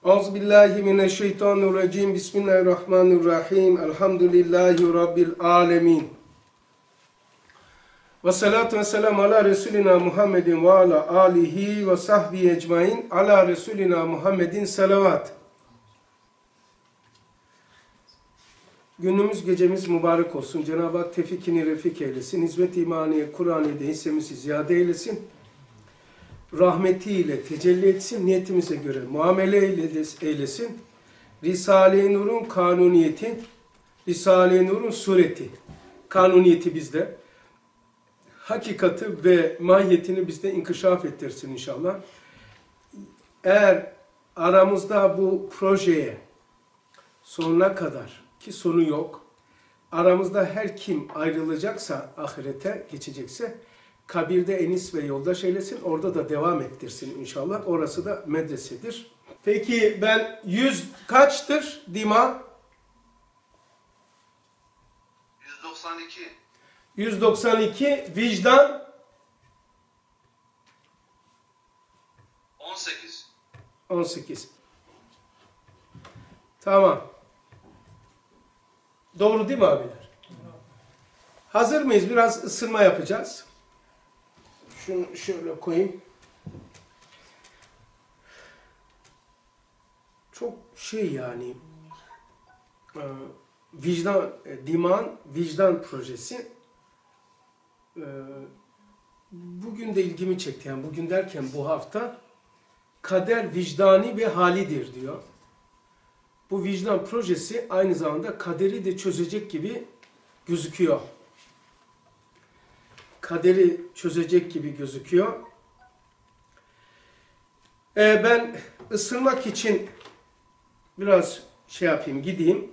Euzubillahimineşşeytanirracim. Bismillahirrahmanirrahim. Elhamdülillahi Rabbil alemin. Ve salatu ve selamu ala Resulina Muhammedin ve ala alihi ve sahbihi ecmain. Ala Resulina Muhammedin salavat. Günümüz gecemiz mübarek olsun. Cenab-ı Hak tevfikini refik eylesin. Hizmet-i imaniye, Kur'an-ı hissemizi ziyade eylesin. Rahmetiyle tecelli etsin, niyetimize göre muamele eylesin. Risale-i Nur'un kanuniyeti, Risale-i Nur'un sureti, kanuniyeti bizde, hakikati ve mahiyetini bizde inkişaf ettirsin inşallah. Eğer aramızda bu projeye sonuna kadar, ki sonu yok, aramızda her kim ayrılacaksa, ahirete geçecekse, kabirde enis ve yoldaş eylesin, orada da devam ettirsin inşallah. Orası da medresedir. Peki ben 100 kaçtır Dima? 192. 192 vicdan? 18. 18. Tamam. Doğru değil mi abiler? Hazır mıyız? Biraz ısınma yapacağız. Şunu şöyle koyayım. Çok yani vicdan, Diman vicdan projesi bugün de ilgimi çekti. Yani bugün derken bu hafta kader vicdani ve halidir diyor. Bu vicdan projesi aynı zamanda kaderi de çözecek gibi gözüküyor. Kaderi çözecek gibi gözüküyor. Ben ısınmak için biraz gideyim.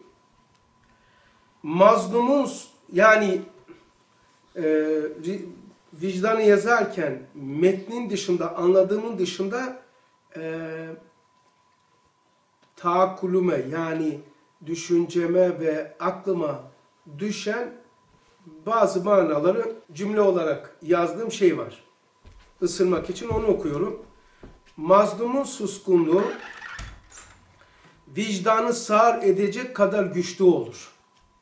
Mazlumun yani vicdanı yazarken metnin dışında, anladığımın dışında taakkulüme yani düşünceme ve aklıma düşen bazı manaları cümle olarak yazdığım şey var. Isınmak için onu okuyorum. Mazlumun suskunluğu vicdanı sağır edecek kadar güçlü olur.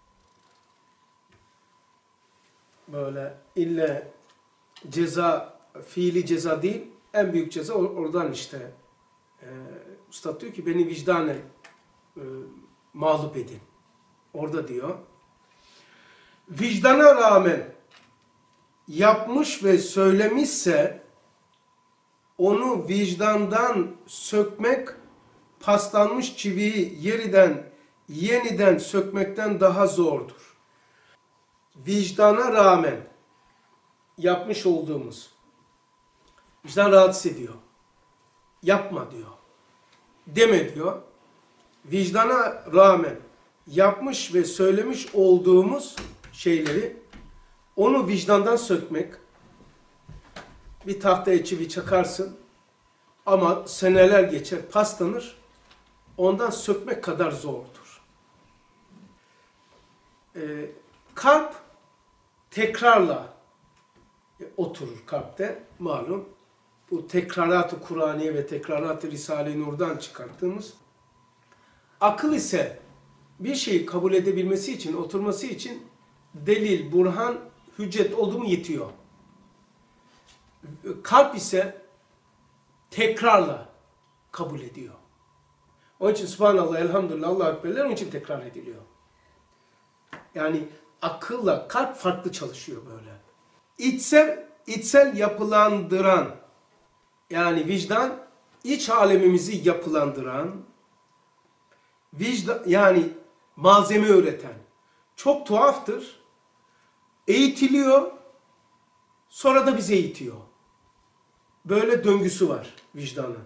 Böyle ille ceza, fiili ceza değil, en büyük ceza oradan işte. Üstad diyor ki beni vicdanen mağlup edin. Orada diyor. Vicdana rağmen yapmış ve söylemişse onu vicdandan sökmek paslanmış çiviyi yeniden sökmekten daha zordur. Vicdana rağmen yapmış olduğumuz vicdan rahatsız ediyor. Yapma diyor. Deme diyor. Vicdana rağmen yapmış ve söylemiş olduğumuz şeyleri onu vicdandan sökmek, bir tahtaya çivi çakarsın ama seneler geçer, paslanır, ondan sökmek kadar zordur. Kalp tekrarla oturur kalpte malum. Bu tekrarat-ı Kur'aniye ve tekrarat-ı Risale-i Nur'dan çıkarttığımız. Akıl ise bir şeyi kabul edebilmesi için, oturması için delil, burhan, hüccet oldu mu yetiyor. Kalp ise tekrarla kabul ediyor. Onun için Subhanallah, Elhamdülillah, Allahu Ekberler onun için tekrar ediliyor. Yani akılla kalp farklı çalışıyor böyle. İçsel yapılandıran, yani vicdan, iç alemimizi yapılandıran, vicdan, yani malzeme üreten. Çok tuhaftır. Eğitiliyor, sonra da bizi eğitiyor. Böyle döngüsü var vicdanın.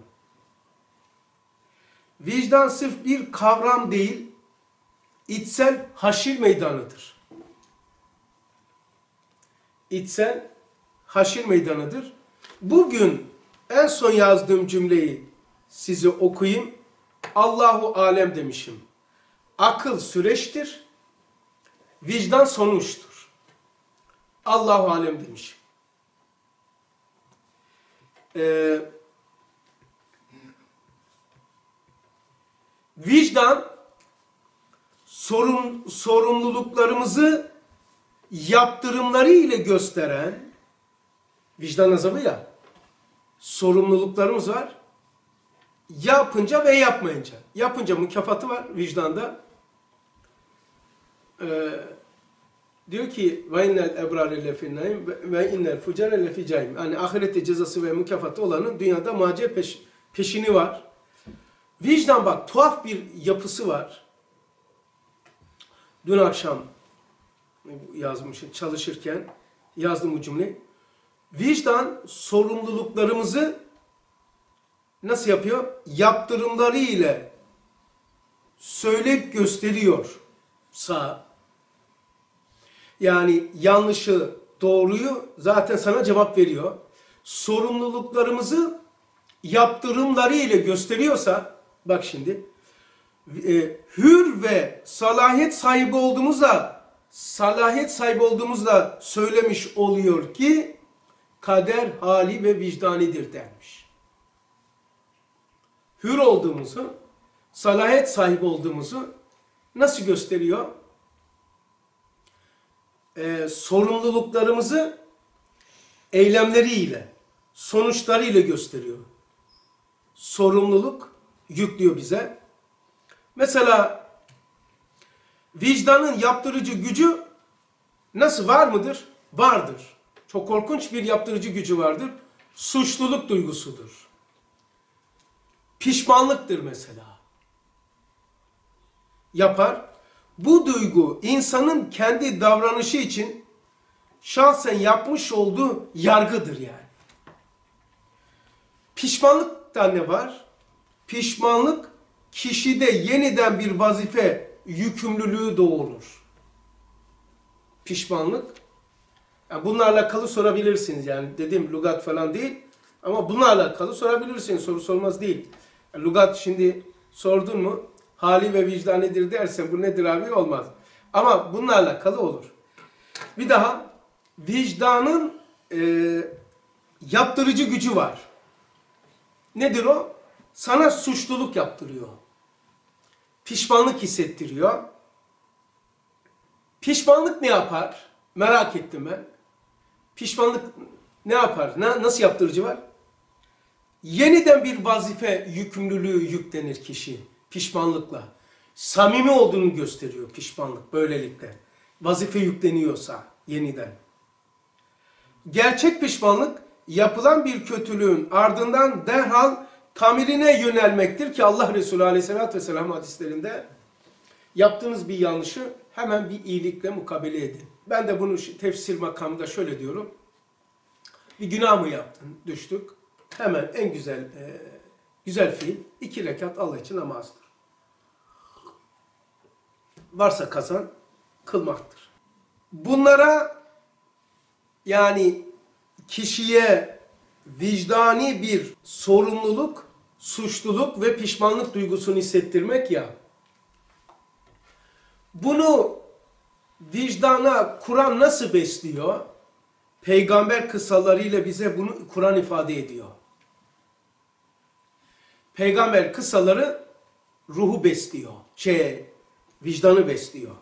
Vicdan sırf bir kavram değil, içsel haşir meydanıdır. İçsel haşir meydanıdır. Bugün en son yazdığım cümleyi size okuyayım. Allahu alem demişim. Akıl süreçtir, vicdan sonuçtur. Allahu alem demişim. Vicdan sorumluluklarımızı yaptırımları ile gösteren, vicdan azabı ya, sorumluluklarımız var. Yapınca ve yapmayınca. Yapınca mükafatı var vicdanda. Diyor ki ve innel ebrare lefî naîm ve innel fucare lefî cehîm. Yani ahirette cezası ve mükafatı olanın dünyada mace peşini var. Vicdan bak tuhaf bir yapısı var. Dün akşam yazmışım çalışırken yazdım bu cümleyi. Vicdan sorumluluklarımızı nasıl yapıyor? Yaptırımları ile söyleyip gösteriyor. Sağ. Yani yanlışı, doğruyu zaten sana cevap veriyor. Sorumluluklarımızı yaptırımları ile gösteriyorsa, bak şimdi, hür ve salahiyet sahibi olduğumuzda söylemiş oluyor ki kader hali ve vicdanidir denmiş. Hür olduğumuzu, salahiyet sahibi olduğumuzu nasıl gösteriyor? Sorumluluklarımızı eylemleriyle, sonuçlarıyla gösteriyor. Sorumluluk yüklüyor bize. Mesela vicdanın yaptırıcı gücü nasıl, var mıdır? Vardır. Çok korkunç bir yaptırıcı gücü vardır. Suçluluk duygusudur. Pişmanlıktır mesela. Yapar. Bu duygu insanın kendi davranışı için şahsen yapmış olduğu yargıdır yani. Pişmanlıkta ne var? Pişmanlık kişide yeniden bir vazife yükümlülüğü doğurur. Pişmanlık. Yani bununla alakalı sorabilirsiniz yani. Dediğim lügat falan değil. Ama bununla alakalı sorabilirsiniz. Soru sormaz değil. Yani lügat şimdi sordun mu? Hali ve vicdanidir dersen bu nedir abi? Olmaz. Ama bununla alakalı olur. Bir daha vicdanın yaptırıcı gücü var. Nedir o? Sana suçluluk yaptırıyor. Pişmanlık hissettiriyor. Pişmanlık ne yapar? Merak ettim ben. Pişmanlık ne yapar? Nasıl yaptırıcı var? Yeniden bir vazife yükümlülüğü yüklenir kişi pişmanlıkla. Samimi olduğunu gösteriyor pişmanlık böylelikle. Vazife yükleniyorsa yeniden. Gerçek pişmanlık yapılan bir kötülüğün ardından derhal tamirine yönelmektir ki Allah Resulü Aleyhisselatü Vesselam hadislerinde yaptığınız bir yanlışı hemen bir iyilikle mukabele edin. Ben de bunu tefsir makamında şöyle diyorum. Bir günah mı yaptın, düştük. Hemen en güzel fiil 2 rekat Allah için namazdır. Varsa kazan kılmaktır. Bunlara yani kişiye vicdani bir sorumluluk, suçluluk ve pişmanlık duygusunu hissettirmek ya. Bunu vicdana Kur'an nasıl besliyor? Peygamber kıssalarıyla bize bunu Kur'an ifade ediyor. Peygamber kıssaları ruhu besliyor. Vicdanı besliyor.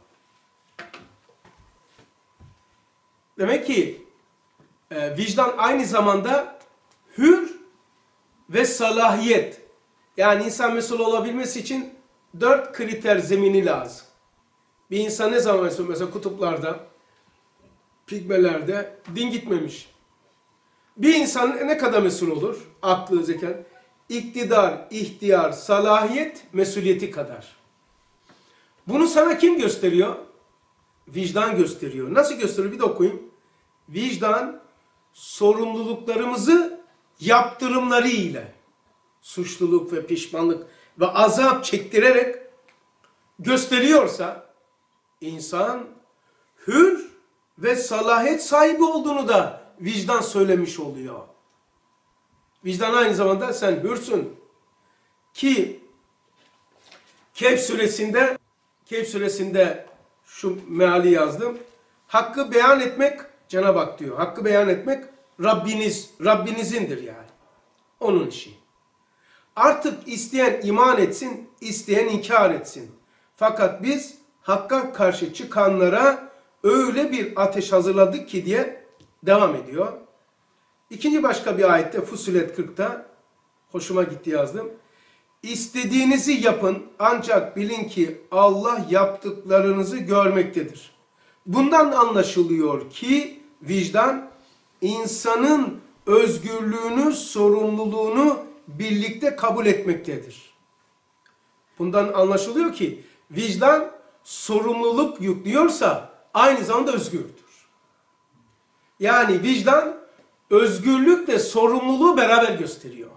Demek ki vicdan aynı zamanda hür ve salahiyet. Yani insan mesul olabilmesi için 4 kriter zemini lazım. Bir insan ne zaman mesela kutuplarda, pigmelerde din gitmemiş. Bir insan ne kadar mesul olur? Aklı, zeka, iktidar, ihtiyar, salahiyet, mesuliyeti kadar. Bunu sana kim gösteriyor? Vicdan gösteriyor. Nasıl gösteriyor? Bir de okuyayım. Vicdan sorumluluklarımızı yaptırımları ile suçluluk ve pişmanlık ve azap çektirerek gösteriyorsa insan hür ve salahiyet sahibi olduğunu da vicdan söylemiş oluyor. Vicdan aynı zamanda sen hürsün ki Kehf suresinde şu meali yazdım. Hakkı beyan etmek Cenab-ı Hak diyor. Hakkı beyan etmek Rabbinizindir yani. Onun işi. Artık isteyen iman etsin, isteyen inkar etsin. Fakat biz Hakk'a karşı çıkanlara öyle bir ateş hazırladık ki diye devam ediyor. İkinci başka bir ayette Fussilet 40'ta hoşuma gitti yazdım. İstediğinizi yapın ancak bilin ki Allah yaptıklarınızı görmektedir. Bundan anlaşılıyor ki vicdan insanın özgürlüğünü, sorumluluğunu birlikte kabul etmektedir. Bundan anlaşılıyor ki vicdan sorumluluk yüklüyorsa aynı zamanda özgürdür. Yani vicdan özgürlükle sorumluluğu beraber gösteriyor.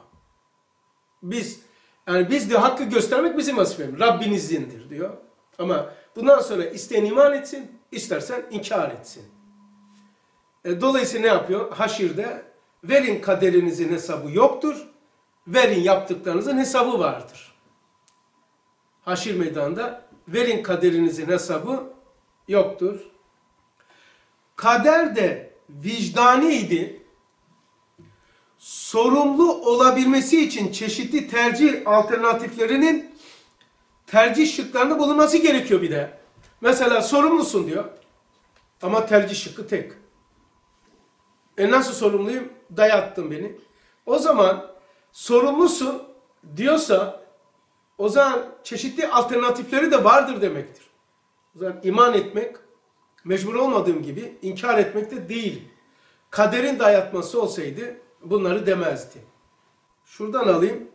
Biz diyor hakkı göstermek bizim vazifemiz. Rabbinizindir diyor. Ama bundan sonra isteyen iman etsin, istersen inkar etsin. Dolayısıyla ne yapıyor? Haşir'de verin kaderinizin hesabı yoktur. Verin yaptıklarınızın hesabı vardır. Haşir meydanında verin kaderinizin hesabı yoktur. Kader de vicdaniydi. Sorumlu olabilmesi için çeşitli tercih alternatiflerinin tercih şıklarında bulunması gerekiyor bir de. Mesela sorumlusun diyor. Ama tercih şıkkı tek. Nasıl sorumluyum? Dayattın beni. O zaman sorumlusun diyorsa o zaman çeşitli alternatifleri de vardır demektir. O zaman iman etmek mecbur olmadığım gibi inkar etmek de değil. Kaderin dayatması olsaydı bunları demezdi. Şuradan alayım.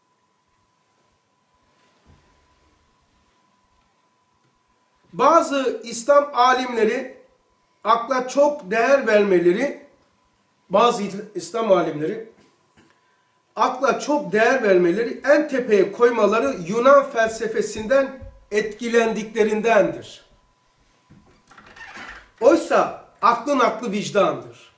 Bazı İslam alimleri akla çok değer vermeleri, bazı İslam alimleri akla çok değer vermeleri, en tepeye koymaları Yunan felsefesinden etkilendiklerindendir. Oysa aklın aklı vicdandır.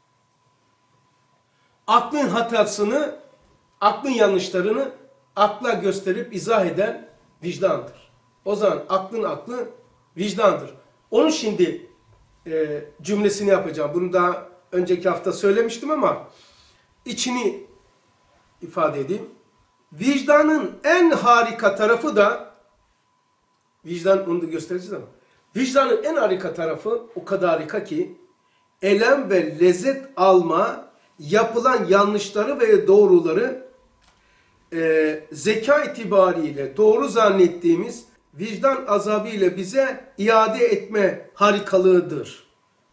Aklın hatasını, aklın yanlışlarını akla gösterip izah eden vicdandır. O zaman aklın aklı vicdandır. Onun şimdi cümlesini yapacağım. Bunu daha önceki hafta söylemiştim ama içini ifade edeyim. Vicdanın en harika tarafı da, vicdan onu da göstereceğiz ama, vicdanın en harika tarafı o kadar harika ki, elem ve lezzet alma, yapılan yanlışları ve doğruları zeka itibariyle doğru zannettiğimiz vicdan azabı ile bize iade etme harikalığıdır.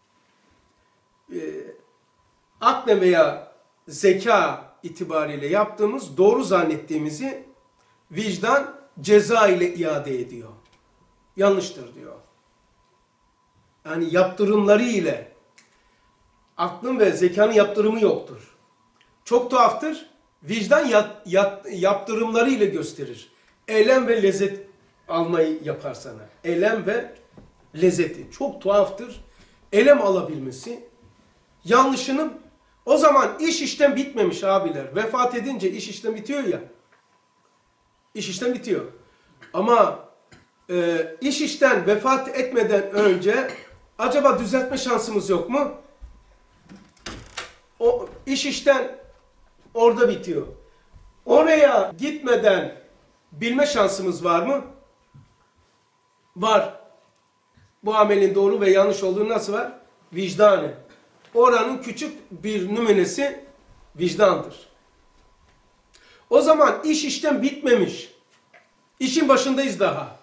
Akle veya zeka itibariyle yaptığımız doğru zannettiğimizi vicdan ceza ile iade ediyor. Yanlıştır diyor. Yani yaptırımları ile aklın ve zekanın yaptırımı yoktur. Çok tuhaftır. Vicdan yaptırımları ile gösterir. Elem ve lezzet almayı yapar sana. Elem ve lezzeti. Çok tuhaftır. Elem alabilmesi. Yanlışını, o zaman iş işten bitmemiş abiler. Vefat edince iş işten bitiyor ya. İş işten bitiyor. Ama iş işten vefat etmeden önce acaba düzeltme şansımız yok mu? O iş işten orada bitiyor. Oraya gitmeden bilme şansımız var mı? Var. Bu amelin doğru ve yanlış olduğunu nasıl var? Vicdanı. Oranın küçük bir numunesi vicdandır. O zaman iş işten bitmemiş. İşin başındayız daha.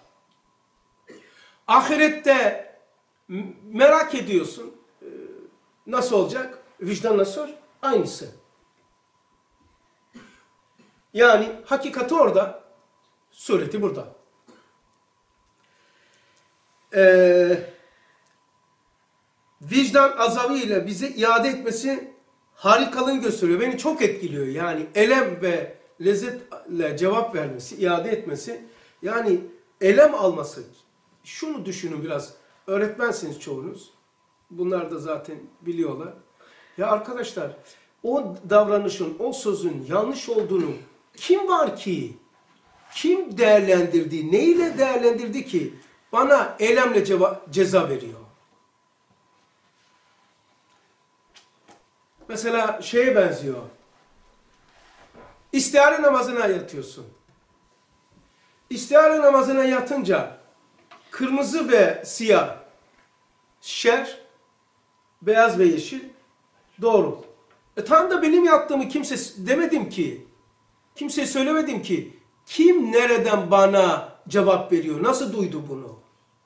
Ahirette merak ediyorsun. Nasıl olacak? Vicdanla sor. Aynısı. Yani hakikati orada. Sureti burada. Vicdan azabı ile bize iade etmesi harikalığını gösteriyor. Beni çok etkiliyor. Yani elem ve lezzetle cevap vermesi, iade etmesi. Yani elem alması. Şunu düşünün biraz. Öğretmensiniz çoğunuz. Bunlar da zaten biliyorlar. Ya arkadaşlar, o davranışın, o sözün yanlış olduğunu kim var ki? Kim değerlendirdi? Neyle değerlendirdi ki bana elemle ceza veriyor? Mesela şeye benziyor. İstihare namazına yatıyorsun. İstihare namazına yatınca kırmızı ve siyah, şer, beyaz ve yeşil, doğru. Tam da benim yaptığımı kimse demedim ki. Kimseye söylemedim ki. Kim nereden bana cevap veriyor? Nasıl duydu bunu?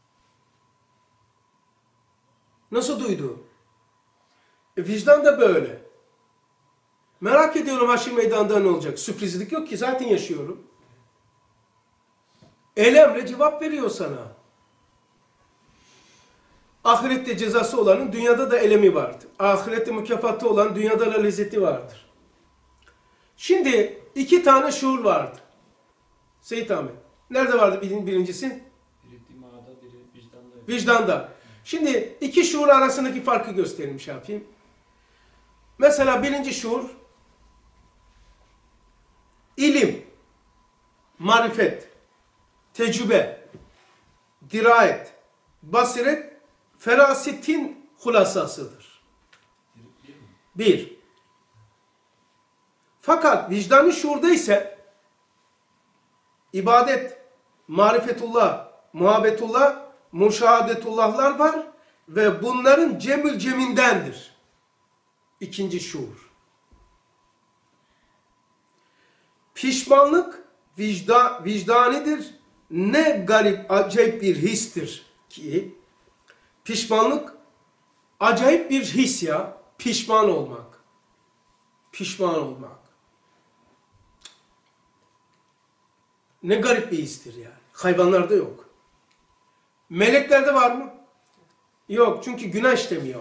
Nasıl duydu? Vicdan da böyle. Merak ediyorum Haşr Meydanı'nda ne olacak? Sürprizlik yok ki, zaten yaşıyorum. Elemle cevap veriyor sana. Ahirette cezası olanın dünyada da elemi vardır. Ahirette mükafatı olan dünyada da lezzeti vardır. Şimdi iki tane şuur vardı. Seyit Ahmet. Nerede vardı birincisi? Biri dimağda, biri vicdanda. Vicdanda. Şimdi iki şuur arasındaki farkı göstereyim, şey yapayım. Mesela birinci şuur, ilim, marifet, tecrübe, dirayet, basiret, ferasetin hulasasıdır. Bir. Fakat vicdanı şuurda ise ibadet, marifetullah, muhabbetullah, muşahadetullahlar var ve bunların cemül cemindendir. İkinci şuur. Pişmanlık vicdanidir. Ne garip, acayip bir histir ki pişmanlık acayip bir his ya. Pişman olmak. Pişman olmak. Ne garip bir histir yani. Hayvanlarda yok. Meleklerde var mı? Yok, çünkü günah işlemiyor.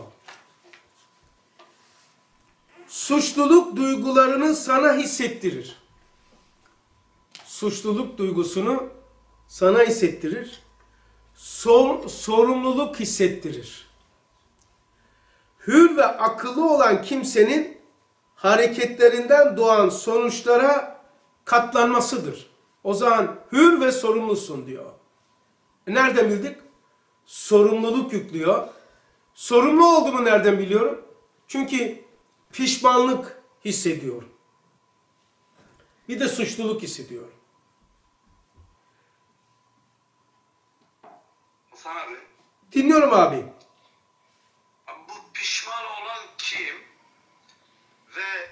Suçluluk duygularını sana hissettirir. Suçluluk duygusunu sana hissettirir. Sorumluluk hissettirir. Hür ve akıllı olan kimsenin hareketlerinden doğan sonuçlara katlanmasıdır. O zaman hür ve sorumlusun diyor. Nereden bildik? Sorumluluk yüklüyor. Sorumlu olduğumu nereden biliyorum? Çünkü pişmanlık hissediyorum. Bir de suçluluk hissediyorum. Hasan abi, Dinliyorum abi. bu pişman olan kim? Ve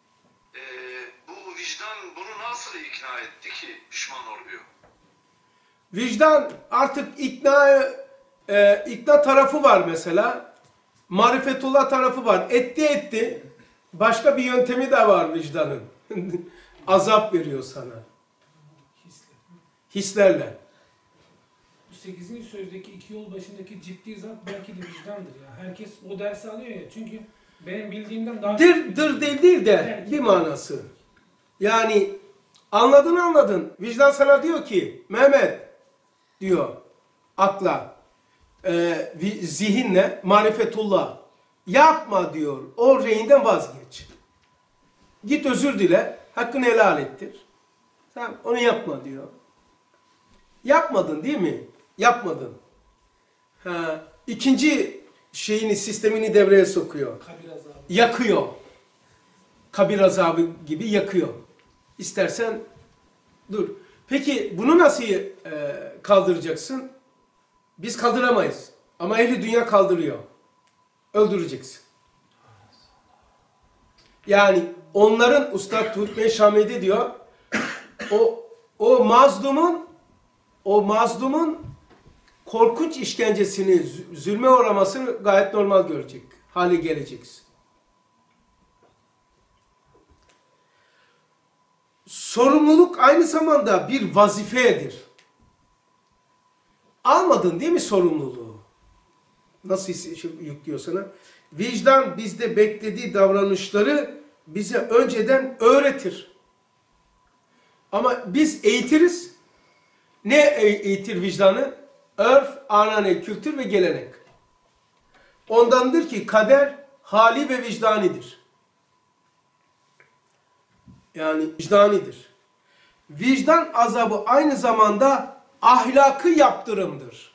bu vicdan bunu nasıl ikna etti ki pişman oluyor? Vicdan artık ikna tarafı var mesela. Marifetullah tarafı var. Etti. Başka bir yöntemi de var vicdanın. Azap veriyor sana. Hislerle. Bu 8. sözdeki iki yol başındaki ciddi zat belki de vicdandır ya. Herkes o dersi alıyor ya. Çünkü benim bildiğimden daha... Dır değil de bir manası. Yani anladın. Vicdan sana diyor ki Mehmet diyor akla, zihinle, marifetullah yapma diyor. O reyinden vazgeç. Git özür dile, hakkını helal ettir. Tamam, onu yapma diyor. Yapmadın değil mi? Yapmadın. İkinci sistemini devreye sokuyor. Kabir azabı. Yakıyor. Kabir azabı gibi yakıyor. İstersen dur. Peki bunu nasıl kaldıracaksın? Biz kaldıramayız. Ama ehli dünya kaldırıyor. Öldüreceksin. Yani onların Üstad Turkmen Şamidi diyor, o mazlumun korkunç işkencesini, zulme uğramasını gayet normal görecek. Hale geleceksin. Sorumluluk aynı zamanda bir vazifedir. Almadın değil mi sorumluluğu? Nasıl yüklüyor sana? Vicdan bizde beklediği davranışları bize önceden öğretir. Ama biz eğitiriz. Ne eğitir vicdanı? Örf, anane, kültür ve gelenek. Ondandır ki kader hali ve vicdanidir. Yani vicdanidir. Vicdan azabı aynı zamanda ahlakı yaptırımdır.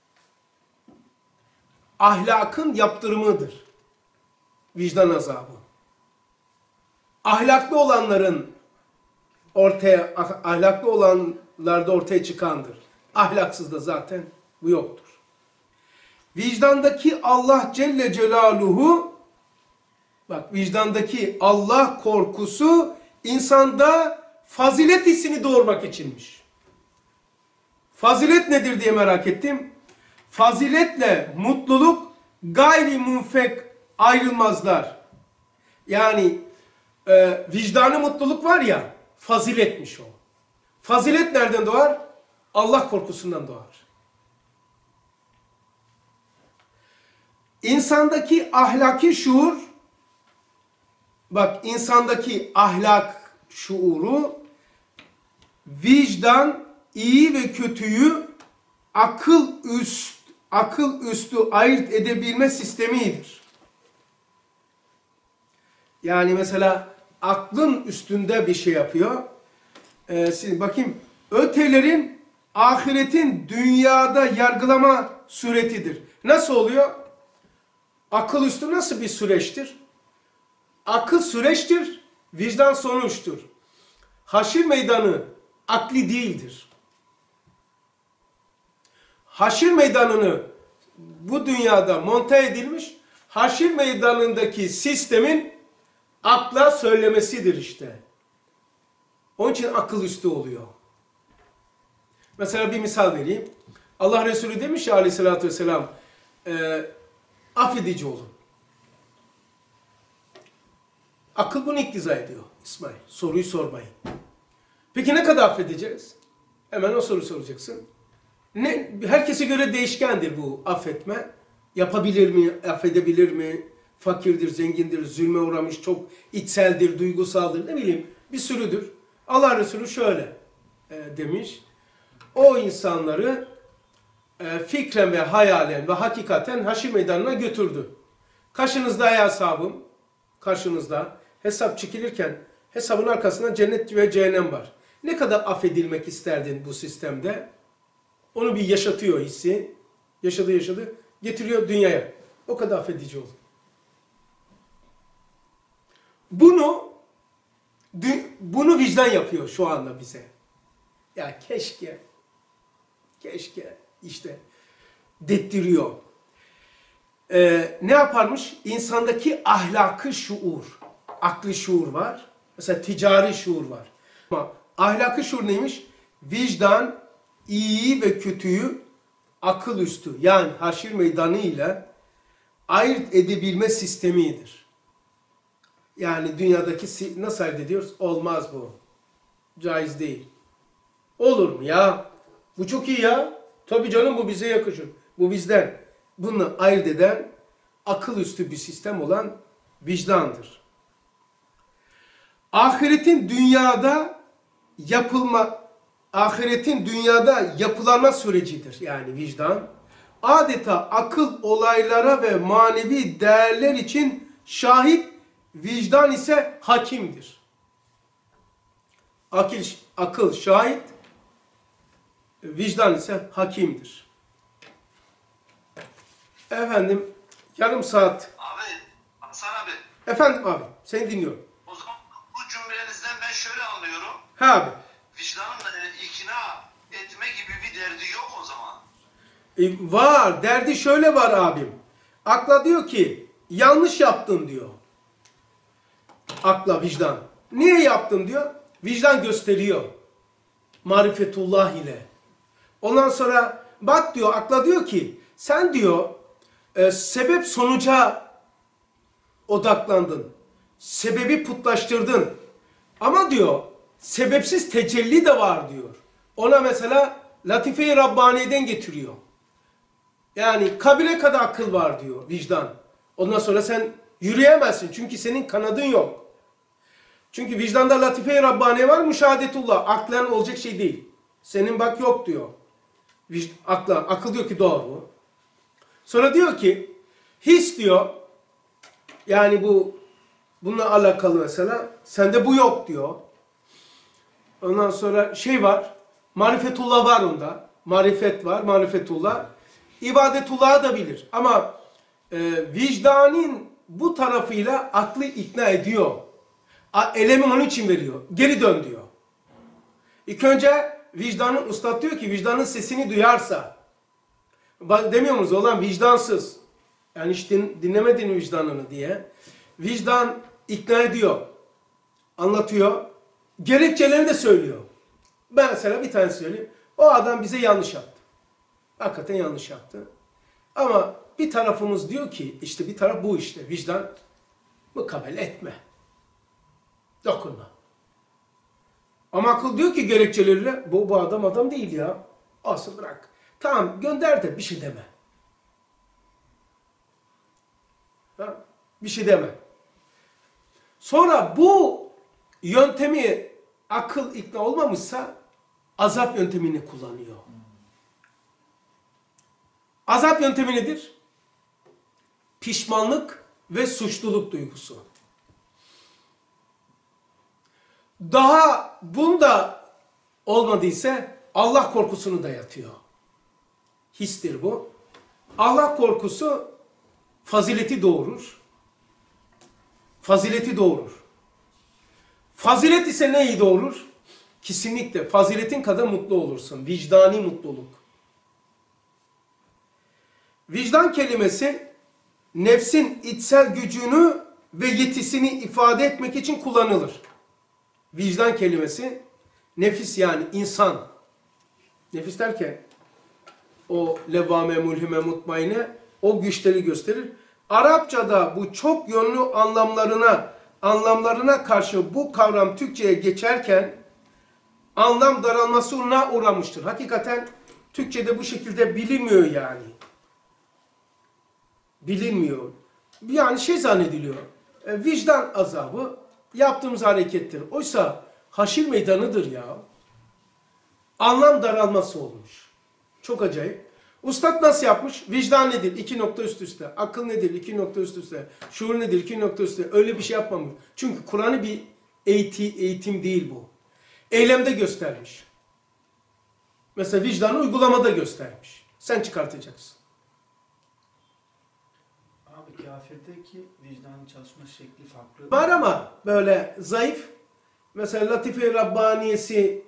Ahlakın yaptırımıdır. Vicdan azabı. Ahlaklı olanların ortaya, ahlaklı olanlarda ortaya çıkandır. Ahlaksız da zaten bu yoktur. Vicdandaki Allah Celle Celaluhu, bak vicdandaki Allah korkusu insanda fazilet hissini doğurmak içinmiş. Fazilet nedir diye merak ettim. Faziletle mutluluk gayri munfek ayrılmazlar. Yani vicdanı mutluluk var ya, faziletmiş o. Fazilet nereden doğar? Allah korkusundan doğar. İnsandaki ahlaki şuur, bak insandaki ahlak şuuru, vicdan, iyi ve kötüyü akıl üstü ayırt edebilme sistemidir. Yani mesela aklın üstünde bir şey yapıyor. Şimdi bakayım, ötelerin ahiretin dünyada yargılama suretidir. Nasıl oluyor? Akıl üstü nasıl bir süreçtir? Akıl süreçtir, vicdan sonuçtur. Haşir meydanı akli değildir. Haşir meydanını bu dünyada monte edilmiş, haşir meydanındaki sistemin akla söylemesidir işte. Onun için akıl üstü oluyor. Mesela bir misal vereyim. Allah Resulü demiş ya aleyhissalatü vesselam, affedici olun. Akıl bunu iktiza ediyor İsmail. Soruyu sormayın. Peki ne kadar affedeceğiz? Hemen o soruyu soracaksın. Herkese göre değişkendir bu affetme. Yapabilir mi, affedebilir mi? Fakirdir, zengindir, zulme uğramış, çok içseldir, duygusaldır, ne bileyim bir sürüdür. Allah Resulü şöyle demiş. O insanları fikren ve hayalen ve hakikaten haşir meydanına götürdü. Karşınızda ey ashabım, karşınızda hesap çekilirken hesabın arkasında cennet ve cehennem var. Ne kadar affedilmek isterdin bu sistemde? Onu bir yaşatıyor hissi. Yaşadı, getiriyor dünyaya. O kadar affedici ol. Bunu vicdan yapıyor şu anda bize. Ya keşke işte dettiriyor. Ne yaparmış? İnsandaki ahlakı şuur, akli şuur var. Mesela ticari şuur var. Ama ahlakı şuur neymiş? Vicdan, iyiyi ve kötüyü akıl üstü, yani haşir meydanı ile ayırt edebilme sistemidir. Yani dünyadaki nasıl ayırt ediyoruz? Olmaz bu. Caiz değil. Olur mu ya? Bu çok iyi ya. Tabii canım, bu bize yakışır. Bu bizden. Bunu ayırt eden akıl üstü bir sistem olan vicdandır. Ahiretin dünyada yapılanma sürecidir. Yani vicdan. Adeta akıl olaylara ve manevi değerler için şahit, vicdan ise hakimdir. Akıl şahit, vicdan ise hakimdir. Efendim, yarım saat. Abi, Hasan abi. Efendim abi, seni dinliyorum. O zaman bu cümlenizden ben şöyle anlıyorum. He abi. Vicdanın ikna etme gibi bir derdi yok o zaman. Var, derdi şöyle var abim. Akla diyor ki, yanlış yaptın diyor. Akla, vicdan. Niye yaptın diyor? Vicdan gösteriyor. Marifetullah ile. Ondan sonra bak diyor, akla diyor ki, sen diyor sebep sonuca odaklandın. Sebebi putlaştırdın. Ama diyor sebepsiz tecelli de var diyor. Ona mesela Latife-i Rabbani'den getiriyor. Yani kabire kadar akıl var diyor vicdan. Ondan sonra sen yürüyemezsin çünkü senin kanadın yok. Çünkü vicdanda Latife-i Rabbani var, müşahadetullah. Aklen olacak şey değil. Senin bak yok diyor. Akıl diyor ki doğru. Sonra diyor ki his diyor. Yani bununla alakalı mesela. Sende bu yok diyor. Ondan sonra şey var. Marifetullah var onda. Marifet var. Marifetullah. İbadetullah da bilir. Ama vicdanın bu tarafıyla aklı ikna ediyor. Elemi onun için veriyor. Geri dön diyor. İlk önce vicdanın, Üstad diyor ki vicdanın sesini duyarsa, demiyor muyuz olan vicdansız, yani hiç dinlemedin vicdanını diye. Vicdan ikna ediyor, anlatıyor, gerekçelerini de söylüyor. Ben mesela bir tane söyleyeyim. O adam bize yanlış yaptı. Hakikaten yanlış yaptı. Ama bir tarafımız diyor ki, işte bir taraf bu işte, vicdan, mukabele etme. Dokunma. Ama akıl diyor ki gerekçeleriyle, bu adam değil ya. Asıl bırak. Tamam gönder de bir şey deme. Ha? Bir şey deme. Sonra bu yöntemi akıl ikna olmamışsa azap yöntemini kullanıyor. Azap yöntemi nedir? Pişmanlık ve suçluluk duygusu. Daha bunda olmadıysa Allah korkusunu dayatıyor. Histir bu. Allah korkusu fazileti doğurur. Fazileti doğurur. Fazilet ise neyi doğurur? Kesinlikle faziletin kadar mutlu olursun. Vicdani mutluluk. Vicdan kelimesi nefsin içsel gücünü ve yetisini ifade etmek için kullanılır. Vicdan kelimesi nefis yani insan. Nefis derken o levvame, mulhime, mutmaine o güçleri gösterir. Arapçada bu çok yönlü anlamlarına karşı bu kavram Türkçe'ye geçerken anlam daralmasına uğramıştır. Hakikaten Türkçe'de bu şekilde bilinmiyor yani. Bilinmiyor. Yani şey zannediliyor. Vicdan azabı yaptığımız harekettir. Oysa haşir meydanıdır ya. Anlam daralması olmuş. Çok acayip. Ustad nasıl yapmış? Vicdan nedir? 2 nokta üst üste. Akıl nedir? 2 nokta üst üste. Şuur nedir? 2 nokta üst üste. Öyle bir şey yapmamış. Çünkü Kur'an'ı bir eğitim değil bu. Eylemde göstermiş. Mesela vicdanı uygulamada göstermiş. Sen çıkartacaksın. Abi kafirdeki vicdanın çalışma şekli farklı. Var ama böyle zayıf. Mesela Latife-i Rabbaniyesi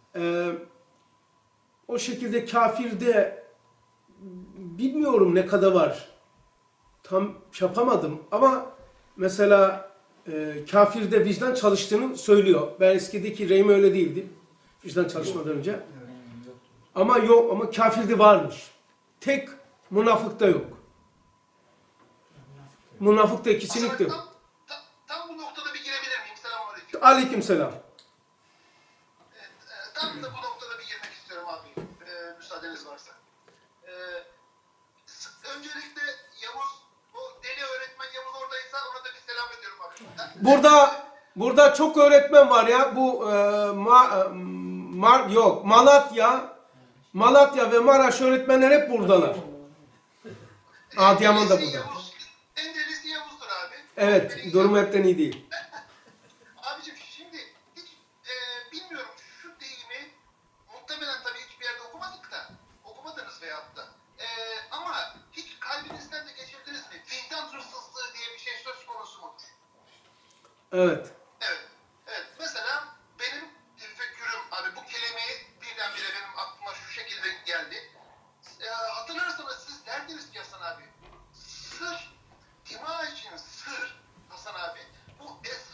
o şekilde kafirde bilmiyorum ne kadar var. Tam yapamadım ama mesela kafirde vicdan çalıştığını söylüyor. Ben eskideki reyim öyle değildi. Vicdan çalışmadan önce. Ama kafirde varmış. Tek münafıkta yok. Münafıkta kesinlikle yok. Tam bu noktada bir girebilir miyim? Selamünaleyküm. Aleykümselam. Tam da bu noktada bir girmek istiyorum abi. Müsaadeniz varsa. Öncelikle Yavuz, bu deli öğretmen Yavuz oradaysa ona da bir selam ediyorum abi. Burada çok öğretmen var ya. Bu Malatya ve Maraş öğretmenler hep buradalar. Adıyaman da burada. En delisi Yavuz'dur abi. Evet, durum hepten iyi değil. Abicim şimdi hiç bilmiyorum şu deyimi muhtemelen tabii hiçbir yerde okumadınız veyahut da. Ama hiç kalbinizden de geçirdiniz mi? Vicdan hırsızlığı diye bir şey söz konusu mudur? Evet. Evet. Mesela benim tefekkürüm abi bu kelimeyi birdenbire benim aklıma şu şekilde geldi. Hatırlarsanız siz derdiniz ki Hasan abi. Sır, ima için sır Hasan abi. Bu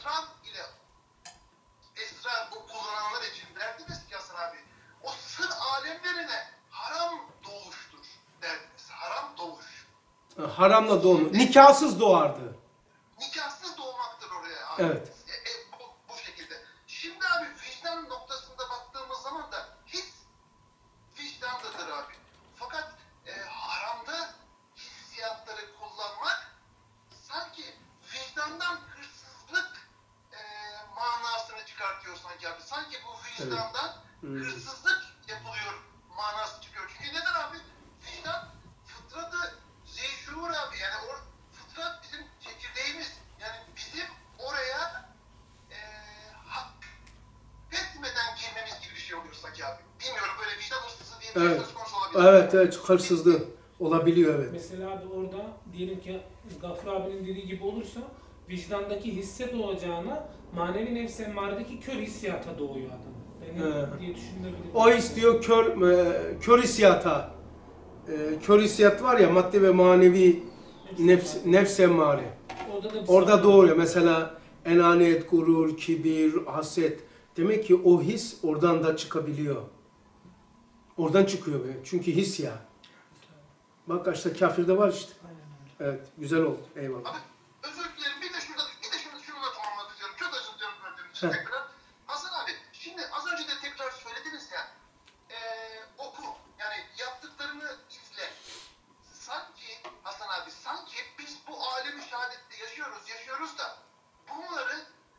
esrar bu kullananlar için derdiniz ki Hasan abi. O sır alemlerine haram doğuştur derdiniz. Haram doğuş. Haramla doğmuş. Nikahsız doğardı. Nikahsız doğmaktır oraya abi. Evet. Bu şekilde. Şimdi abi vicdan noktasında baktığımız zaman da his vicdandadır abi. Fakat haramda hissiyatları kullanmak sanki vicdandan hırsızlık manasını çıkartıyor sanki abi. Sanki bu vicdandan hırsızlık yapılıyor manası çıkıyor. Çünkü neden abi? Vicdan fıtratı zeyşuur abi. Yani o fıtrat bizim çekirdeğimiz. Yani bizim oraya hak etmeden girmemiz gibi bir şey oluyor sanki abi. Bilmiyorum böyle vicdan hırsızlığı diye bir şey söz konusu olabilir. Evet, hırsızlığı olabiliyor evet. Mesela abi orada diyelim ki Gafur abinin dediği gibi olursa vicdandaki hisset olacağına manevi nefs emmâredeki kör hissiyata doğuyor adam. diye düşünülebilir. O his diyor kör hissiyata. Kör hissiyat var ya, madde ve manevi nefs emmare. Orada doğuyor. Mesela enaniyet, gurur, kibir, haset. Demek ki o his oradan da çıkabiliyor. Oradan çıkıyor böyle. Çünkü his ya. Bak işte kafirde var işte. Evet, güzel oldu. Eyvallah. Abi özür dilerim. Bir de şunu tamamlamak istiyorum. Çok özür diliyorum gördüğüm için tekrar. Hasan abi, şimdi az önce de tekrar söylediniz ya. Oku. Yani yaptıklarını izle. Sanki Hasan abi, sanki biz bu alemi şehadette yaşıyoruz da bunları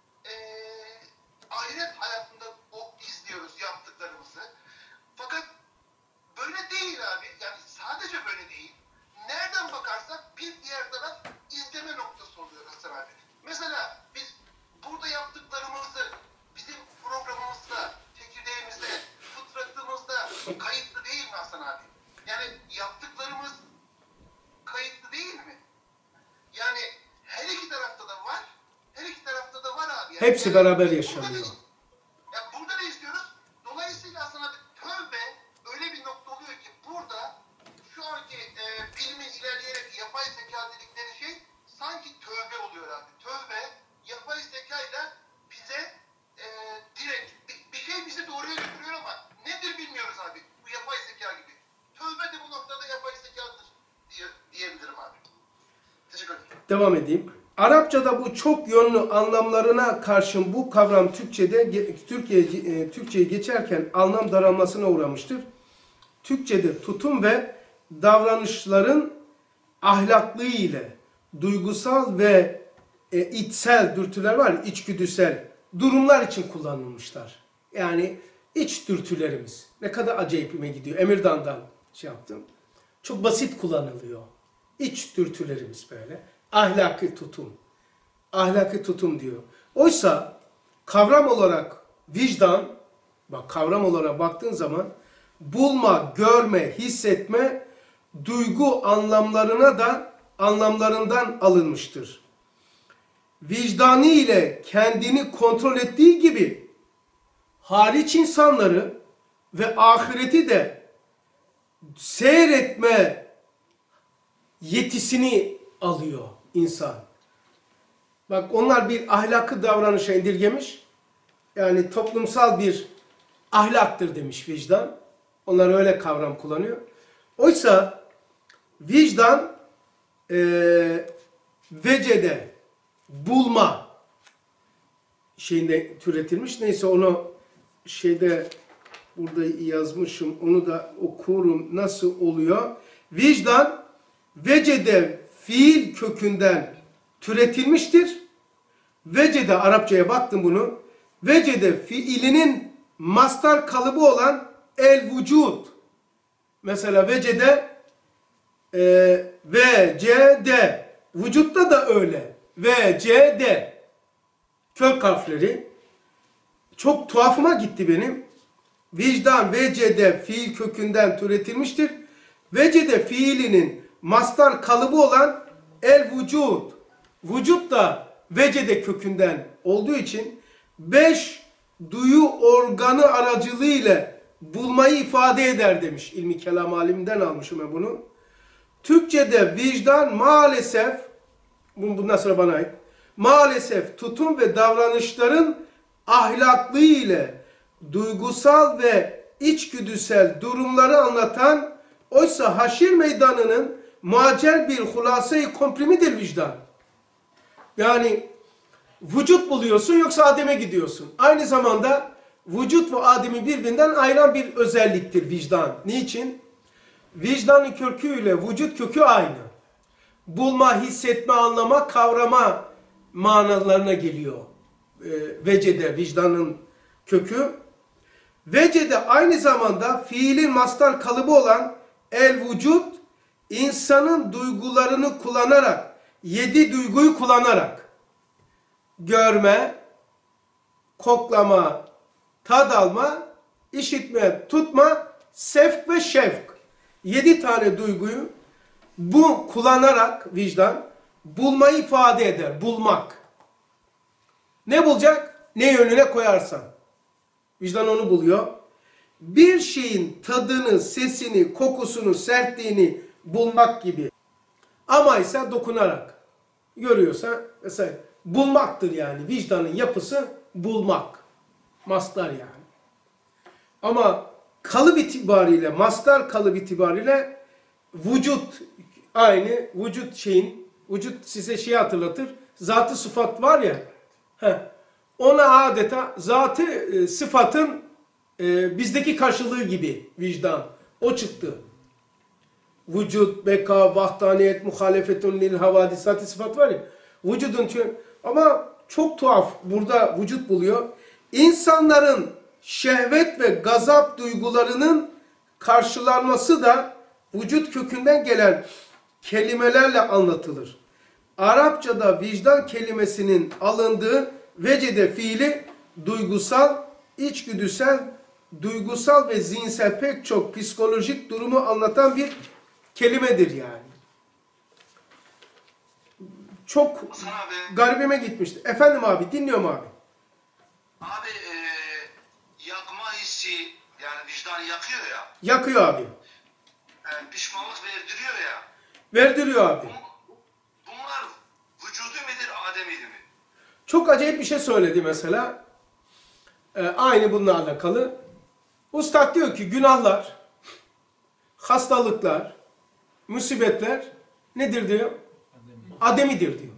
ahiret hayatında izliyoruz yaptıklarımızı. Fakat böyle değil abi. Yani sadece böyle değil. Nereden bakarsak bir diğer taraf izleme noktası oluyor Hasan abi. Mesela biz burada yaptıklarımızı bizim programımızda, çekirdeğimizde, fıtratımızda kayıtlı değil mi Hasan abi? Yani yaptıklarımız kayıtlı değil mi? Yani her iki tarafta da var. Her iki tarafta da var abi. Yani Hepsi beraber yaşanıyor. Ya burada da istiyoruz. Dolayısıyla aslında tövbe öyle bir nokta oluyor ki burada şu anki bilimin ilerleyerek yapay zeka dedikleri şey sanki tövbe oluyor abi. Tövbe yapay zekayla bize direkt bir şey bizi doğruya götürüyor ama nedir bilmiyoruz abi. Bu yapay zeka gibi. Tövbe de bu noktada yapay zekadır diyebilirim abi. Teşekkür ederim. Devam edeyim. Arapçada bu çok yönlü anlamlarına karşın bu kavram Türkçe'ye geçerken anlam daralmasına uğramıştır. Türkçe'de tutum ve davranışların ahlaklı ile duygusal ve içsel dürtüler var, içgüdüsel durumlar için kullanılmışlar. Yani iç dürtülerimiz. Ne kadar acayipime gidiyor. Emirdan'dan şey yaptım. Çok basit kullanılıyor. İç dürtülerimiz böyle. Ahlaki tutum. Ahlaki tutum diyor. Oysa kavram olarak vicdan, bak kavram olarak baktığın zaman bulma, görme, hissetme duygu anlamlarından alınmıştır. Vicdanı ile kendini kontrol ettiği gibi hariç insanları ve ahireti de seyretme yetisini alıyor insan. Bak onlar bir ahlakı davranışa indirgemiş. Yani toplumsal bir ahlaktır demiş vicdan. Onlar öyle kavram kullanıyor. Oysa vicdan vecede bulma şeyinde türetilmiş. Neyse onu burada yazmışım. Onu da okurum. Nasıl oluyor? Vicdan vecede fiil kökünden türetilmiştir. Vecede Arapçaya baktım bunu. Vecede fiilinin mastar kalıbı olan el vücud. Mesela vecede vecede. Vücutta da öyle. Vecede. Kök harfleri. Çok tuhafıma gitti benim. Vicdan vecede fiil kökünden türetilmiştir. Vecede fiilinin mastar kalıbı olan el vücud. Vücut da vecede kökünden olduğu için 5 duyu organı aracılığıyla bulmayı ifade eder demiş. İlmi kelam aliminden almışım ben bunu. Türkçe'de vicdan maalesef, bundan sonra bana ait, maalesef tutum ve davranışların ahlaklı ile duygusal ve içgüdüsel durumları anlatan, oysa haşir meydanının muacel bir hulasa-i komprimidir vicdan. Yani vücut buluyorsun yoksa Adem'e gidiyorsun. Aynı zamanda vücut ve Adem'i birbirinden ayıran bir özelliktir vicdan. Niçin? Vicdanın köküyle vücut kökü aynı. Bulma, hissetme, anlama, kavrama manalarına geliyor. Vecede, vicdanın kökü. Vecede aynı zamanda fiilin mastar kalıbı olan el vücut, insanın duygularını kullanarak, 7 duyguyu kullanarak, görme, koklama, tad alma, işitme, tutma, sevk ve şevk. 7 tane duyguyu bu kullanarak vicdan bulmayı ifade eder. Bulmak. Ne bulacak? Ne yönüne koyarsan. Vicdan onu buluyor. Bir şeyin tadını, sesini, kokusunu, sertliğini bulmak gibi. Ama ise dokunarak. Görüyorsa mesela bulmaktır yani. Vicdanın yapısı bulmak. Mastar yani. Ama kalıp itibariyle, mastar kalıp itibariyle vücut aynı vücut size şeyi hatırlatır. Zatı sıfat var ya. Ona adeta zatı sıfatın bizdeki karşılığı gibi vicdan. O çıktı. Vücut, beka, vahdaniyet, muhalefetun lil havadisati sıfat var ya. Vücudun ama çok tuhaf burada vücut buluyor. İnsanların şehvet ve gazap duygularının karşılanması da vücut kökünden gelen kelimelerle anlatılır. Arapçada vicdan kelimesinin alındığı vecede fiili duygusal, içgüdüsel, duygusal ve zihinsel pek çok psikolojik durumu anlatan bir kelimedir yani. Çok garibime gitmişti. Efendim abi, dinliyorum abi. Abi yakma hissi, yani vicdan yakıyor ya. Yakıyor abi. Pişmanlık verdiriyor ya. Verdiriyor abi. Bunlar vücudu midir, ademidir mi? Çok acayip bir şey söyledi mesela. Aynı bununla alakalı. Ustad diyor ki günahlar, hastalıklar, musibetler nedir diyor? Ademidir diyor.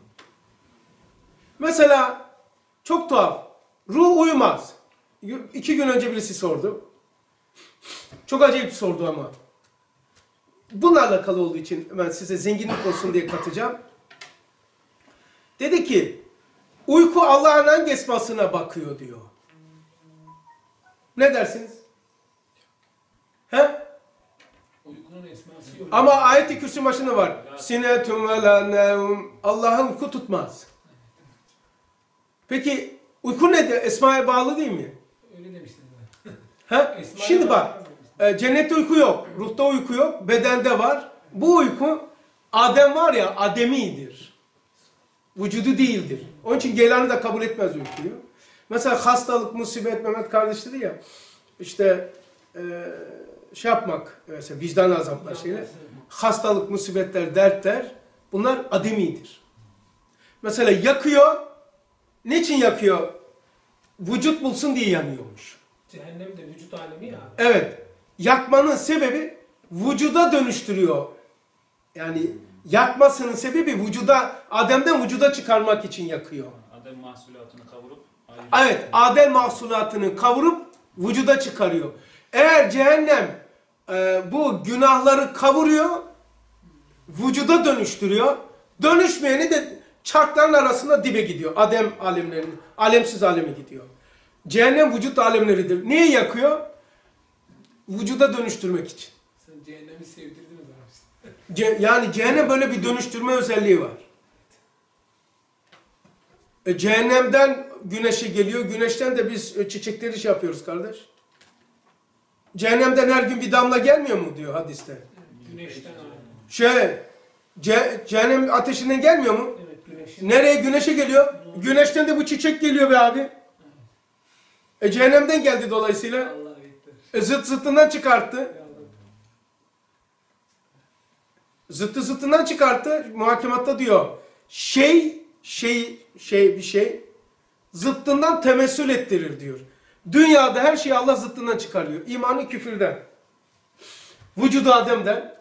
Mesela çok tuhaf. Ruh uyumaz. 2 gün önce birisi sordu. Çok acayip sordu ama. Bununla alakalı olduğu için ben size zenginlik olsun diye katacağım. Dedi ki uyku Allah'ın hangi esmasına bakıyor diyor. Ne dersiniz? He? Uykunun esması yok. Ama ayet-i kürsü başında var. Sinetun ve la nevm. Allah'a uyku tutmaz. Peki uyku nedir? Esma'ya bağlı değil mi? Öyle demiştin He? Şimdi bak. Cennette uyku yok. Ruhta uyku yok. Bedende var. Bu uyku Adem var ya ademidir. Vücudu değildir. Onun için Geylani de kabul etmez uykuyu. Mesela hastalık, musibet, Mehmet kardeş dedi ya işte şey yapmak, mesela vicdan azaplar şeyler. Hastalık, musibetler, dertler bunlar ademidir. Mesela yakıyor. Niçin yakıyor? Vücut bulsun diye yanıyormuş. Cehennem de vücut alemi ya. Evet. Yakmanın sebebi vücuda dönüştürüyor. Yani yakmasının sebebi vücuda, Adem'den vücuda çıkarmak için yakıyor. Adem mahsulatını kavurup Evet, Adem mahsulatını kavurup vücuda çıkarıyor. Eğer cehennem bu günahları kavuruyor, vücuda dönüştürüyor. Dönüşmeyeni de çarkların arasında dibe gidiyor. Adem alemlerinin, alemsiz aleme gidiyor. Cehennem vücut alemleridir. Niye yakıyor? Vücuda dönüştürmek için. Sen cehennemi sevdirdin abi. Yani cehennem böyle bir dönüştürme özelliği var. Cehennemden güneşe geliyor. Güneşten de biz çiçekleri şey yapıyoruz kardeş. Cehennemden her gün bir damla gelmiyor mu diyor hadiste. Güneşten abi. Cehennem ateşinden gelmiyor mu? Evet güneşin. Nereye? Güneşe geliyor. Güneşten de bu çiçek geliyor be abi. Cehennemden geldi dolayısıyla. Allah ekber. Zıt zıttından çıkarttı. Zıttı zıttından çıkarttı. Muhakematta diyor. Bir şey zıttından temessül ettirir diyor. Dünyada her şeyi Allah zıttından çıkarıyor. İmanı küfürden. Vücudu Adem'den.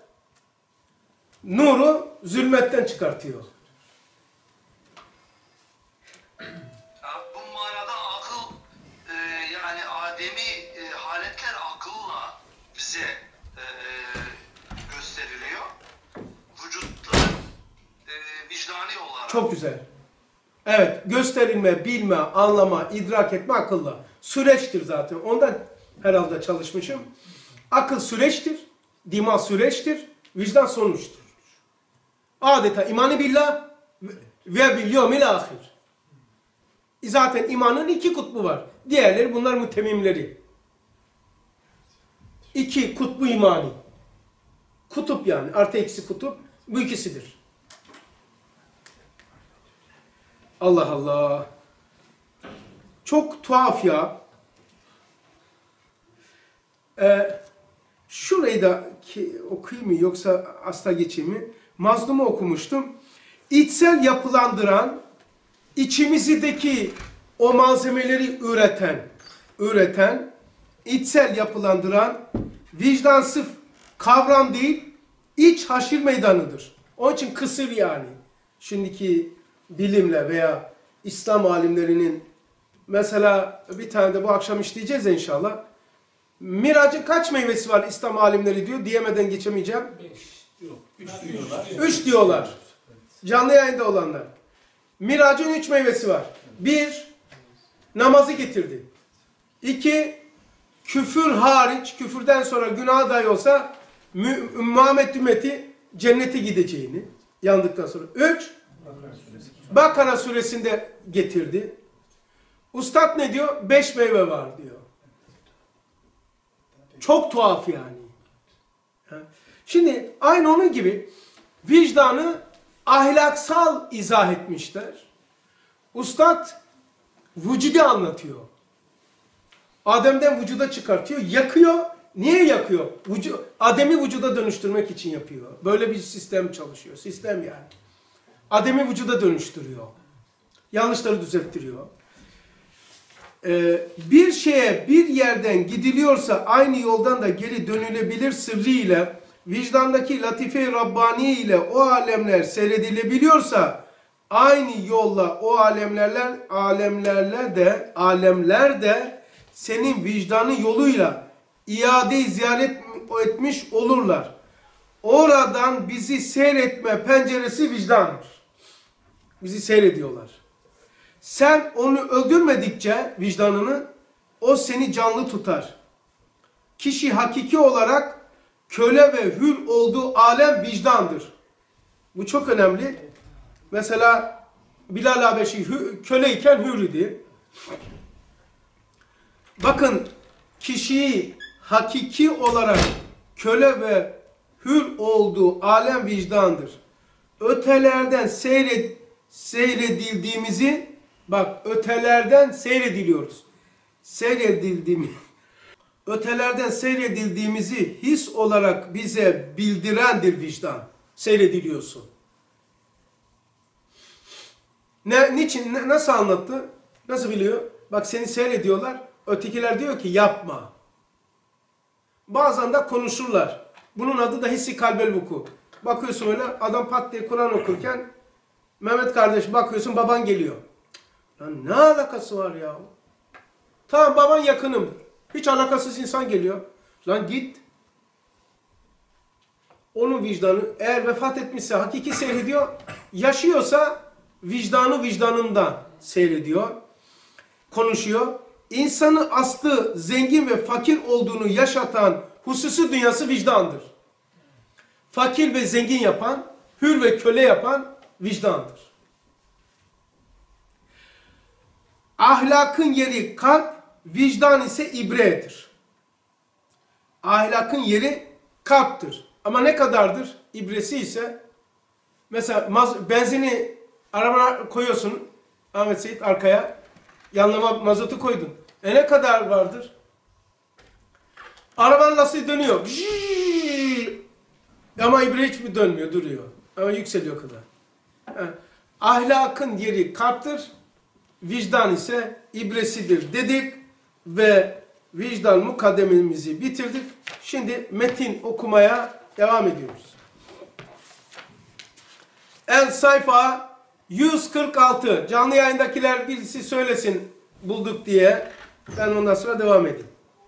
Nuru zulmetten çıkartıyor. Bu manada akıl yani ademi haletler akılla bize gösteriliyor. Vücutta vicdani olarak. Çok güzel. Evet, gösterilme, bilme, anlama, idrak etme akılla. Süreçtir zaten. Ondan herhalde çalışmışım. Akıl süreçtir, dima süreçtir, vicdan sonuçtur. Adeta imanı billah ve bil yevmil ahir. Zaten imanın 2 kutbu var. Diğerleri bunlar mütemmimleri. 2 kutbu imani. Kutup yani. Artı eksi kutup. Bu ikisidir. Allah Allah. Çok tuhaf ya. Şurayı da okuyayım mı yoksa asla geçeyim mi? Mazlum'u okumuştum. İçsel yapılandıran, içimizdeki o malzemeleri üreten, içsel yapılandıran, vicdan sırf kavram değil, iç haşir meydanıdır. Onun için kısır yani. Şimdiki bilimle veya İslam alimlerinin, mesela bir tane de bu akşam işleyeceğiz inşallah. Miracın kaç meyvesi var İslam alimleri diyor. Diyemeden geçemeyeceğim. 5 yok. 3 diyorlar. 3 diyorlar. Canlı yayında olanlar. Miracın 3 meyvesi var. 1. Namazı getirdi. 2. Küfür hariç, küfürden sonra günah dahi olsa Muhammed ümmeti cennete gideceğini yandıktan sonra. 3. Bakara suresinde getirdi. Ustad ne diyor? 5 meyve var diyor. Çok tuhaf yani. Şimdi aynı onun gibi vicdanı ahlaksal izah etmişler. Ustad vücudu anlatıyor. Adem'den vücuda çıkartıyor, yakıyor. Niye yakıyor? Adem'i vücuda dönüştürmek için yapıyor. Böyle bir sistem çalışıyor. Sistem yani. Adem'i vücuda dönüştürüyor. Yanlışları düzelttiriyor. Bir şeye bir yerden gidiliyorsa aynı yoldan da geri dönülebilir sırrıyla vicdandaki latife-i Rabbani ile o alemler seyredilebiliyorsa aynı yolla o alemler de senin vicdanı yoluyla iade-i ziyaret etmiş olurlar. Oradan bizi seyretme penceresi vicdandır. Bizi seyrediyorlar. Sen onu öldürmedikçe vicdanını, o seni canlı tutar. Kişi hakiki olarak köle ve hür olduğu alem vicdandır. Bu çok önemli. Mesela Bilal Habeşi köleyken hür idi. Bakın, kişiyi hakiki olarak köle ve hür olduğu alem vicdandır. Ötelerden seyredildiğimizi, bak ötelerden seyrediliyoruz. Ötelerden seyredildiğimizi his olarak bize bildirendir vicdan. Seyrediliyorsun. Niçin? Nasıl anlattı? Nasıl biliyor? Bak seni seyrediyorlar. Ötekiler diyor ki yapma. Bazen de konuşurlar. Bunun adı da hissi kalbel vuku. Bakıyorsun öyle adam pat diye Kur'an okurken Mehmet kardeş bakıyorsun baban geliyor. Lan ne alakası var ya? Tamam baban yakınım. Hiç alakasız insan geliyor. Lan git. Onun vicdanı eğer vefat etmişse hakiki seyrediyor. Yaşıyorsa vicdanı vicdanında seyrediyor. Konuşuyor. İnsanı aslı zengin ve fakir olduğunu yaşatan hususi dünyası vicdandır. Fakir ve zengin yapan, hür ve köle yapan vicdandır. Ahlakın yeri kalp, vicdan ise ibredir. Ahlakın yeri kalptir. Ama ne kadardır? İbresi ise mesela benzini arabana koyuyorsun Ahmet Seyit arkaya. Yanlama mazotu koydun. Ne kadar vardır? Arabanın lastiği dönüyor. Ama ibre hiç mi dönmüyor, duruyor. Ama yükseliyor kadar. Ahlakın yeri kalptir. Vicdan ise ibresidir dedik ve vicdan mukaddememizi bitirdik. Şimdi metin okumaya devam ediyoruz. El sayfa 146. Canlı yayındakiler birisi söylesin bulduk diye. Ben ondan sonra devam edeyim.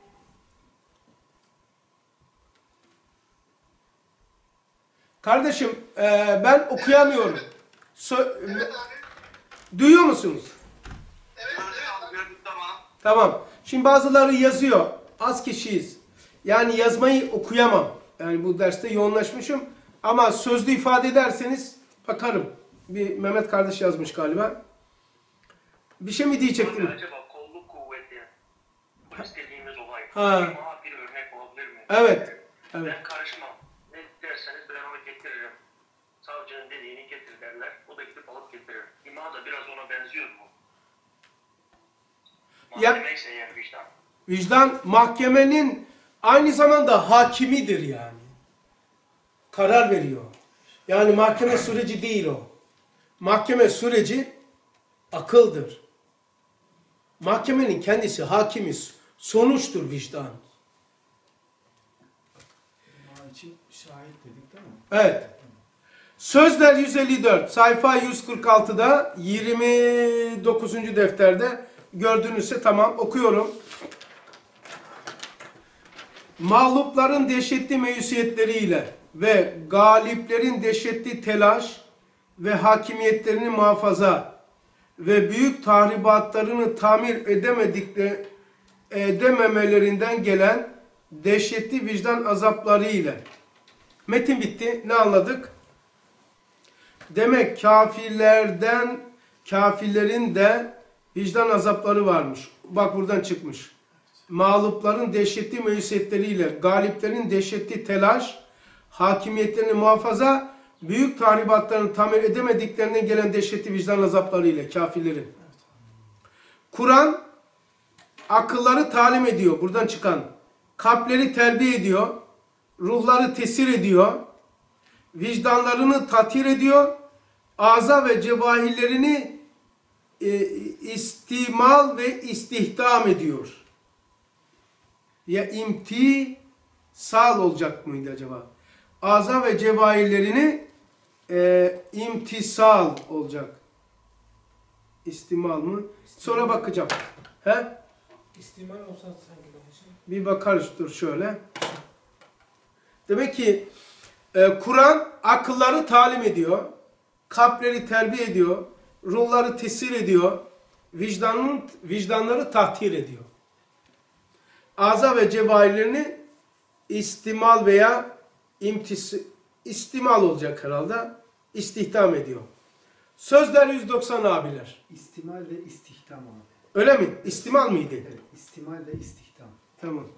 Kardeşim ben okuyamıyorum. Evet abi. Duyuyor musunuz? Evet abi gördük tamam. Tamam. Şimdi bazıları yazıyor. Az kişiyiz. Yani yazmayı okuyamam. Yani bu derste yoğunlaşmışım. Ama sözlü ifade ederseniz bakarım. Bir Mehmet kardeş yazmış galiba. Bir şey mi diyecektim? Acaba kolluk kuvveti bu istediğimiz olay bir örnek olabilir mi? Evet. Evet. Ben karışmam. Ne derseniz ben onu getiririm. Savcının dediğini getir derler. O da gidip alıp getirir. İma da biraz ona benziyor mu? Ya- Mahkeme ise yani vicdan. Vicdan mahkemenin aynı zamanda hakimidir yani. Karar veriyor. Yani mahkeme süreci değil o. Mahkeme süreci akıldır. Mahkemenin kendisi hakimi, sonuçtur vicdan. Bunun için şahit dedik değil mi? Evet. Sözler 154, sayfa 146'da 29. defterde gördüğünüzse tamam okuyorum. Mağlupların dehşetli meyusiyetleriyle ve galiplerin dehşetli telaş ve hakimiyetlerini muhafaza ve büyük tahribatlarını tamir edememelerinden gelen dehşetli vicdan azapları ile. Metin bitti. Ne anladık? Demek kafirlerin de vicdan azapları varmış. Bak buradan çıkmış. Mağlupların dehşetli meyusiyetleriyle, galiplerin dehşetli telaş, hakimiyetlerini muhafaza, büyük tahribatlarını tamir edemediklerine gelen dehşetli vicdan azaplarıyla kafirlerin. Kur'an akılları talim ediyor. Buradan çıkan. Kalpleri terbiye ediyor. Ruhları tesir ediyor. Vicdanlarını tathir ediyor. Ağza ve cevahirlerini istimal ve istihdam ediyor. Ya imtisal olacak mıydı acaba? Ağza ve cevahirlerini imtisal olacak. İstimal mı? Sonra bakacağım. He? İstimal olsa sanki daha şey. Bir bakarız dur şöyle. Demek ki Kur'an akılları talim ediyor. Kalpleri terbiye ediyor. Ruhları tesir ediyor. Vicdanları tahtir ediyor. Ağza ve cevahirlerini istimal veya istimal olacak herhalde. İstihdam ediyor. Sözler 190 abiler. İstimal ve istihdam abi. Öyle mi? İstimal mıydı? Evet, istimal ve istihdam. Tamam.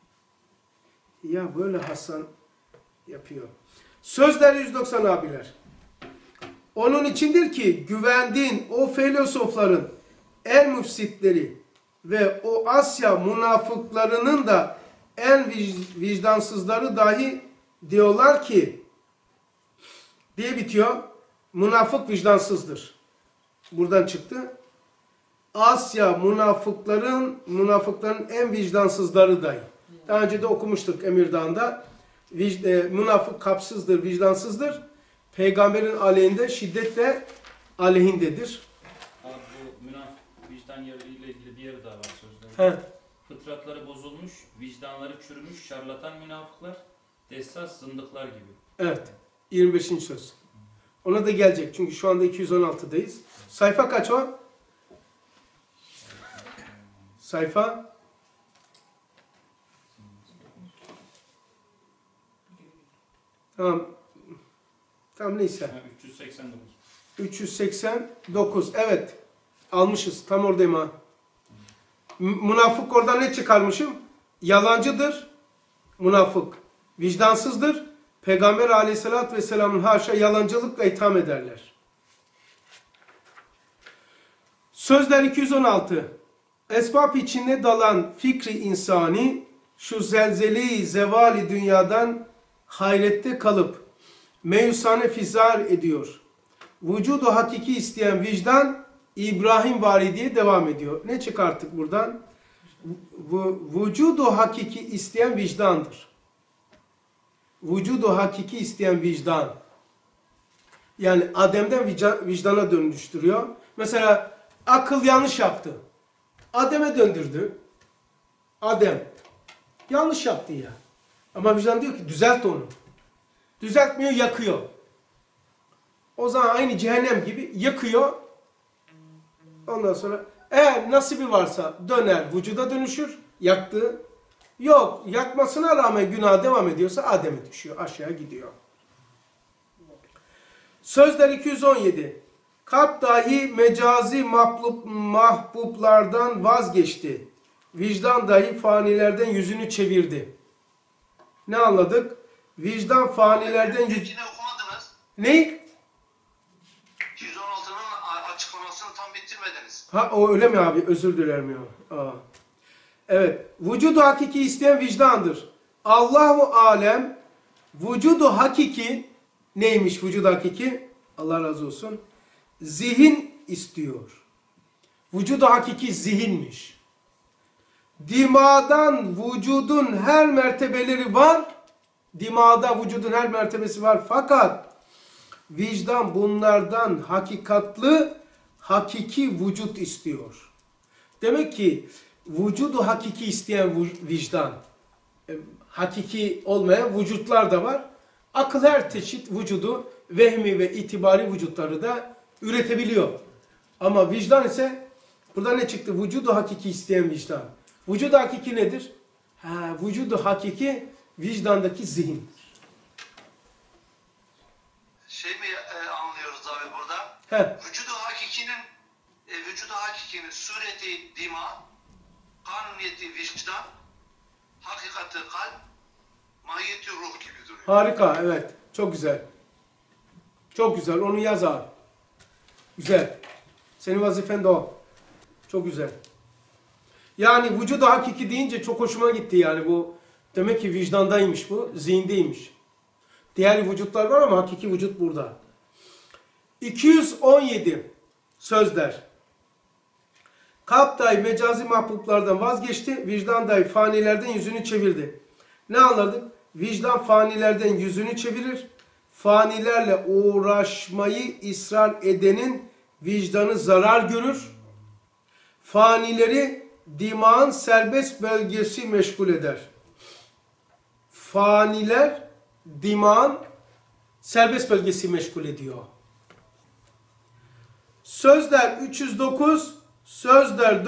Ya böyle Hasan yapıyor. Sözler 190 abiler. Onun içindir ki güvendiğin o filozofların en müfsitleri ve o Asya münafıklarının da en vicdansızları dahi diyorlar ki diye bitiyor. Münafık vicdansızdır. Buradan çıktı. Asya münafıkların en vicdansızları dahi. Daha önce de okumuştuk Emirdağ'da. Münafık kapsızdır, vicdansızdır. Peygamberin aleyhinde şiddetle aleyhindedir. Abi bu münafık vicdan yarıyla ilgili bir yeri daha var sözde. He. Fıtratları bozulmuş, vicdanları çürümüş, şarlatan münafıklar, dessas zındıklar gibi. Evet. 25. söz. Ona da gelecek. Çünkü şu anda 216'dayız. Sayfa kaç o? Sayfa? Tamam. Tamam neyse. 389. 389. Evet. Almışız. Tam oradayım ha. Münafık oradan ne çıkarmışım? Yalancıdır. Münafık. Vicdansızdır. Peygamber aleyhissalatü vesselamın haşa yalancılıkla itham ederler. Sözler 216. Esbab içinde dalan fikri insani şu zelzeli zevali dünyadan hayrette kalıp meyusane fizar ediyor. Vücudu hakiki isteyen vicdan İbrahim vari diye devam ediyor. Ne çıkarttık buradan? Vücudu hakiki isteyen vicdandır. Vücudu hakiki isteyen vicdan. Yani Adem'den vicdana dönüştürüyor. Mesela akıl yanlış yaptı. Adem'e döndürdü. Adem yanlış yaptı ya. Ama vicdan diyor ki düzelt onu. Düzeltmiyor, yakıyor. O zaman aynı cehennem gibi yakıyor. Ondan sonra eğer nasibi varsa döner, vücuda dönüşür. Yaktığı. Yok, yakmasına rağmen günah devam ediyorsa Adem'e düşüyor. Aşağı gidiyor. Sözler 217. Kalp dahi mecazi mahbublardan vazgeçti. Vicdan dahi fanilerden yüzünü çevirdi. Ne anladık? Vicdan fanilerden Hepsini okumadınız. Ne? 216'nın açıklamasını tam bitirmediniz. Ha o öyle mi abi? Özür dilerim ya. Aa. Evet. Vücudu hakiki isteyen vicdandır. Allahu alem vücudu hakiki neymiş vücudu hakiki? Allah razı olsun. Zihin istiyor. Vücudu hakiki zihinmiş. Dimağdan vücudun her mertebeleri var. Dimağda vücudun her mertebesi var. Fakat vicdan bunlardan hakiki vücut istiyor. Demek ki vücudu hakiki isteyen vicdan, hakiki olmayan vücutlar da var. Akıl her çeşit vücudu, vehmi ve itibari vücutları da üretebiliyor. Ama vicdan ise, burada ne çıktı? Vücudu hakiki isteyen vicdan. Vücudu hakiki nedir? Vücudu hakiki vicdandaki zihindir. Şey mi anlıyoruz abi burada? Vücudu hakikinin sureti dima, kanuniyeti vicdan, hakikati kalp, mahiyeti ruh gibi duruyor. Harika, evet. Çok güzel. Çok güzel. Onu yaz abi. Güzel. Senin vazifen de o. Çok güzel. Yani vücudu hakiki deyince çok hoşuma gitti yani bu. Demek ki vicdandaymış bu, zihindeymiş. Diğer vücutlar var ama hakiki vücut burada. 217 sözler. Kalp dahi mecazi mahbublardan vazgeçti, vicdan dahi fanilerden yüzünü çevirdi. Ne anladık? Vicdan fanilerden yüzünü çevirir. Fanilerle uğraşmayı ısrar edenin vicdanı zarar görür. Fanileri dimağın serbest bölgesi meşgul eder. Faniler dimağın serbest bölgesi meşgul ediyor. Sözler 309, Sözler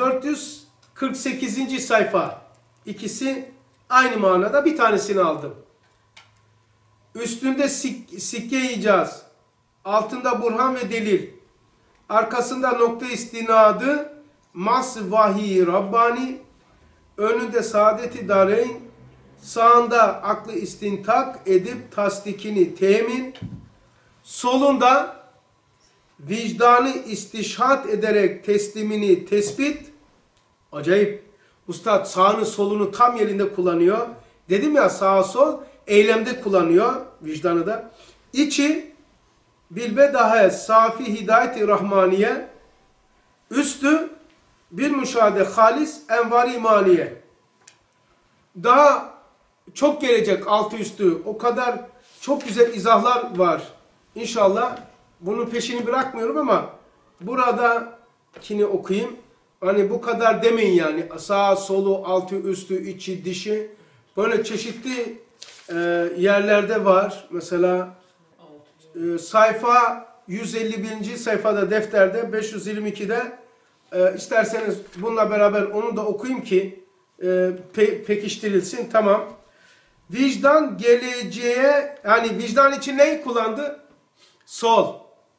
448. sayfa. İkisi aynı manada, bir tanesini aldım. Üstünde sikke icaz, altında burhan ve delil, arkasında nokta istinadı, mas vahiy Rabbani, önünde saadeti dareyn, sağında aklı istintak edip tasdikini temin, solunda vicdanı istişhat ederek teslimini tespit. Acayip. Ustad sağını solunu tam yerinde kullanıyor. Dedim ya, sağ sol eylemde kullanıyor vicdanı da. İçi bilbedahe safi hidayeti rahmaniye, üstü bir müşahede halis envar imaniye. Daha çok gelecek altı üstü. O kadar çok güzel izahlar var. İnşallah bunun peşini bırakmıyorum ama buradakini okuyayım. Hani bu kadar demeyin yani. Sağ, solu, altı, üstü, içi, dişi. Böyle çeşitli yerlerde var. Mesela sayfa 151. sayfada defterde 522'de isterseniz bununla beraber onu da okuyayım ki pekiştirilsin. Tamam. Vicdan geleceğe, yani vicdan için neyi kullandı? Sol.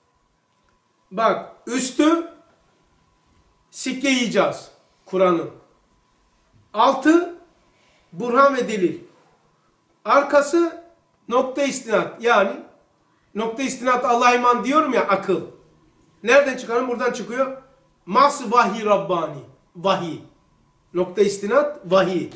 Bak, üstü sikke icaz Kur'an'ın. Altı burhan ve delil. Arkası nokta istinat. Yani nokta istinat Allah'a iman diyorum ya, akıl. Nereden çıkarım? Buradan çıkıyor. Mas vahiy Rabbani. Vahiy. Nokta istinat vahiy.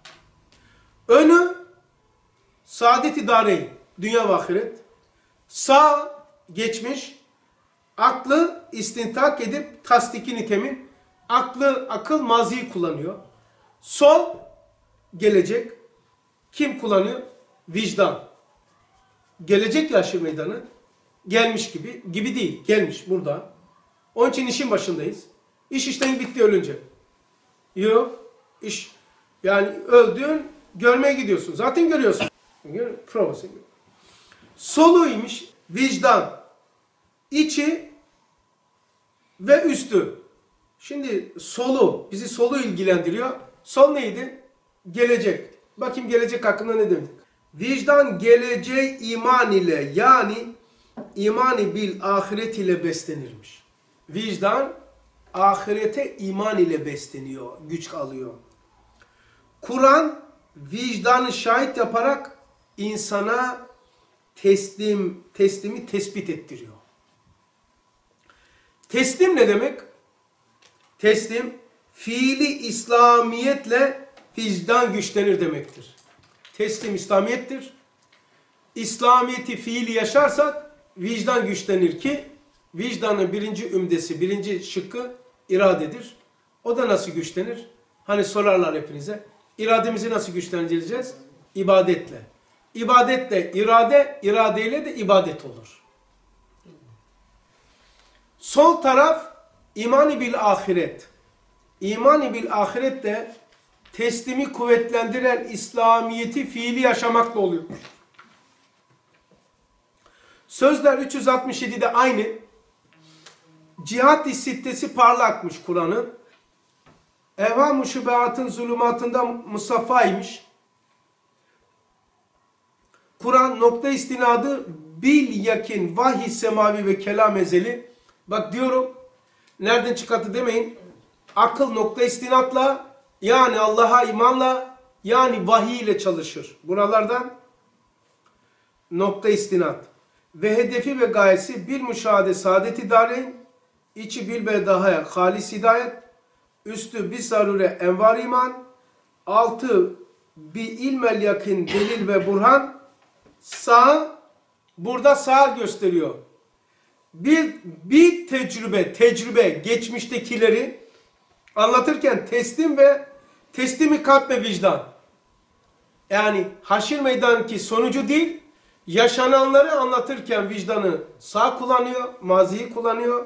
Önü saadet-i dareyn. Dünya ve ahiret. Sağ geçmiş. Aklı istintak edip tasdikini temin. Akıl maziyi kullanıyor. Sol gelecek. Kim kullanıyor? Vicdan. Gelecek yaşı meydanı. Gelmiş gibi. Gibi değil. Gelmiş burada. Onun için işin başındayız. İş işten bitti ölünce. Yok. İş. Yani öldün, görmeye gidiyorsun. Zaten görüyorsun. Provası. Soluymuş vicdan. İçi ve üstü. Şimdi bizi solu ilgilendiriyor. Sol neydi? Gelecek. Bakayım gelecek hakkında ne demek? Vicdan geleceği iman ile, yani imani bil ahiret ile beslenirmiş. Vicdan ahirete iman ile besleniyor, güç alıyor. Kur'an vicdanı şahit yaparak insana teslimi tespit ettiriyor. Teslim ne demek? Teslim, fiili İslamiyetle vicdan güçlenir demektir. teslim İslamiyettir. İslamiyeti fiili yaşarsak vicdan güçlenir ki vicdanın birinci ümdesi, birinci şıkkı iradedir. O da nasıl güçlenir? Hani sorarlar hepinize. İrademizi nasıl güçlendireceğiz? İbadetle. İbadetle irade, iradeyle de ibadet olur. Sol taraf imani bil ahiret. İmani bil ahiret de teslimi kuvvetlendiren İslamiyeti fiili yaşamakla oluyor. Sözler 367'de aynı. Cihat-ı sittesi parlakmış Kur'an'ın. Evham-ı şübehatın zulümatından musaffaymış. Kur'an nokta istinadı bil yakin vahiy semavi ve kelam ezeli. Bak diyorum, nereden çıkarttı demeyin. Akıl nokta istinatla, yani Allah'a imanla, yani vahiy ile çalışır. Buralardan nokta istinat. Ve hedefi ve gayesi bir müşahede saadet-i dareyn, içi bil bedahaya halis hidayet, üstü bir zarure envar iman, altı bir ilmel yakın delil ve burhan, sağ, burada sağ gösteriyor. Bir tecrübe geçmiştekileri anlatırken teslimi kalp ve vicdan. Yani haşir meydanki sonucu değil, yaşananları anlatırken vicdanı sağ kullanıyor, maziyi kullanıyor.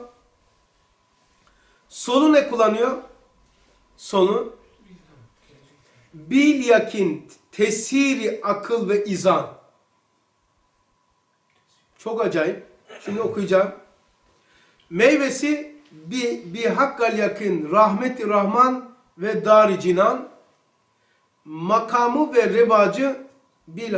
Solu ne kullanıyor? Solu bil yakin, tesiri akıl ve izan. Çok acayip. Şimdi okuyacağım. Meyvesi bir hakkal yakın rahmeti rahman ve dar-ı cinan, makamı ve revacı bil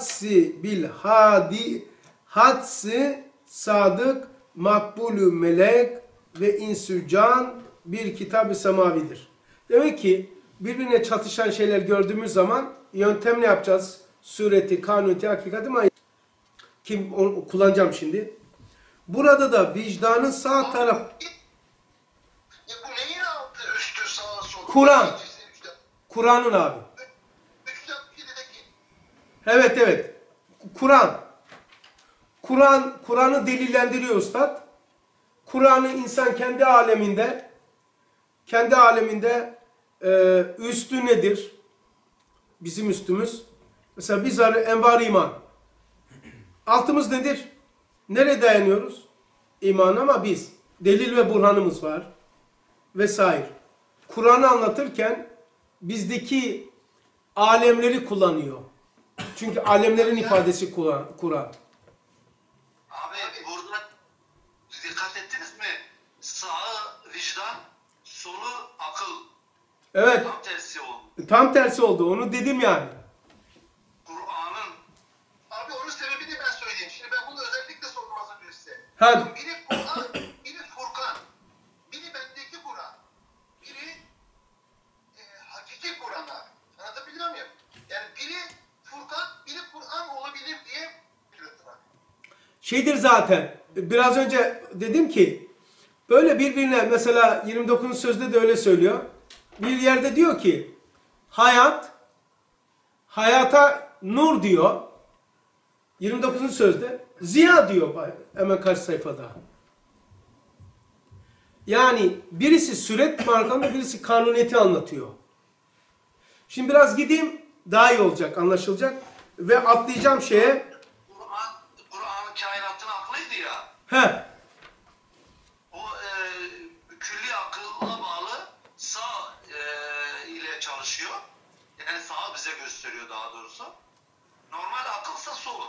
hadsi sadık makbulü melek ve insücan bir kitab-ı semavidir. Demek ki birbirine çatışan şeyler gördüğümüz zaman yöntem ne yapacağız? Sureti, kanuni, hakikati mi? Kim onu kullanacağım şimdi. Burada da vicdanın sağ taraf. Bu neyin altı üstü sağa sola? Kur'an. Kur'an'ın abi. 367'deki. Evet. Kur'an'ı delillendiriyor Üstad. Kur'an'ı insan kendi aleminde üstü nedir? Bizim üstümüz. Mesela biz envar iman. Altımız nedir? Nereye dayanıyoruz? İman, ama biz. Delil ve burhanımız var. Vesaire. Kur'an'ı anlatırken bizdeki alemleri kullanıyor. Çünkü alemlerin ifadesi Kur'an. Abi burada dikkat ettiniz mi? Sağı vicdan, solu akıl. Evet. Tam tersi oldu. Tam tersi oldu. Onu dedim yani. Kur'an'ın. Abi onun sebebini ben söyleyeyim. Şimdi ben bunu özellikle sordum az önce size. Ha. Biri Kur'an, biri Furkan. Biri bendeki Kur'an. Biri hakiki Kur'an abi. Anlatabiliyor muyum? Yani biri Furkan, biri Kur'an olabilir diye ürettim abi. Şeydir zaten. Biraz önce dedim ki böyle birbirine, mesela 29. sözde de öyle söylüyor. Bir yerde diyor ki hayata nur diyor. 29. sözde ziya diyor hemen karşı sayfada. Yani birisi süret markanında, birisi kanuniyeti anlatıyor. Şimdi biraz gideyim, daha iyi olacak, anlaşılacak. Ve atlayacağım şeye. Kur'an'ın kainatın aklıydı ya. He. O külli akılla bağlı sağ ile çalışıyor. Yani sağı bize gösteriyor daha doğrusu. Normal akılsa solu.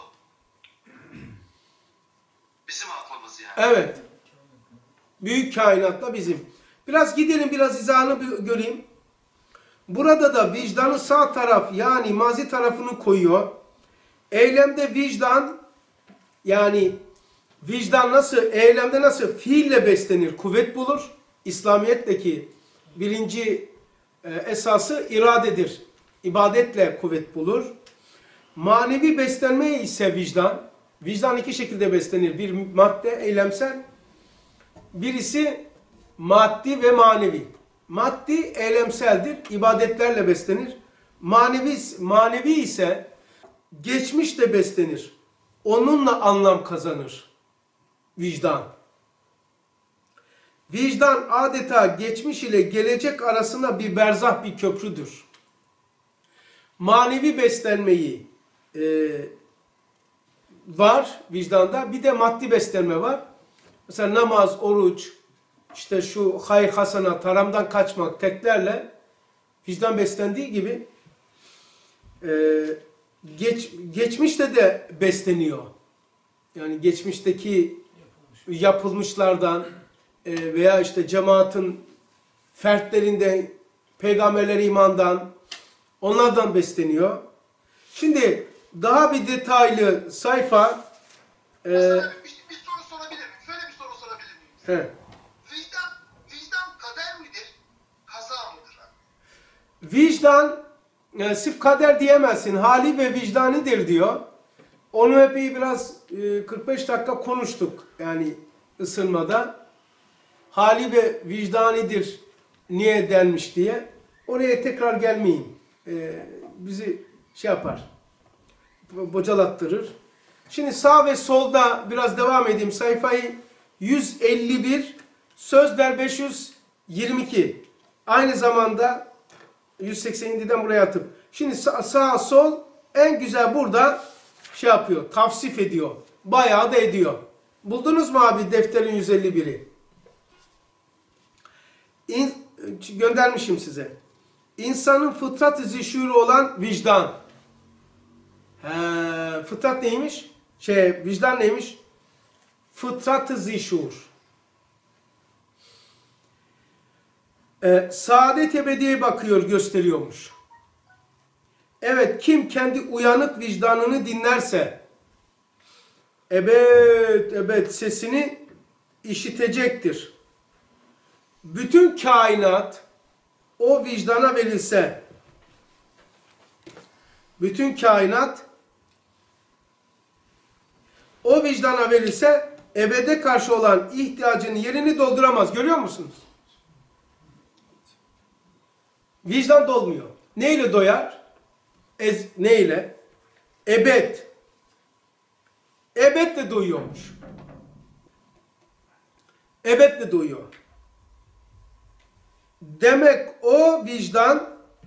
Bizim aklımız yani. Evet. Büyük kainatla bizim. Biraz gidelim, biraz izahını göreyim. Burada da vicdanın sağ taraf, yani mazi tarafını koyuyor. Eylemde vicdan, yani vicdan eylemde nasıl fiille beslenir, kuvvet bulur. İslamiyet'teki birinci esası iradedir. İbadetle kuvvet bulur. Manevi beslenme ise vicdan iki şekilde beslenir. Bir madde, eylemsel. Birisi maddi ve manevi. Maddi eylemseldir, ibadetlerle beslenir. Manevi ise geçmiş de beslenir. Onunla anlam kazanır vicdan. Vicdan adeta geçmiş ile gelecek arasında bir berzah, bir köprüdür. Manevi beslenmeyi var vicdanda, bir de maddi beslenme var. Mesela namaz, oruç, işte şu hayır hasanat, haramdan kaçmak, teklerle vicdan beslendiği gibi geçmişte de besleniyor. Yani geçmişteki yapılmışlardan veya işte cemaatin fertlerinden, peygamberler imandan, onlardan besleniyor. Şimdi daha bir detaylı sayfa Mesela bir soru sorabilir miyim? Şöyle bir soru sorabilir miyim? he, Vicdan kader midir? Kaza mıdır abi? vicdan sırf kader diyemezsin. Hali ve vicdanidir diyor. Onu epey biraz 45 dakika konuştuk. Yani ısınmada. Hali ve vicdanidir niye denmiş diye. Oraya tekrar gelmeyeyim. Bizi şey yapar. Bocalattırır. Şimdi sağ ve solda biraz devam edeyim. Sayfayı 151, sözler 522. Aynı zamanda 187'den buraya atıp. Şimdi sağ sol en güzel burada şey yapıyor. Tavsif ediyor. Bayağı da ediyor. Buldunuz mu abi defterin 151'i? Göndermişim size. İnsanın fıtrat-ı zişûru olan vicdan. Fıtrat neymiş? Vicdan neymiş? Fıtrat-ı zişûr. Saadet ebediye bakıyor, gösteriyormuş. Evet, kim kendi uyanık vicdanını dinlerse ebed sesini işitecektir. Bütün kainat o vicdana verilse, bütün kainat o vicdana verilse ebede karşı olan ihtiyacının yerini dolduramaz. Görüyor musunuz? Vicdan dolmuyor. Neyle doyar? Neyle? Ebed. Ebed de doyuyormuş. Ebed de doyuyor. Demek o vicdan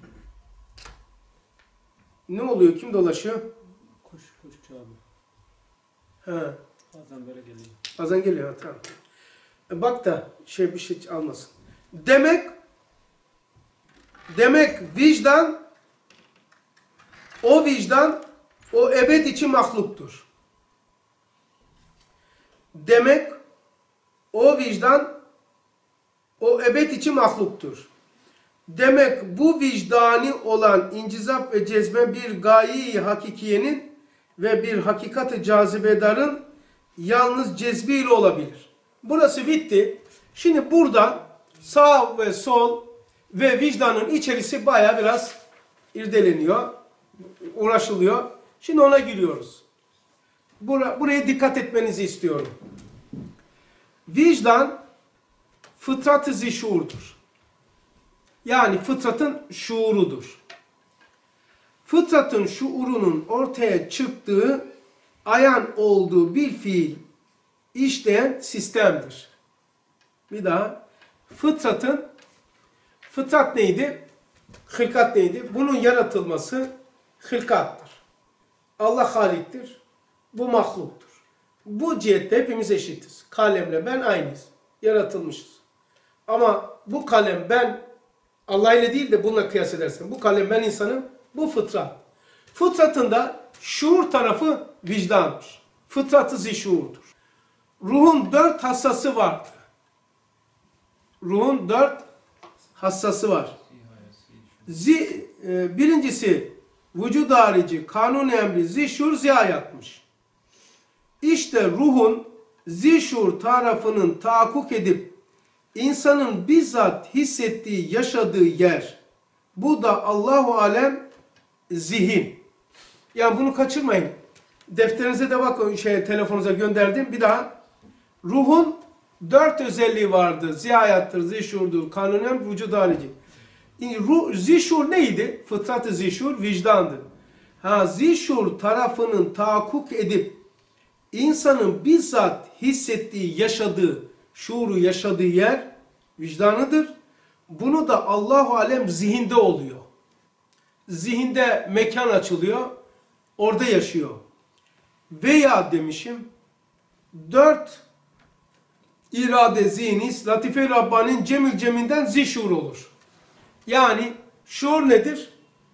ne oluyor? Kim dolaşıyor? Kuş abi. Ha. Bazen böyle geliyor. Bazen geliyor. Tamam. Bak da bir şey almasın. Demek vicdan o ebed için mahluktur. Demek o vicdan o ebed için mahluktur. Demek bu vicdani olan incizap ve cezbe bir gaye-i hakikiyenin ve bir hakikat-ı cazibedarın yalnız cezbiyle olabilir. Burası bitti. Şimdi burada sağ ve sol ve vicdanın içerisi baya biraz irdeleniyor, uğraşılıyor. Şimdi ona giriyoruz. Buraya dikkat etmenizi istiyorum. Vicdan fıtrat-ı zişûrdur. Yani fıtratın şuurudur. Fıtratın şuurunun ortaya çıktığı, ayan olduğu bir fiil işleyen sistemdir. Bir daha. Fıtrat neydi? Hılkat neydi? Bunun yaratılması hılkattır. Allah haliktir. Bu mahluktur. Bu cihette hepimiz eşitiz. Kalemle ben aynıyız. Yaratılmışız. Ama bu kalem ben Allah ile değil de bununla kıyas edersen. Bu kalem ben insanım. Bu fıtrat. Fıtratın da şuur tarafı vicdandır. Fıtratı zişuurdur. Ruhun 4 hassası vardır. Ruhun 4 hassası var. Birincisi vücud harici, kanun emri, zişur, ziyayatmış. İşte ruhun zişur tarafının tahakkuk edip insanın bizzat hissettiği, yaşadığı yer. Bu da Allahu alem zihin. Yani bunu kaçırmayın. Defterinize de bakın, telefonunuza gönderdim. Bir daha. Ruhun 4 özelliği vardı. Ziyayattır, zişurdur, kanun emri, vücud harici. Zişur neydi? Fıtrat-ı zişur vicdandı. zişur tarafının tahakkuk edip insanın bizzat hissettiği, yaşadığı, şuuru yaşadığı yer vicdanıdır. Bunu da Allahu alem zihinde oluyor. Zihinde mekan açılıyor, orada yaşıyor. Veya demişim, 4 irade zihni, Latife-i Rabbani'nin cemil ceminden zişur olur. Yani şuur nedir?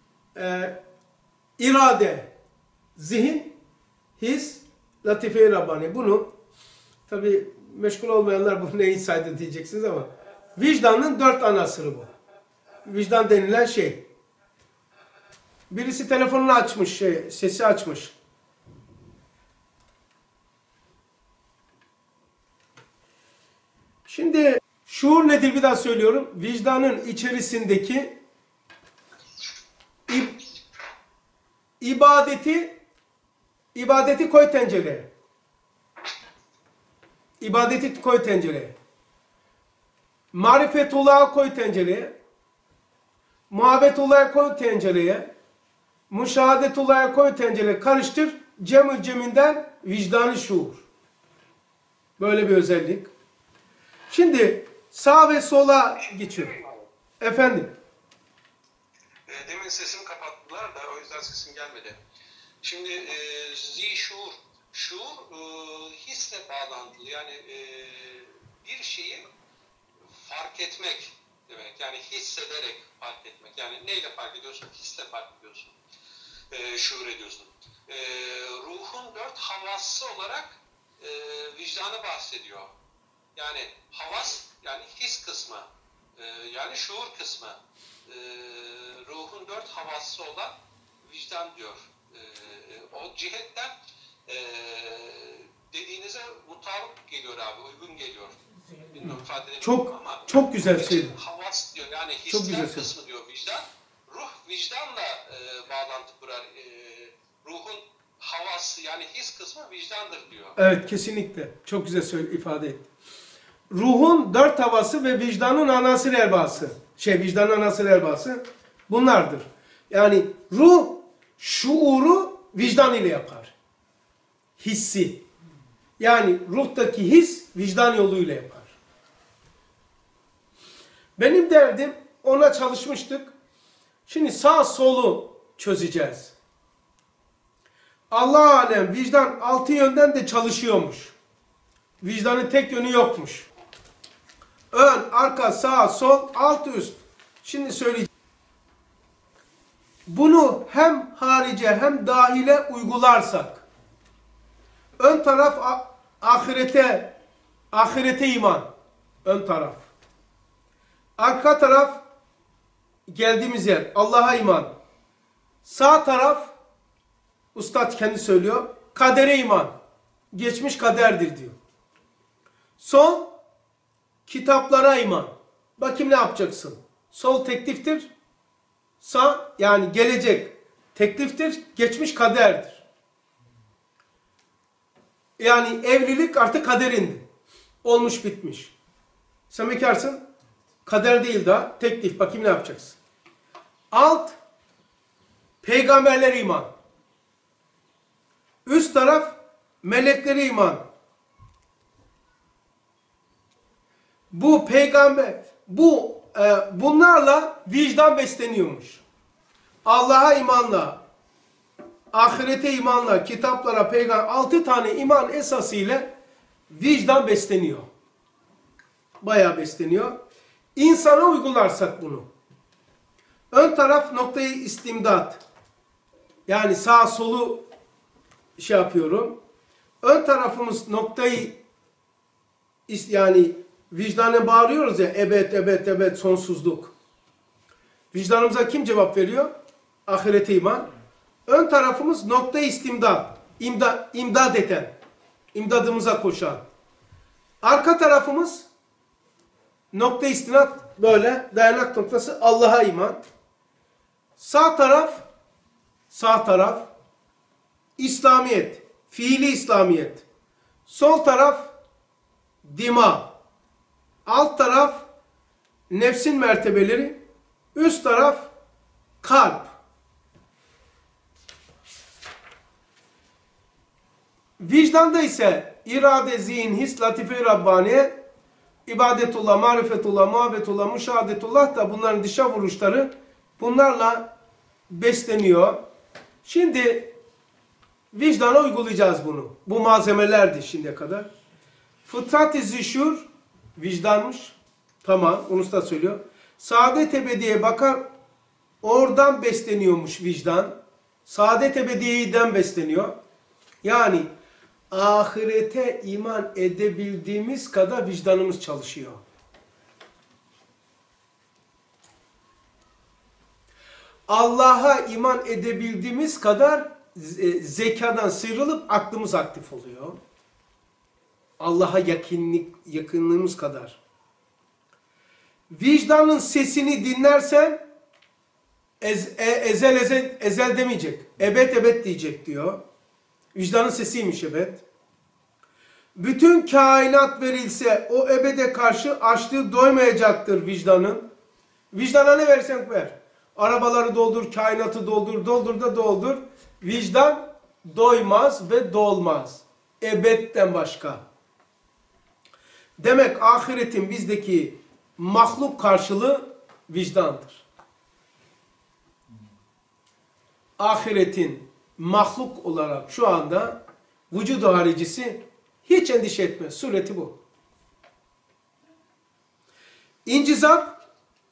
İrade, zihin, his, Latife-i Rabbani. Bunu tabi meşgul olmayanlar bunu neyi saydı diyeceksiniz ama vicdanın 4 anasırı bu. Vicdan denilen şey. Birisi telefonunu açmış, sesi açmış. Şimdi şuur nedir bir daha söylüyorum. Vicdanın içerisindeki ibadeti koy tencereye. İbadeti koy tencereye. Marifetullah'ı koy tencereye. Muhabbetullah'ı koy tencereye. Müşahadetullah'ı koy tencereye. Karıştır. Cemül ceminden vicdanı şuur. Böyle bir özellik. Şimdi sağ ve sola geçiyor. Efendim. Demin sesimi kapattılar da o yüzden sesim gelmedi. Şimdi zişur, şuur hisle bağlantılı. Yani bir şeyi fark etmek demek. Yani hissederek fark etmek. Yani neyle fark ediyorsun? Hisle fark ediyorsun. Şuur ediyorsun. Ruhun 4 havası olarak vicdanı bahsediyor. Yani havas, yani his kısmı, yani şuur kısmı, ruhun 4 havası olan vicdan diyor. O cihetten dediğinize mutabık geliyor abi, uygun geliyor. Bilmiyorum ifade edebilirim ama. Çok güzel şey. Havas diyor, yani hisler kısmı diyor vicdan. Ruh vicdanla bağlantı kurar. Ruhun havası, yani his kısmı vicdandır diyor. Evet, kesinlikle. Çok güzel ifade etti. Ruhun 4 havası ve vicdanın anasır erbası. Vicdanın anasır erbası bunlardır. Yani ruh şuuru vicdan ile yapar. Hissi. Yani ruhtaki his vicdan yoluyla yapar. Benim derdim, ona çalışmıştık. Şimdi sağ solu çözeceğiz. Allah alem vicdan 6 yönden de çalışıyormuş. Vicdanın tek yönü yokmuş. Ön, arka, sağ, sol, alt, üst. Şimdi söyleyeceğim. Bunu hem harice hem dahile uygularsak, ön taraf ahirete iman, ön taraf. Arka taraf geldiğimiz yer, Allah'a iman. Sağ taraf, Üstad kendi söylüyor, kadere iman. Geçmiş kaderdir diyor. Sol, kitaplara iman. Bakayım ne yapacaksın? Sol tekliftir. Sağ, yani gelecek tekliftir. Geçmiş kaderdir. Yani evlilik artık kaderindi. Olmuş bitmiş. Sen bekarsın. Kader değil daha. Teklif. Bakayım ne yapacaksın? Alt, peygamberlere iman. Üst taraf, meleklere iman. Bu peygamber, bunlarla vicdan besleniyormuş. Allah'a imanla, ahirete imanla, kitaplara, peygamber, 6 tane iman esası ile vicdan besleniyor. Bayağı besleniyor. İnsana uygularsak bunu. Ön taraf noktayı istimdat. Yani sağ solu yapıyorum. Ön tarafımız noktayı yani vicdana bağırıyoruz ya, ebed sonsuzluk. Vicdanımıza kim cevap veriyor? Ahirete iman. Ön tarafımız noktayı istimdat. İmdad eden. İmdadımıza koşan. Arka tarafımız nokta istinat, böyle dayanak noktası Allah'a iman. Sağ taraf İslamiyet, fiili İslamiyet. Sol taraf dima. Alt taraf nefsin mertebeleri. Üst taraf kalp. Vicdanda ise irade, zihin, his, latife-i Rabbaniye, ibadetullah, marifetullah, muhabbetullah, müşahadetullah da bunların dışa vuruşları bunlarla besleniyor. Şimdi vicdana uygulayacağız bunu. Bu malzemelerdi şimdiye kadar. Fıtrat-ı zişur vicdanmış. Tamam, onu da söylüyor. Saadet ebediye bakar, oradan besleniyormuş vicdan. Saadet ebediyeden besleniyor. Yani ahirete iman edebildiğimiz kadar vicdanımız çalışıyor. Allah'a iman edebildiğimiz kadar zekadan sıyrılıp aklımız aktif oluyor. Allah'a yakınlığımız kadar. Vicdanın sesini dinlersen ezel demeyecek. Ebed ebed diyecek diyor. Vicdanın sesiymiş ebed. Bütün kainat verilse o ebede karşı açlığı doymayacaktır vicdanın. Vicdana ne versen ver. Arabaları doldur, kainatı doldur, doldur da doldur. Vicdan doymaz ve dolmaz. Ebedden başka. Demek ahiretin bizdeki mahluk karşılığı vicdandır. Ahiretin mahluk olarak şu anda vücudu haricisi hiç endişe etme. Sureti bu. İncizap,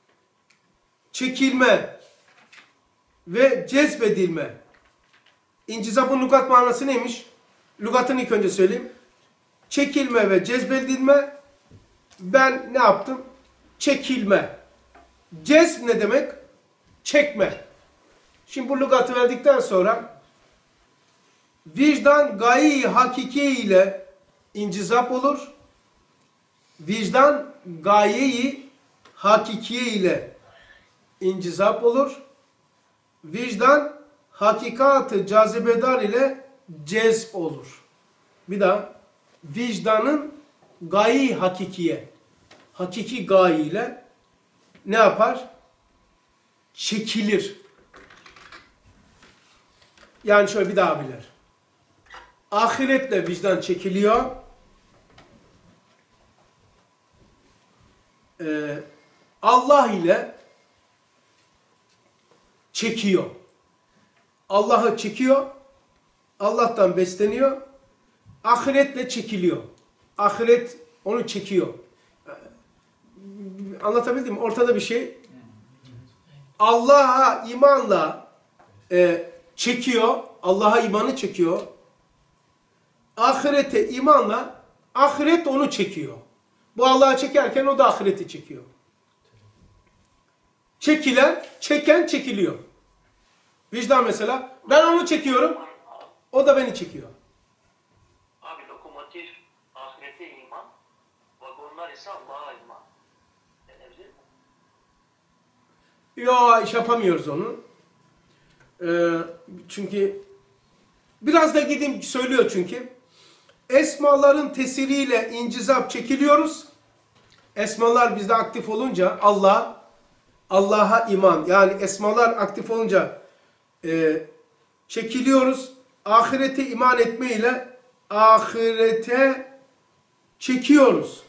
çekilme ve cezbedilme. İncizapın lügat manası neymiş? Lügatını ilk önce söyleyeyim. Çekilme ve cezbedilme. Ben ne yaptım? Çekilme. Cezb ne demek? Çekme. Şimdi bu lügatı verdikten sonra vicdan gayi hakiki ile incizap olur. Vicdan gayeyi hakikiye ile incizap olur. Vicdan hakikatı cazibedar ile cezb olur. Bir daha vicdanın gayi hakikiye, hakiki gayi ile ne yapar? Çekilir. Yani şöyle bir daha bilir. Ahiretle vicdan çekiliyor. Allah ile çekiyor. Allah'ı çekiyor. Allah'tan besleniyor. Ahiretle çekiliyor. Ahiret onu çekiyor. Anlatabildim mi? Ortada bir şey. Allah'a imanla çekiyor. Allah'a imanı çekiyor. Ahirete imanla ahiret onu çekiyor. Bu Allah'ı çekerken o da ahireti çekiyor. Çeken çekiliyor. Vicdan mesela. Ben onu çekiyorum. O da beni çekiyor. Abi lokomotif ahirete iman, vagonlar ise Allah'a iman. Denebilir mi? Yok, iş yapamıyoruz onu. Çünkü biraz da gideyim söylüyor çünkü. Esmaların tesiriyle incizap çekiliyoruz. Esmalar bizde aktif olunca Allah'a iman. Yani esmalar aktif olunca çekiliyoruz. Ahirete iman etmeyle ahirete çekiyoruz.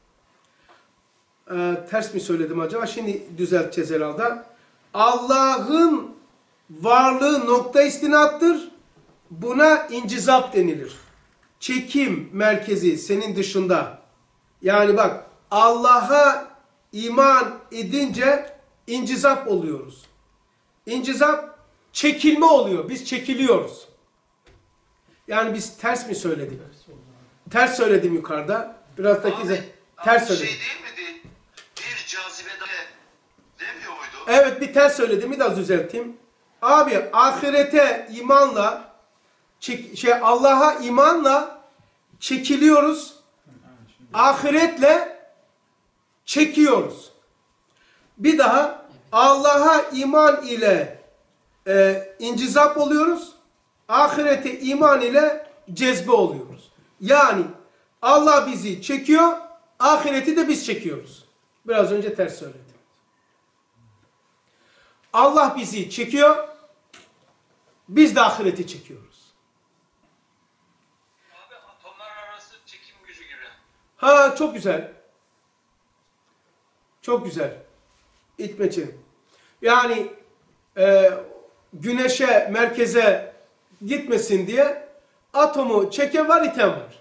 Ters mi söyledim acaba? Şimdi düzelteceğiz herhalde. Allah'ın varlığı nokta istinattır. Buna incizap denilir. Çekim merkezi senin dışında. Yani bak Allah'a iman edince incizap oluyoruz. İncizap çekilme oluyor. Biz çekiliyoruz. Yani biz ters mi söyledik? Ters söyledim yukarıda. Biraz da ters söyledim. Şey değil mi? Bir cazibede demiyor muydu? Evet, bir ters söyledim. Bir daha düzelteyim. Abi ahirete imanla Allah'a imanla çekiliyoruz. Ahiretle çekiyoruz. Bir daha Allah'a iman ile incizap oluyoruz. Ahirete iman ile cezbe oluyoruz. Yani Allah bizi çekiyor, ahireti de biz çekiyoruz. Biraz önce ters söyledim. Allah bizi çekiyor, biz de ahireti çekiyoruz. Ha çok güzel. Çok güzel. İtmeci. Yani güneşe, merkeze gitmesin diye atomu çeken var, iten var.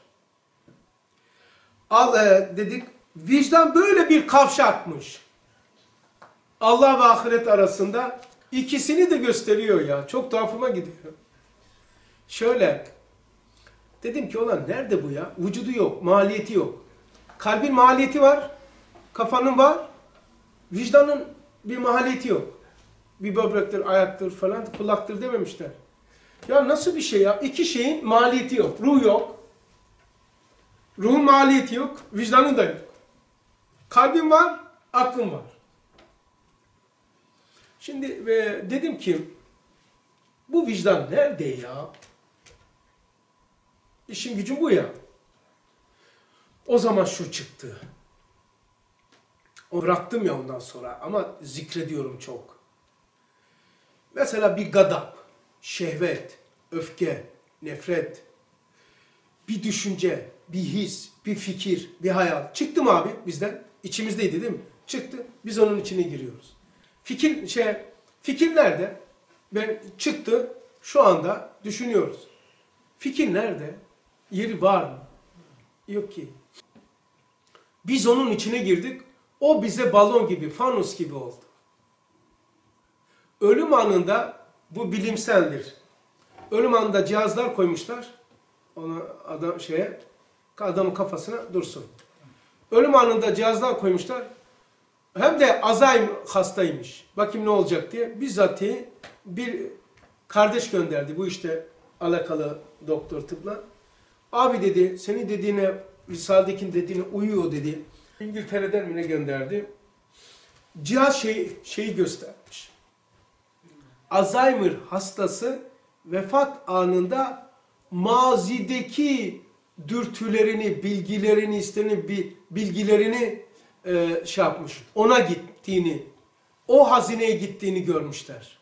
Dedik, vicdan böyle bir kavşakmış. Allah ve ahiret arasında ikisini de gösteriyor ya. Çok tuhafıma gidiyor. Şöyle, dedim ki ulan nerede bu ya? Vücudu yok, maliyeti yok. Kalbin maliyeti var, kafanın var, vicdanın bir maliyeti yok. Bir böbrektir, ayaktır falan, kulaktır dememişler. Ya nasıl bir şey ya? İki şeyin maliyeti yok. Ruh yok. Ruhun maliyeti yok, vicdanın da yok. Kalbin var, aklın var. Şimdi dedim ki bu vicdan nerede ya? İşin gücün bu ya. O zaman şu çıktı. O bıraktım ya ondan sonra ama zikrediyorum çok. Mesela bir gadap, şehvet, öfke, nefret, bir düşünce, bir his, bir fikir, bir hayal. Çıktı mı abi bizden? İçimizdeydi değil mi? Çıktı. Biz onun içine giriyoruz. Fikir nerede? Çıktı. Şu anda düşünüyoruz. Fikir nerede? Yeri var mı? Yok ki. Biz onun içine girdik. O bize balon gibi, fanus gibi oldu. Ölüm anında, bu bilimseldir. Ölüm anında cihazlar koymuşlar. Onu adamın kafasına dursun. Ölüm anında cihazlar koymuşlar. Hem de Alzheimer hastaymış. Bakayım ne olacak diye. Bizzatihi bir kardeş gönderdi bu işte alakalı doktor tıpla. Abi dedi, senin dediğine, Risale'dekinin dediğine uyuyor dedi. İngiltere'den mi ne gönderdi? Cihaz şeyi göstermiş. Alzheimer hastası vefat anında mazideki dürtülerini, bilgilerini yapmış. Ona gittiğini, o hazineye gittiğini görmüşler.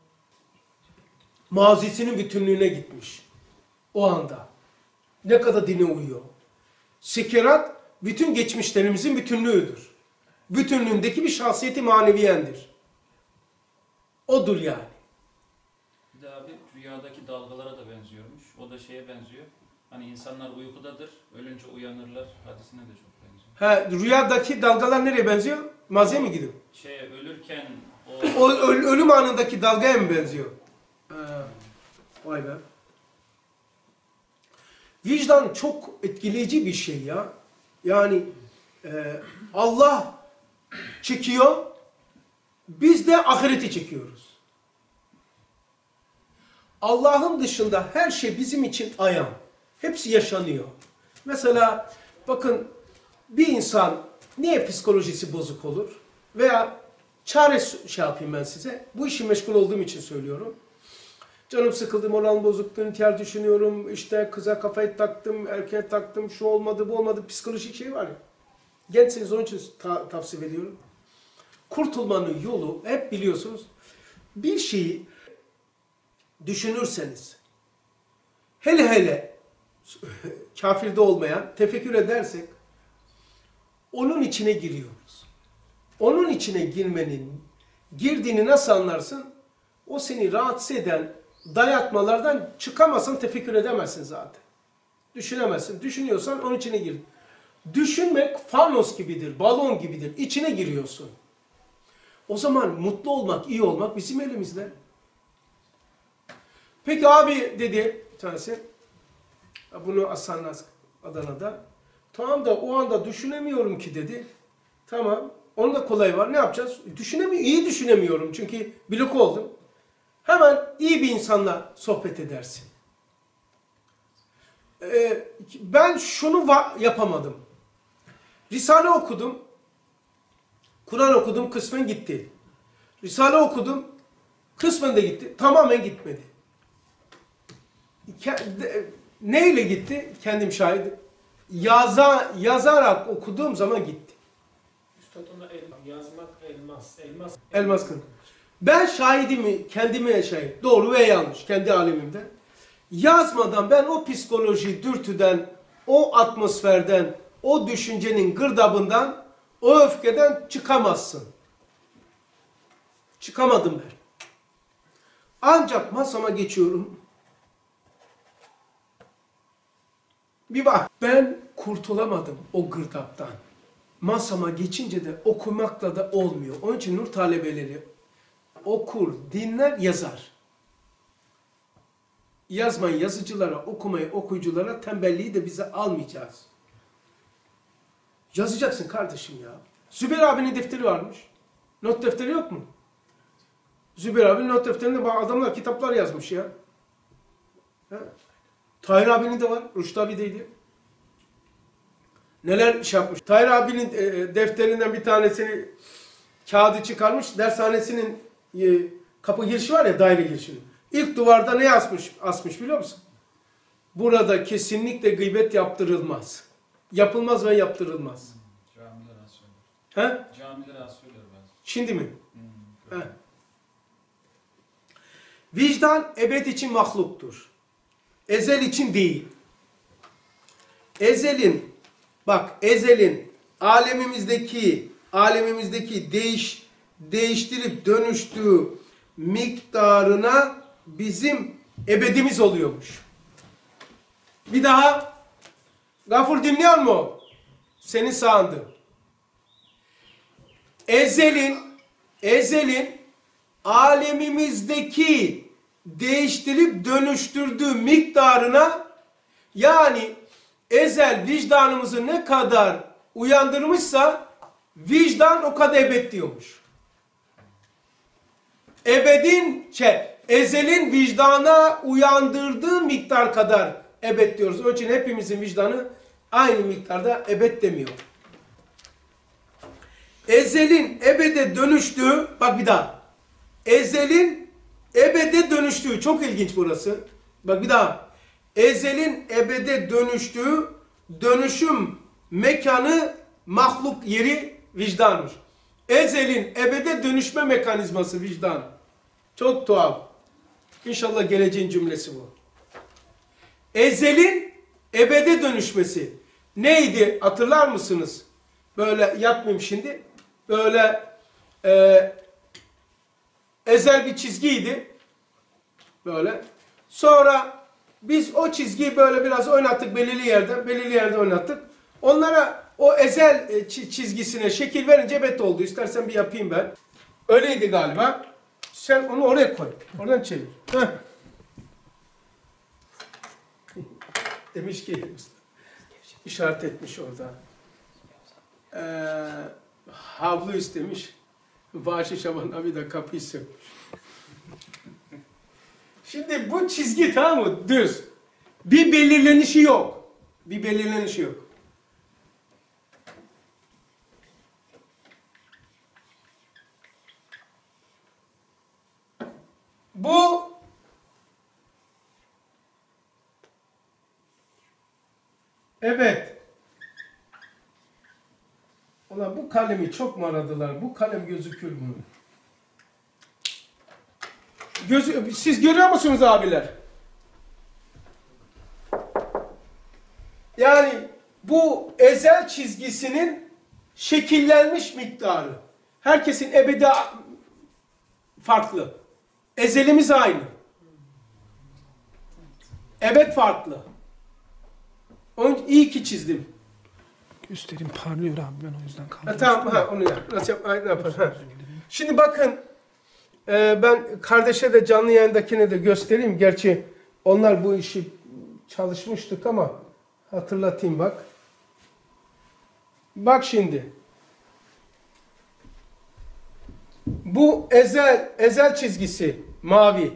Mazisinin bütünlüğüne gitmiş. O anda. Ne kadar dine uyuyor. Sekerat, bütün geçmişlerimizin bütünlüğüdür. Bütünlüğündeki bir şahsiyeti maneviyendir. Odur yani. Bir de abi rüyadaki dalgalara da benziyormuş. O da şeye benziyor. Hani insanlar uykudadır, ölünce uyanırlar hadisine de çok benziyor. Rüyadaki dalgalar nereye benziyor? Maziye mi gidiyor? Ölürken Ölüm anındaki dalgaya mı benziyor? Vay be. Vicdan çok etkileyici bir şey ya. Yani Allah çekiyor, biz de ahireti çekiyoruz. Allah'ın dışında her şey bizim için ayan. Hepsi yaşanıyor. Mesela bakın bir insan niye psikolojisi bozuk olur? Veya çare yapayım ben size. Bu işi meşgul olduğum için söylüyorum. Canım sıkıldı, moral bozuktu, intihar düşünüyorum, işte kıza kafayı taktım, erkeğe taktım, şu olmadı, bu olmadı, psikolojik şey var ya. Gençsiniz onun için tavsiye ediyorum. Kurtulmanın yolu hep biliyorsunuz. Bir şeyi düşünürseniz, hele kafirde olmayan, tefekkür edersek, onun içine giriyoruz. Onun içine girdiğini nasıl anlarsın? O seni rahatsız eden dayatmalardan çıkamazsan tefekkür edemezsin zaten. Düşünemezsin. Düşünüyorsan onun içine gir. Düşünmek fanos gibidir, balon gibidir. İçine giriyorsun. O zaman mutlu olmak, iyi olmak bizim elimizde. Peki abi dedi bir tanesi, bunu Aslanaz Adana'da. Tamam da o anda düşünemiyorum ki dedi. Tamam. Onun da kolay var. Ne yapacağız? İyi düşünemiyorum çünkü blok oldum. Hemen iyi bir insanla sohbet edersin. Ben şunu yapamadım. Risale okudum. Kur'an okudum. Kısmen gitti. Risale okudum. Kısmen de gitti. Tamamen gitmedi. Neyle gitti? Kendim şahidim. Yazarak okuduğum zaman gitti. Üstad ona yazmak elmas. Elmas kılıç. Ben şahidimi, kendime şahit. Doğru ve yanlış. Kendi alemimde. Yazmadan ben o psikoloji, dürtüden, o atmosferden, o düşüncenin gırdabından, o öfkeden çıkamazsın. Çıkamadım ben. Ancak masama geçiyorum. Bir bak, ben kurtulamadım o gırdaptan. Masama geçince de okumakla da olmuyor. Onun için nur talebeleri okur, dinler, yazar. Yazmayı yazıcılara, okumayı okuyuculara, tembelliği de bize almayacağız. Yazacaksın kardeşim ya. Zübeyir abinin defteri varmış. Not defteri yok mu? Zübeyir abinin not defterinde adamlar kitaplar yazmış ya. Ha? Tahir abinin de var. Rüştü abideydi. Neler şey yapmış. Tahir abinin defterinden bir tanesini kağıdı çıkarmış. Dershanesinin kapı girişi var ya, daire girişinin. İlk duvarda ne asmış biliyor musun? Burada kesinlikle gıybet yaptırılmaz. Yapılmaz ve yaptırılmaz. Camiler asıyorlar. He? Camiler asıyorlar bazen. Şimdi mi? He. Vicdan ebed için mahluktur. Ezel için değil. Ezelin alemimizdeki değiştirip dönüştüğü miktarına bizim ebedimiz oluyormuş. Bir daha. Gafur dinliyor mu? Seni sağındı. Ezelin alemimizdeki değiştirip dönüştürdüğü miktarına, yani ezel vicdanımızı ne kadar uyandırmışsa vicdan o kadar ebed diyormuş. Ezelin vicdana uyandırdığı miktar kadar ebed diyoruz. Onun için hepimizin vicdanı aynı miktarda ebed demiyor. Ezelin ebede dönüştüğü, bak bir daha. Ezelin ebede dönüştüğü, çok ilginç burası. Bak bir daha. Ezelin ebede dönüştüğü dönüşüm mekanı, mahluk yeri vicdanmış. Ezelin ebede dönüşme mekanizması vicdan. Çok tuhaf. İnşallah geleceğin cümlesi bu. Ezelin ebede dönüşmesi. Neydi hatırlar mısınız? Böyle yapmayayım şimdi. Böyle ezel bir çizgiydi. Böyle. Sonra biz o çizgiyi böyle biraz oynattık belirli yerde oynattık. Onlara o ezel çizgisine şekil verince ebed oldu. İstersen bir yapayım ben. Öyleydi galiba. Sen onu oraya koy. Oradan çevir. Heh. Demiş ki işaret etmiş orada. Havlu istemiş. Vahşi Şaban abi de kapıyı sökmüş. Şimdi bu çizgi, tamam mı? Düz. Bir belirlenişi yok. Bu evet. Ulan bu kalemi çok mu aradılar? Bu kalem gözükür mü? Siz görüyor musunuz abiler? Yani bu ezel çizgisinin şekillenmiş miktarı. Herkesin ebedi farklı. Ezelimiz aynı. Ebed farklı. Onun iyi ki çizdim. Üstlerim parlıyor abi, ben o yüzden kaldım. Tamam, onu yap. Nasıl yap? Ne yapalım? Şimdi bakın, ben kardeşe de canlı yayındakine de göstereyim. Gerçi onlar bu işi çalışmıştık ama hatırlatayım bak. Bak şimdi. Bu ezel çizgisi mavi.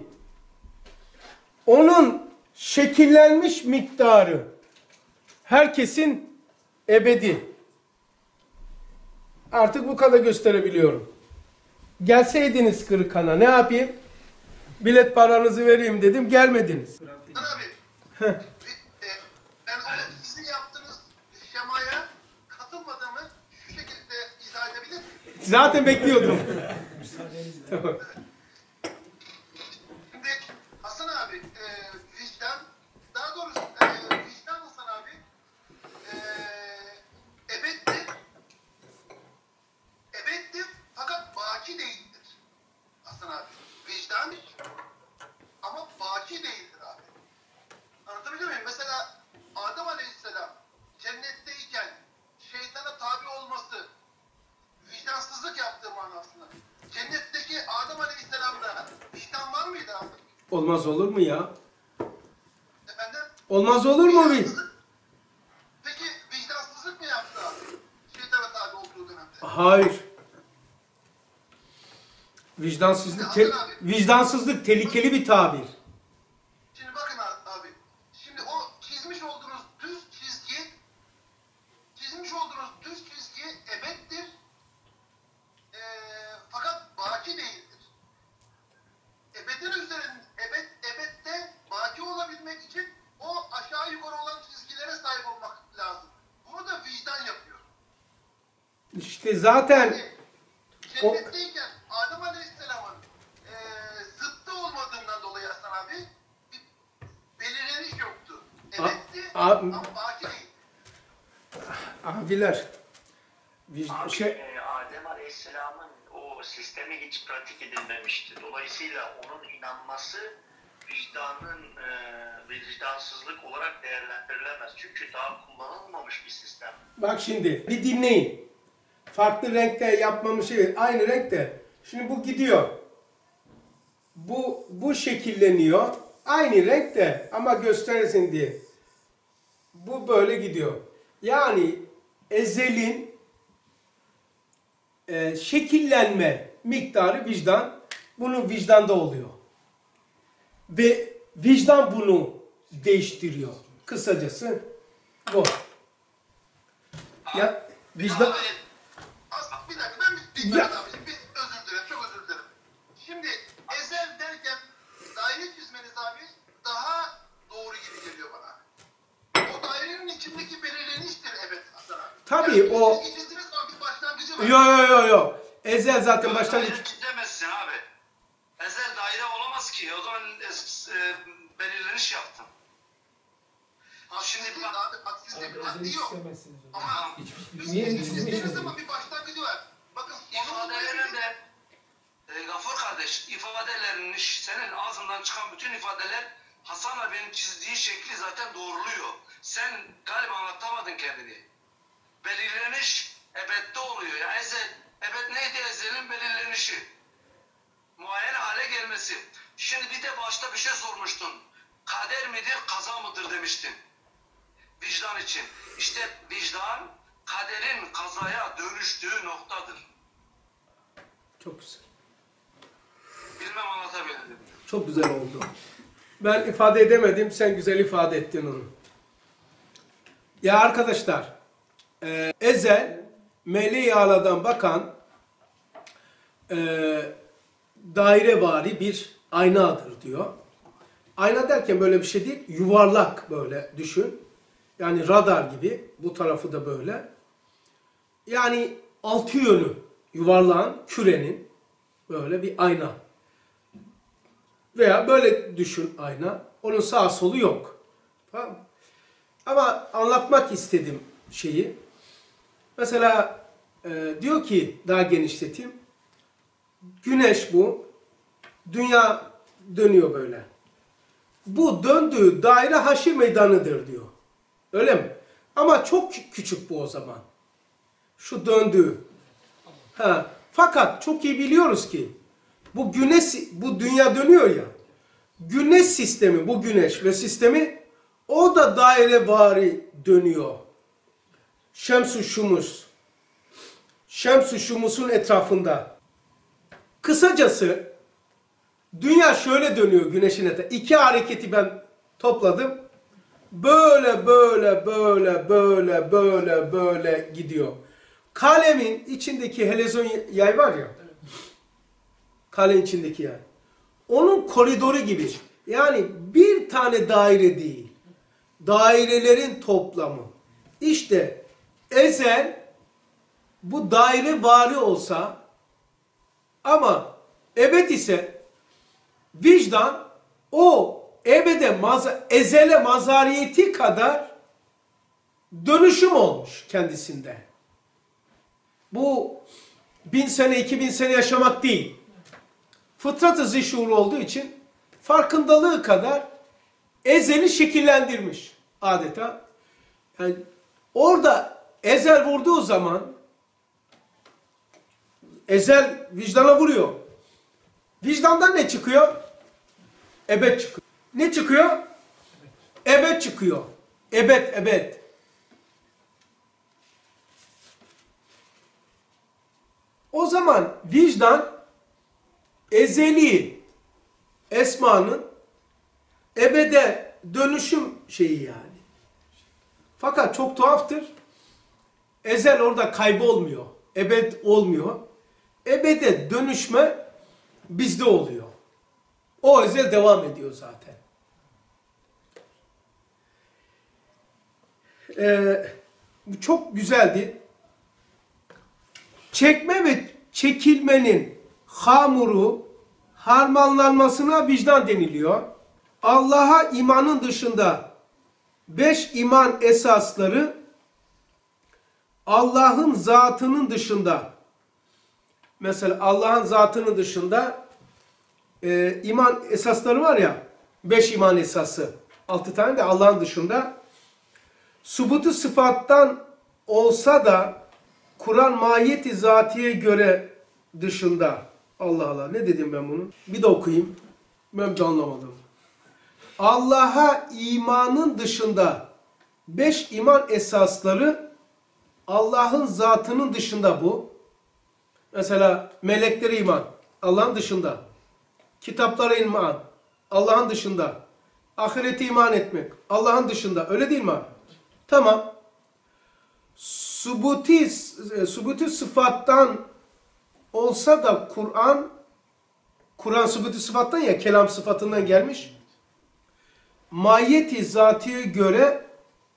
Onun şekillenmiş miktarı herkesin ebedi. Artık bu kadar gösterebiliyorum. Gelseydiniz Kırıkhan'a ne yapayım? Bilet paranızı vereyim dedim, gelmediniz. Abi, ben sizin yaptığınız şemaya katılmadığımı şu şekilde izah edebilir miyim? Zaten bekliyordum. Tamam. Şimdi Hasan abi, vicdan, daha doğrusu vicdan Hasan abi, Olmaz olur mu ya? Efendim? Olmaz olur mu? Peki vicdansızlık mı yaptı abi? Şeytana tabi olduğu dönemde. Hayır. Vicdansızlık tehlikeli bir tabir. Şimdi bakın abi. Şimdi o çizmiş olduğunuz düz çizgi ebeddir. Fakat baki değildir. Ebedde baki olabilmek için o aşağı yukarı olan çizgilere sahip olmak lazım. Bunu da vicdan yapıyor. İşte zaten o, Cennetteyken Adem Aleyhisselam'ın zıttı olmadığından dolayı Hasan abi bir belirleniş yoktu. Ebetti ama baki değil. abiler Adem Aleyhisselam'ın o sistemi hiç pratik edilmemişti. Dolayısıyla onun inanması vicdansızlık olarak değerlendirilemez. Çünkü daha kullanılmamış bir sistem. bak şimdi bir dinleyin. Farklı renkte yapmamış, aynı renkte. Şimdi bu gidiyor. Bu şekilleniyor. Aynı renkte ama gösterirsin diye. Bu böyle gidiyor. Yani ezelin şekillenme miktarı vicdan. Bunun vicdanda oluyor. Ve vicdan bunu değiştiriyor. Kısacası bu. Ya vicdan... Bir dakika ben bir özür dilerim, çok özür dilerim. Şimdi ezel derken daire çizmeniz abi daha doğru gibi geliyor bana. O dairenin içindeki belirleniştir evet Hasan abi. Tabii yani o... çizdiniz ama bir başlangıcı var. Yo. Ezel zaten başlangıç... Daire demezsin abi. Ezel daire olamaz ki. O zaman belirleniş yaptın. Şimdi bak siz de bir haddi yok. istemezsiniz o zaman. Ama Niye çizdiniz ama bir başlangıcı var. Bakın İfadelerinde Gafur kardeş, ifadelerin senin ağzından çıkan bütün ifadeler Hasan abinin çizdiği şekli zaten doğruluyor. Sen galiba anlatamadın kendini. Belirleniş ebedde oluyor. Ya ebed neydi? Ezelin belirlenişi. Muayyen hale gelmesi. Şimdi bir de başta bir şey sormuştun. Kader midir, kaza mıdır demiştin. Vicdan için. İşte vicdan kaderin kazaya dönüştüğü noktadır. Çok güzel. Bilmem anlatabildim. Çok güzel oldu. Ben ifade edemedim, sen güzel ifade ettin onu. Ya arkadaşlar, ezel, meleği aladan bakan dairevari bir aynadır diyor. Ayna derken böyle bir şey değil, yuvarlak böyle düşün. Yani radar gibi, bu tarafı da böyle. Yani altı yönü yuvarlağın, kürenin böyle bir ayna. Veya böyle düşün ayna. Onun sağ solu yok. Tamam mı? Ama anlatmak istedim şeyi. Mesela diyor ki, daha genişleteyim. Güneş bu. Dünya dönüyor böyle. Bu döndüğü daire haşir meydanıdır diyor. Öyle mi? Ama çok küçük bu o zaman. Şu döndüğü. Fakat çok iyi biliyoruz ki bu dünya dönüyor ya. Güneş sistemi, bu güneş ve sistemi o da dairevari dönüyor. Şems-ü Şumus. Şems-ü Şumus'un etrafında. Kısacası dünya şöyle dönüyor güneşin etrafında. İki hareketi ben topladım. Böyle gidiyor. Kalemin içindeki helezon yay var ya. Kalemin içindeki yay. Onun koridoru gibi. Yani bir tane daire değil. Dairelerin toplamı. İşte ezel bu daire vari olsa ama ebed ise vicdan o ezele mazariyeti kadar dönüşüm olmuş kendisinde. Bu 1000 sene 2000 sene yaşamak değil. Fıtrat-ı zişur olduğu için farkındalığı kadar ezeli şekillendirmiş adeta. Yani orada ezel vurduğu zaman ezel vicdana vuruyor. Vicdandan ne çıkıyor? Ebed çıkıyor. Ne çıkıyor? Ebed çıkıyor. Ebed, ebed. O zaman vicdan ezeli esmanın ebede dönüşüm şeyi yani. Fakat çok tuhaftır. Ezel orada kaybolmuyor. Ebed olmuyor. Ebede dönüşme bizde oluyor. O ezel devam ediyor zaten. Bu çok güzeldi. Çekme ve çekilmenin hamuru, harmanlanmasına vicdan deniliyor. Allah'a imanın dışında 5 iman esasları, Allah'ın zatının dışında, mesela Allah'ın zatının dışında iman esasları var ya, 5 iman esası, 6 tane de Allah'ın dışında, subutu sıfattan olsa da Kur'an mahiyeti zatiye göre dışında. Allah Allah, ne dedim ben bunu? Bir de okuyayım. Ben de anlamadım. Allah'a imanın dışında 5 iman esasları, Allah'ın zatının dışında bu. Mesela meleklere iman, Allah'ın dışında. Kitaplara iman, Allah'ın dışında. Ahirete iman etmek, Allah'ın dışında. Öyle değil mi abi? Tamam. Subuti sıfattan olsa da Kur'an subuti sıfattan ya, kelam sıfatından gelmiş. Mahiyeti zatiye göre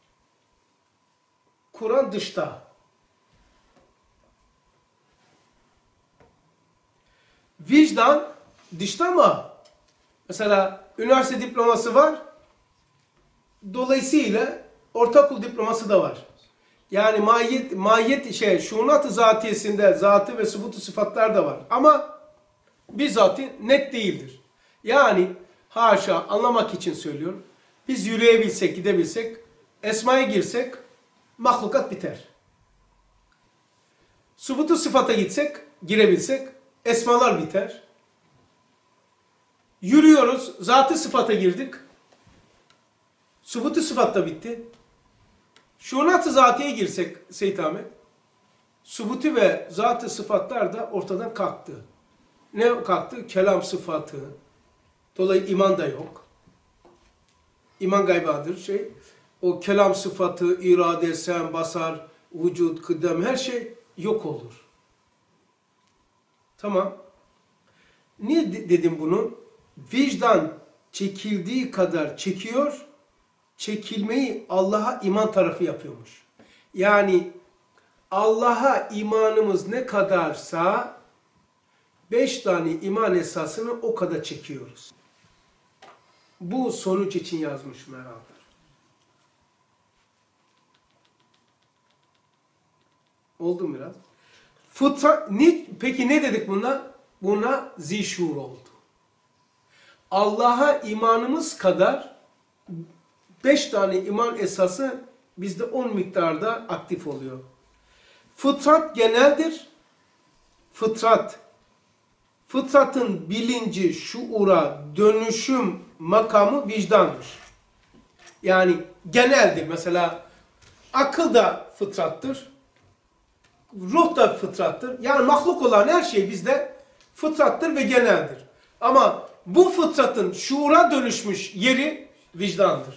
Kur'an dışta. Vicdan dışta ama mesela üniversite diploması var. Dolayısıyla ortaokul diploması da var. Yani mahiyet şuunat-ı zatiyesinde zatı ve subutu sıfatlar da var. Ama bizzatı net değildir. Yani haşa, anlamak için söylüyorum. Biz yürüyebilsek, gidebilsek, esmaya girsek mahlukat biter. Subutu sıfata gitsek, girebilsek esmalar biter. Yürüyoruz, zatı sıfata girdik. Subutu sıfat da bitti. Şunat-ı zatiye girsek Seyit Ahmet, subutu ve zat-ı sıfatlar da ortadan kalktı. Ne kalktı? Kelam sıfatı. Dolayısıyla iman da yok. İman gaybadır O kelam sıfatı, irade, sem, basar, vücut, kıdem, her şey yok olur. Tamam. Niye dedim bunu? Vicdan çekildiği kadar çekiyor, çekilmeyi Allah'a iman tarafı yapıyormuş. Yani Allah'a imanımız ne kadarsa 5 tane iman esasını o kadar çekiyoruz. Bu sonuç için yazmışım herhalde. Oldu mu biraz? Peki ne dedik buna? Buna zişur oldu. Allah'a imanımız kadar 5 tane iman esası bizde 10 miktarda aktif oluyor. Fıtrat geneldir. Fıtratın bilinci, şuura, dönüşüm makamı vicdandır. Yani geneldir. Mesela akıl da fıtrattır. Ruh da fıtrattır. Yani mahluk olan her şey bizde fıtrattır ve geneldir. Ama bu fıtratın şuura dönüşmüş yeri vicdandır.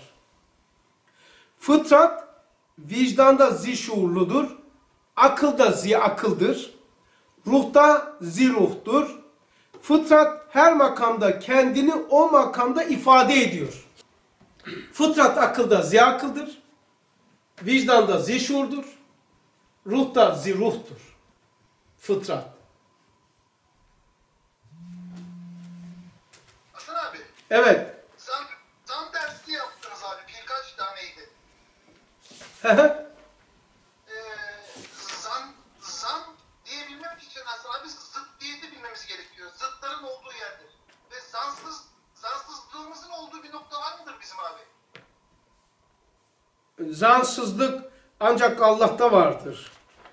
Fıtrat vicdanda zişuurludur. Akılda ziakıldır. Ruhta ziruhtur. Fıtrat her makamda kendini o makamda ifade ediyor. Fıtrat akılda ziakıldır. Vicdanda zişuurdur. Ruhta ziruhtur. Fıtrat. Hasan abi. Evet. Zan dersi yaptınız abi. Birkaç taneydi. Zan diyebilmek için Hasan abi zıddiyeti bilmemiz gerekiyor. Zıtların olduğu yerdir. Ve zansızlığımızın olduğu bir nokta var mıdır bizim abi? Zansızlık ancak Allah'ta vardır.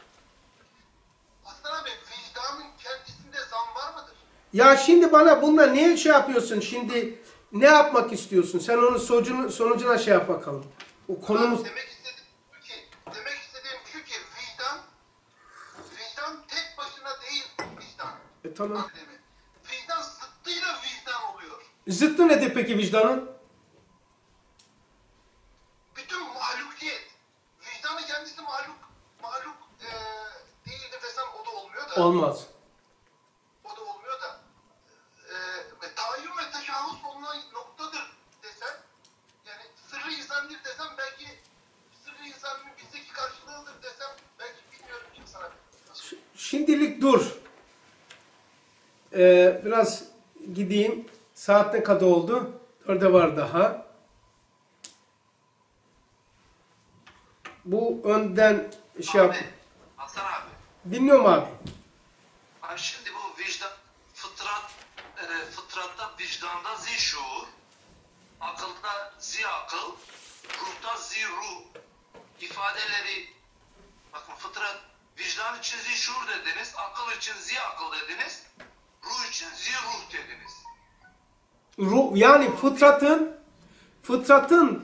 Hasan abi vicdanın kendisinde zan var mıdır? Ya şimdi bana bununla niye yapıyorsun? Şimdi ne yapmak istiyorsun? Sen onun sonucuna şey yap bakalım. O konumuz... Demek istediğim şu ki vicdan tek başına değil vicdan. Tamam. Vicdan zıttıyla vicdan oluyor. Zıttı nedir peki vicdanın? Bütün mahlukiyet. Vicdanın kendisi mahluk değildir desem o da olmuyor da. Olmaz. O da olmuyor da. Tahayyüm ve teşahhus olunan noktadır desem, yani sırrı insandır desem belki sırrı insanın bizdeki karşılığıdır desem belki bilmiyorum ki sana. Şimdilik dur. Biraz gideyim. Saat ne kadar oldu? 4'e var daha. Bu önden şey yap. Hasan abi. Dinliyorum abi. Şimdi bu vicdan, fıtratta vicdanda zişuur, akılda akıl, ruhta ruh ifadeleri, bakın fıtrat, vicdan için zişuur dediniz, akıl için akıl dediniz, ruh için ruh dediniz. Ruh, yani fıtratın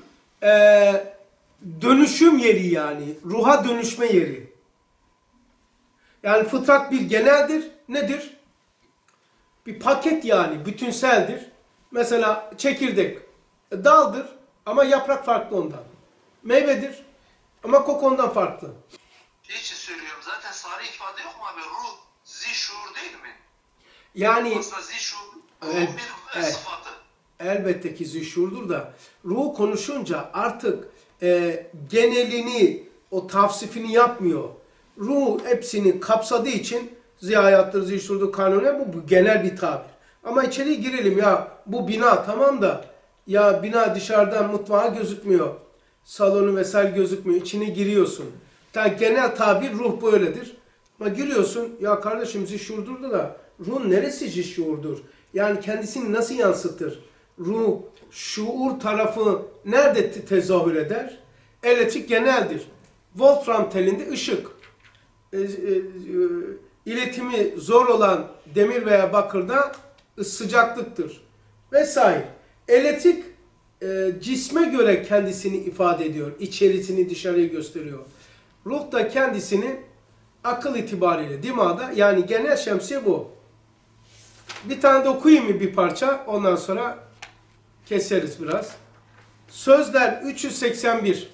dönüşüm yeri yani. Ruha dönüşme yeri. Yani fıtrat bir geneldir. Nedir? Bir paket yani. Bütünseldir. Mesela çekirdek. Daldır ama yaprak farklı ondan. Meyvedir ama koku ondan farklı. Için söylüyorum. Zaten sarı ifade yok mu abi? Ruh, zişuur değil mi? Yani Aslında zişuur, Evet, bir evet. sıfatı. Elbette ki zişurdur da ruh konuşunca artık genelini, o tavsifini yapmıyor. Ruh hepsini kapsadığı için ziyayattır, zişurdur, kanuni bu genel bir tabir. Ama içeriye girelim ya bu bina tamam da ya bina dışarıdan mutfağa gözükmüyor. Salonu vesaire gözükmüyor. İçine giriyorsun. Yani genel tabir ruh böyledir. Ama giriyorsun ya kardeşim zişurdur da ruh neresi zişurdur? Yani kendisini nasıl yansıtır? Ruh, şuur tarafı nerede tezahür eder? Elektrik geneldir. Wolfram telinde ışık. İletimi zor olan demir veya bakırda sıcaklıktır. Vesaire. Elektrik cisme göre kendisini ifade ediyor. İçerisini dışarıya gösteriyor. Ruh da kendisini akıl itibariyle dimağda yani genel şemsiye bu. Bir tane de okuyayım mı bir parça? Ondan sonra keseriz biraz. Sözler 381.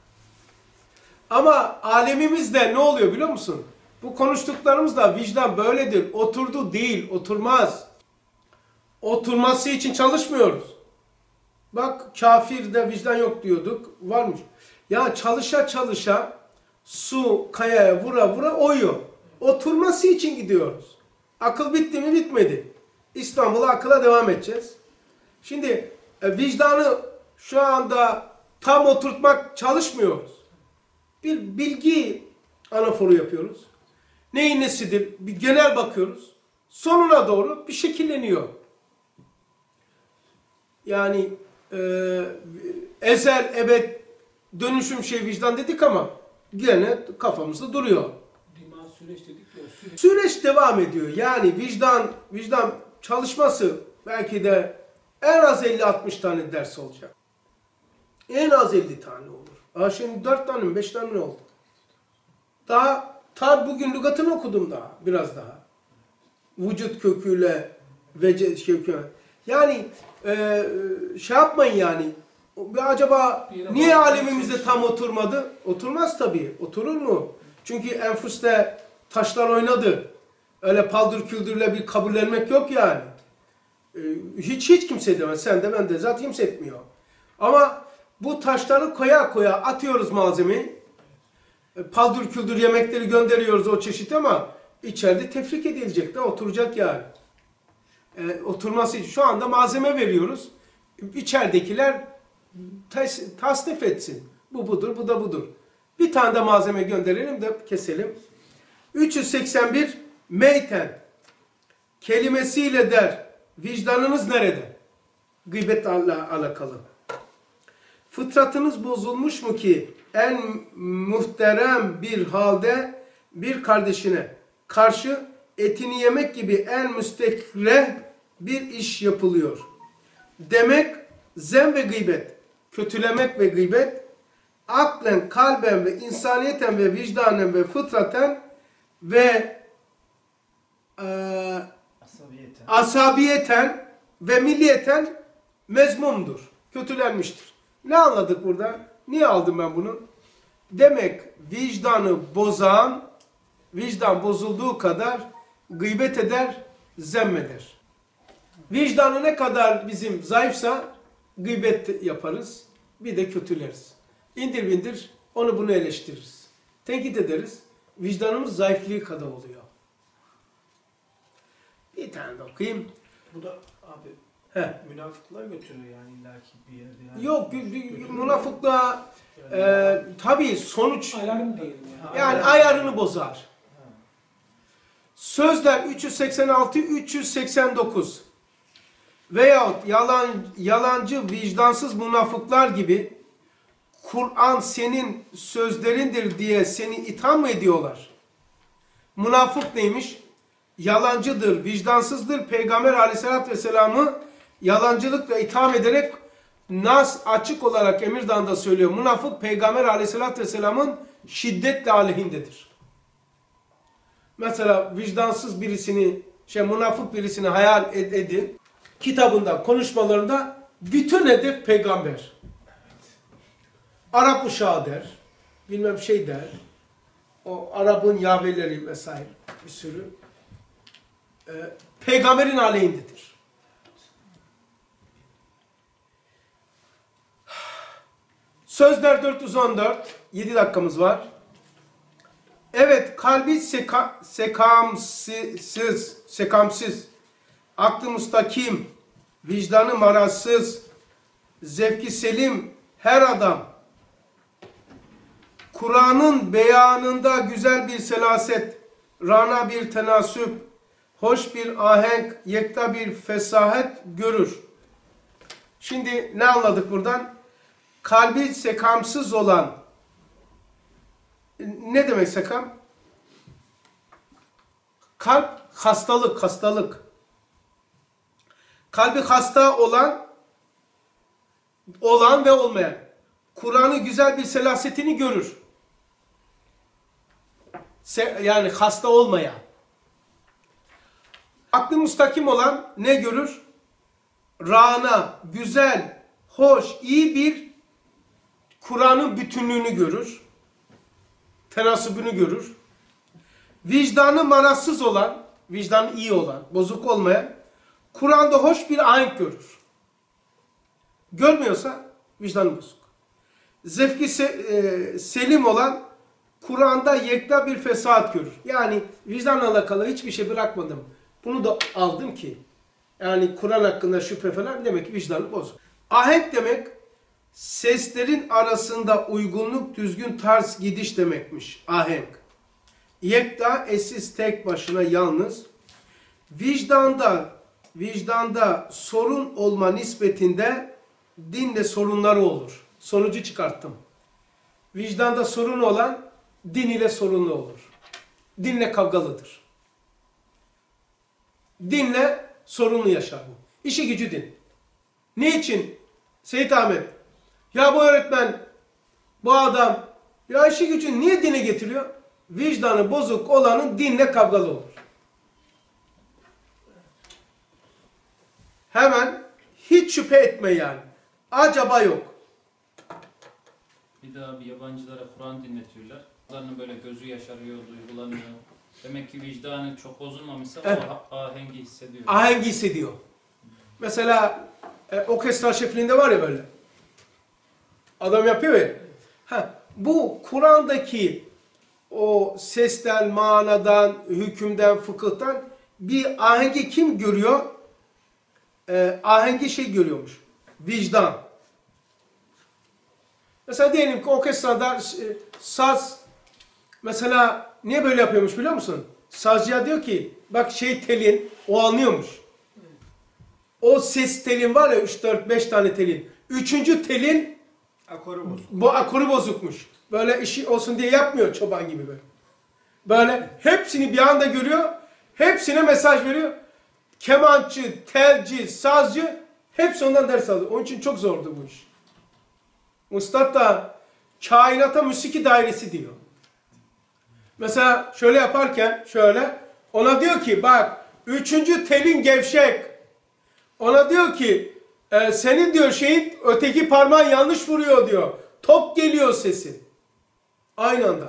Ama alemimizde ne oluyor biliyor musun? Bu konuştuklarımızda vicdan böyledir. Oturdu değil, oturmaz. Oturması için çalışmıyoruz. Bak kafirde vicdan yok diyorduk. Varmış. Ya çalışa çalışa su kayaya vura vura oyuyor. Oturması için gidiyoruz. Akıl bitti mi bitmedi. İstanbul'a akıla devam edeceğiz. Şimdi vicdanı şu anda tam oturtmak çalışmıyoruz. Bir bilgi anaforu yapıyoruz. Neyin nesidir? Bir genel bakıyoruz. Sonuna doğru bir şekilleniyor. Yani ezel, ebed, dönüşüm vicdan dedik ama gene kafamızda duruyor. Dima süreç dedik de o süreç. Süreç devam ediyor. Yani vicdan çalışması belki de en az 50-60 tane ders olacak. En az 50 tane olur. Şimdi 4 tane mi 5 tane mi oldu? Daha bugün lügatını okudum daha. Biraz daha. Vücut köküyle vecet kökü. Yani şey yapmayın yani. Acaba niye alemimizde tam oturmadı? Oturmaz tabii. Oturur mu? Çünkü enfüste taşlar oynadı. Öyle paldır küldürle bir kabullenmek yok yani. Hiç kimse demez. Sen de ben de zaten kimse etmiyor. Ama bu taşları koya koya atıyoruz malzemeyi. Paldır küldür yemekleri gönderiyoruz o çeşit ama içeride tefrik edilecek de oturacak yani. Oturması için şu anda malzeme veriyoruz. İçeridekiler tasnif etsin. Bu budur, bu da budur. Bir tane de malzeme gönderelim de keselim. 381 meyten kelimesiyle der. Vicdanınız nerede? Gıybetle alakalı. Fıtratınız bozulmuş mu ki en muhterem bir halde bir kardeşine karşı etini yemek gibi en müstekreh bir iş yapılıyor. demek, zem ve gıybet, kötülemek ve gıybet, aklen, kalben ve insaniyeten ve vicdanen ve fıtraten ve asabiyeten ve milliyeten mezmumdur, kötülenmiştir. Ne anladık burada? Niye aldım ben bunu? Demek vicdanı bozan, vicdan bozulduğu kadar gıybet eder, zemmeder. Vicdanı ne kadar bizim zayıfsa gıybet yaparız, bir de kötüleriz. İndir bindir onu bunu eleştiririz. Tenkit ederiz. Vicdanımız zayıflığı kadar oluyor. Bir tane de okuyayım. Bu da abi münafıklığa götürüyor yani illaki bir yerde. Yani. Yok, münafıklığa tabii sonuç Alarm diyelim yani. yani ayarını bozar. Sözler 386-389 veyahut yalancı vicdansız münafıklar gibi Kur'an senin sözlerindir diye seni itham mı ediyorlar? Münafık neymiş? Yalancıdır, vicdansızdır. Peygamber aleyhissalatü vesselam'ı yalancılıkla itham ederek Nas açık olarak Emirdağ'da söylüyor. Münafık Peygamber aleyhissalatü vesselam'ın şiddetle aleyhindedir. Mesela vicdansız birisini, münafık birisini hayal edin. Kitabında, konuşmalarında bütün hedef peygamber. Arap uşağı der, bilmem şey der. O Arap'ın Yahveleri vesaire bir sürü. Peygamberin aleyhindedir. Sözler 414, 7 dakikamız var. Evet, kalbi sekamsız, aklı müstakim, vicdanı marazsız, zevki selim her adam, Kur'an'ın beyanında güzel bir selaset, rana bir tenasüp, hoş bir ahenk, yekta bir fesahet görür. Şimdi ne anladık buradan? Kalbi sekamsız olan, ne demek sekam? Kalp hastalık. Kalbi hasta olan ve olmayan. Kur'an'ın güzel bir selasetini görür. Yani hasta olmayan. Aklı müstakim olan ne görür? Rana, güzel, hoş, iyi bir Kur'an'ın bütünlüğünü görür. Tenasübünü görür. Vicdanı marazsız olan, vicdanı iyi olan, bozuk olmayan, Kur'an'da hoş bir ahenk görür. Görmüyorsa vicdanı bozuk. Zevki selim olan, Kur'an'da yekta bir fesat görür. Yani vicdanla alakalı hiçbir şey bırakmadım. Bunu da aldım ki, yani Kur'an hakkında şüphe falan, demek ki vicdanı bozuk. Ahenk demek, seslerin arasında uygunluk, düzgün tarz gidiş demekmiş. Ahenk. Yekta, eşsiz, tek başına, yalnız. Vicdanda sorun olma nispetinde dinle sorunları olur. Sonucu çıkarttım. Vicdanda sorun olan din ile sorunlu olur. Dinle kavgalıdır. Dinle sorunlu yaşar bu. İşi gücü din. Niçin? Seyit Ahmet, ya bu öğretmen, bu adam, ya işi gücü niye dine getiriyor? Vicdanı bozuk olanın dinle kavgalı olur. Hemen hiç şüphe etme yani. Acaba yok. Bir daha bir yabancılara Kur'an dinletiyorlar. Onların böyle gözü yaşarıyor, duygulanıyor. Demek ki vicdanı çok bozulmamışsa o ahengi hissediyor. Ahengi hissediyor. Mesela orkestra şefliğinde var ya böyle. Adam yapıyor ya. Bu Kur'an'daki o sesten, manadan, hükümden, fıkıhtan bir ahengi kim görüyor? Ahengi görüyormuş. Vicdan. Mesela diyelim ki orkestrada saz, mesela niye böyle yapıyormuş biliyor musun? Sazcıya diyor ki, bak telin, o anlıyormuş. O ses telin var ya, 3-4-5 tane telin. 3. telin akoru bozuk. Bu akoru bozukmuş. Böyle işi olsun diye yapmıyor çoban gibi böyle. Böyle hepsini bir anda görüyor. Hepsine mesaj veriyor. Kemançı, telci, sazcı Hepsi ondan ders alıyor. Onun için çok zordu bu iş. Üstad da kainata musiki dairesi diyor. Mesela şöyle yaparken şöyle ona diyor ki bak 3. telin gevşek. Ona diyor ki senin diyor şeyin öteki parmağın yanlış vuruyor diyor. Top geliyor sesin. Aynı anda.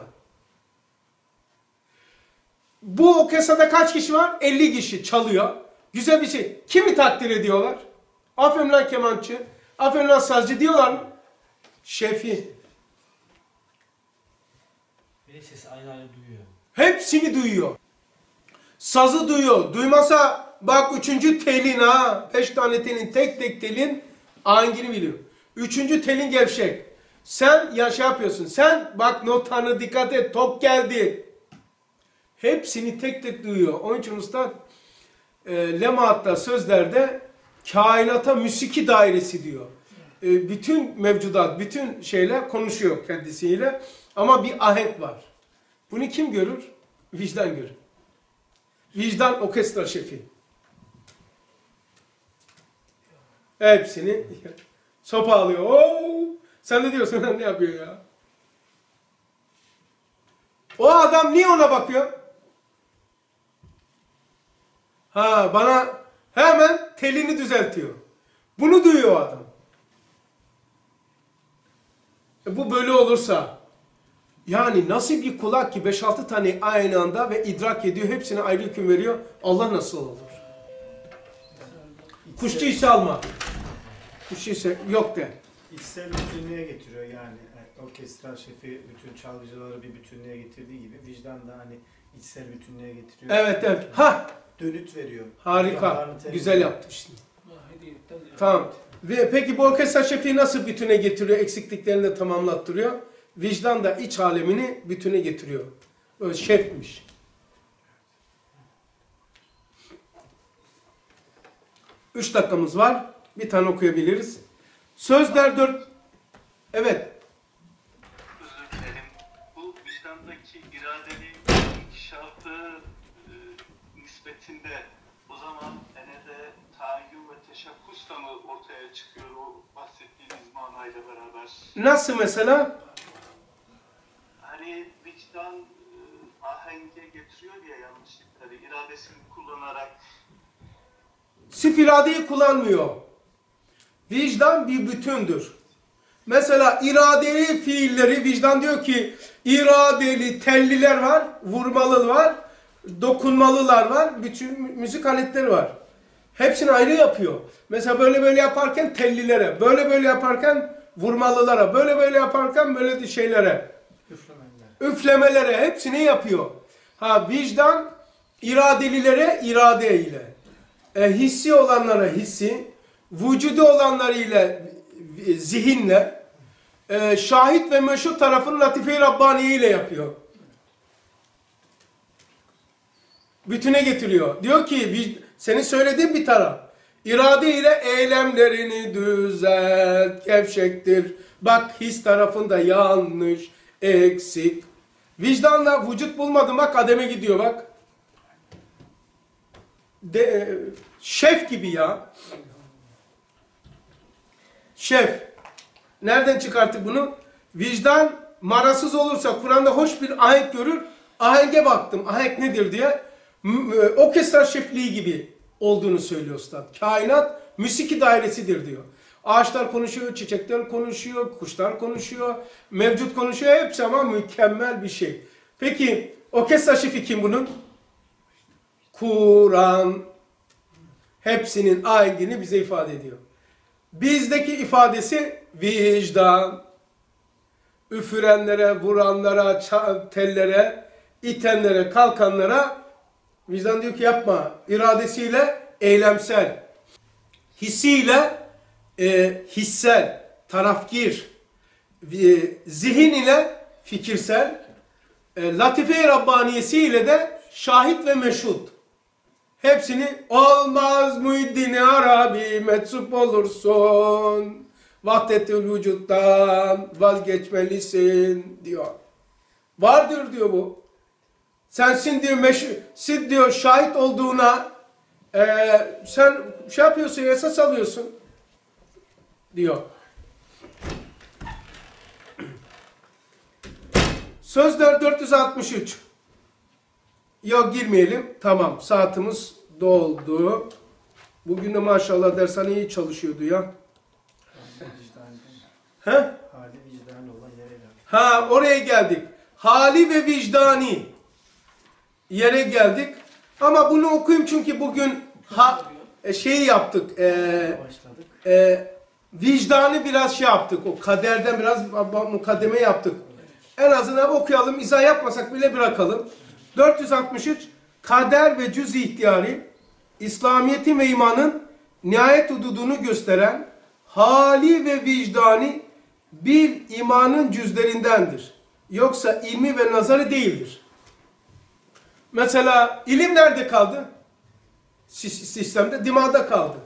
Bu orkestrada kaç kişi var? 50 kişi çalıyor. Güzel bir şey. Kimi takdir ediyorlar? Aferin lan kemançı. Aferin lan sazcı diyorlar mı? Şefi. Bir sesi ayrı duyuyor. Hepsini duyuyor. Sazı duyuyor. Duymasa bak 3. telin ha. 5 tane telin tek tek telin ahengini biliyor. 3. telin gevşek. Sen ya şey yapıyorsun. Sen bak notanı dikkat et. Top geldi. Hepsini tek tek duyuyor. Onun için Üstad Lemaat'ta sözlerde kainata musiki dairesi diyor. Bütün mevcudat, bütün şeyler konuşuyor kendisiyle. Ama bir ahenk var. Bunu kim görür? Vicdan görür. Vicdan orkestra şefi. Hepsini sopa alıyor. Oo! Sen de diyorsun ne yapıyor ya? O adam niye ona bakıyor? Ha bana hemen telini düzeltiyor. Bunu duyuyor o adam. Bu böyle olursa yani nasıl bir kulak ki 5-6 tane aynı anda ve idrak ediyor. Hepsine ayrı hüküm veriyor. Allah nasıl olur? Kuşçu ise alma. Kuşçu ise yok de. İçsel bütünlüğe getiriyor yani. Orkestra şefi bütün çalgıcıları bir bütünlüğe getirdiği gibi vicdan da hani içsel bütünlüğe getiriyor. Evet evet. Ha! Dönüt veriyor. Harika. Güzel yaptın işte. Hediyetten Tamam. Ve peki bu orkestra şefi nasıl bütüne getiriyor? Eksikliklerini de tamamlattırıyor. Vicdan da iç alemini bütüne getiriyor. Böyle şefmiş. Üç dakikamız var. Bir tane okuyabiliriz. Sözler 4. Evet. Özür dilerim. Bu vicdandaki iradenin inkişafı nispetinde o zaman enede tahayyül ve teşebbüs da mı ortaya çıkıyor o bahsettiğiniz manayla beraber? Nasıl mesela? Hani vicdan ahenge getiriyor ya yanlışlıkları iradesini kullanarak. Sırf iradeyi kullanmıyor. Vicdan bir bütündür. Mesela iradeli fiilleri vicdan diyor ki iradeli telliler var, vurmalı var, dokunmalılar var, bütün müzik aletleri var. Hepsini ayrı yapıyor. Mesela böyle böyle yaparken tellilere, böyle böyle yaparken vurmalılara, böyle böyle yaparken böyle şeylere, üflemelere hepsini yapıyor. Ha vicdan iradelilere irade ile, hissi olanlara hissi, vücudu olanları ile zihinle, şahit ve meşhur tarafını latife-i Rabbaniye ile yapıyor. Bütüne getiriyor. Diyor ki senin söylediğin bir taraf. İrade ile eylemlerini düzelt, gevşektir. Bak his tarafında yanlış, eksik. Vicdanla vücut bulmadım bak kademe gidiyor bak. Şef gibi ya. Şef. Nereden çıkarttık bunu? Vicdan marasız olursa Kur'an'da hoş bir ahenk görür. Ahenge baktım. Ahenk nedir diye. Orkestra şefliği gibi olduğunu söylüyor Üstad. Kainat müsiki dairesidir diyor. Ağaçlar konuşuyor, çiçekler konuşuyor, kuşlar konuşuyor, mevcut konuşuyor. Hepsi ama mükemmel bir şey. Peki orkestra şefi kim bunun? Kur'an. Hepsinin ahengini bize ifade ediyor. Bizdeki ifadesi vicdan. Üfürenlere, vuranlara, tellere, itenlere, kalkanlara vicdan diyor ki yapma. İradesiyle eylemsel. Hissiyle hissel, tarafgir. Zihin ile fikirsel. Latife-i Rabbaniyesiyle de şahit ve meşhud. Hepsini olmaz Muhiddin Arabi metsup olursun. Vahdetül vücuttan vazgeçmelisin diyor. Vardır diyor bu. Sensin diyor diyor şahit olduğuna sen şey yapıyorsun, esas alıyorsun. diyor. Sözler 463. Yok girmeyelim. Tamam, saatimiz doldu. Bugün de maşallah dershane iyi çalışıyordu ya. He? Hali vicdanı olan yere geldik. Ha, oraya geldik. Hali ve vicdani yere geldik. Ama bunu okuyayım çünkü bugün şey yaptık. Başladık. Vicdanı biraz şey yaptık. O kaderden biraz mukaddeme yaptık. En azından okuyalım. İzah yapmasak bile bırakalım. 463. Kader ve cüz-i ihtiyari İslamiyet'in ve imanın nihayet hududunu gösteren hali ve vicdani bir imanın cüzlerindendir. Yoksa ilmi ve nazarı değildir. Mesela ilim nerede kaldı? Sistemde, dimağda kaldı.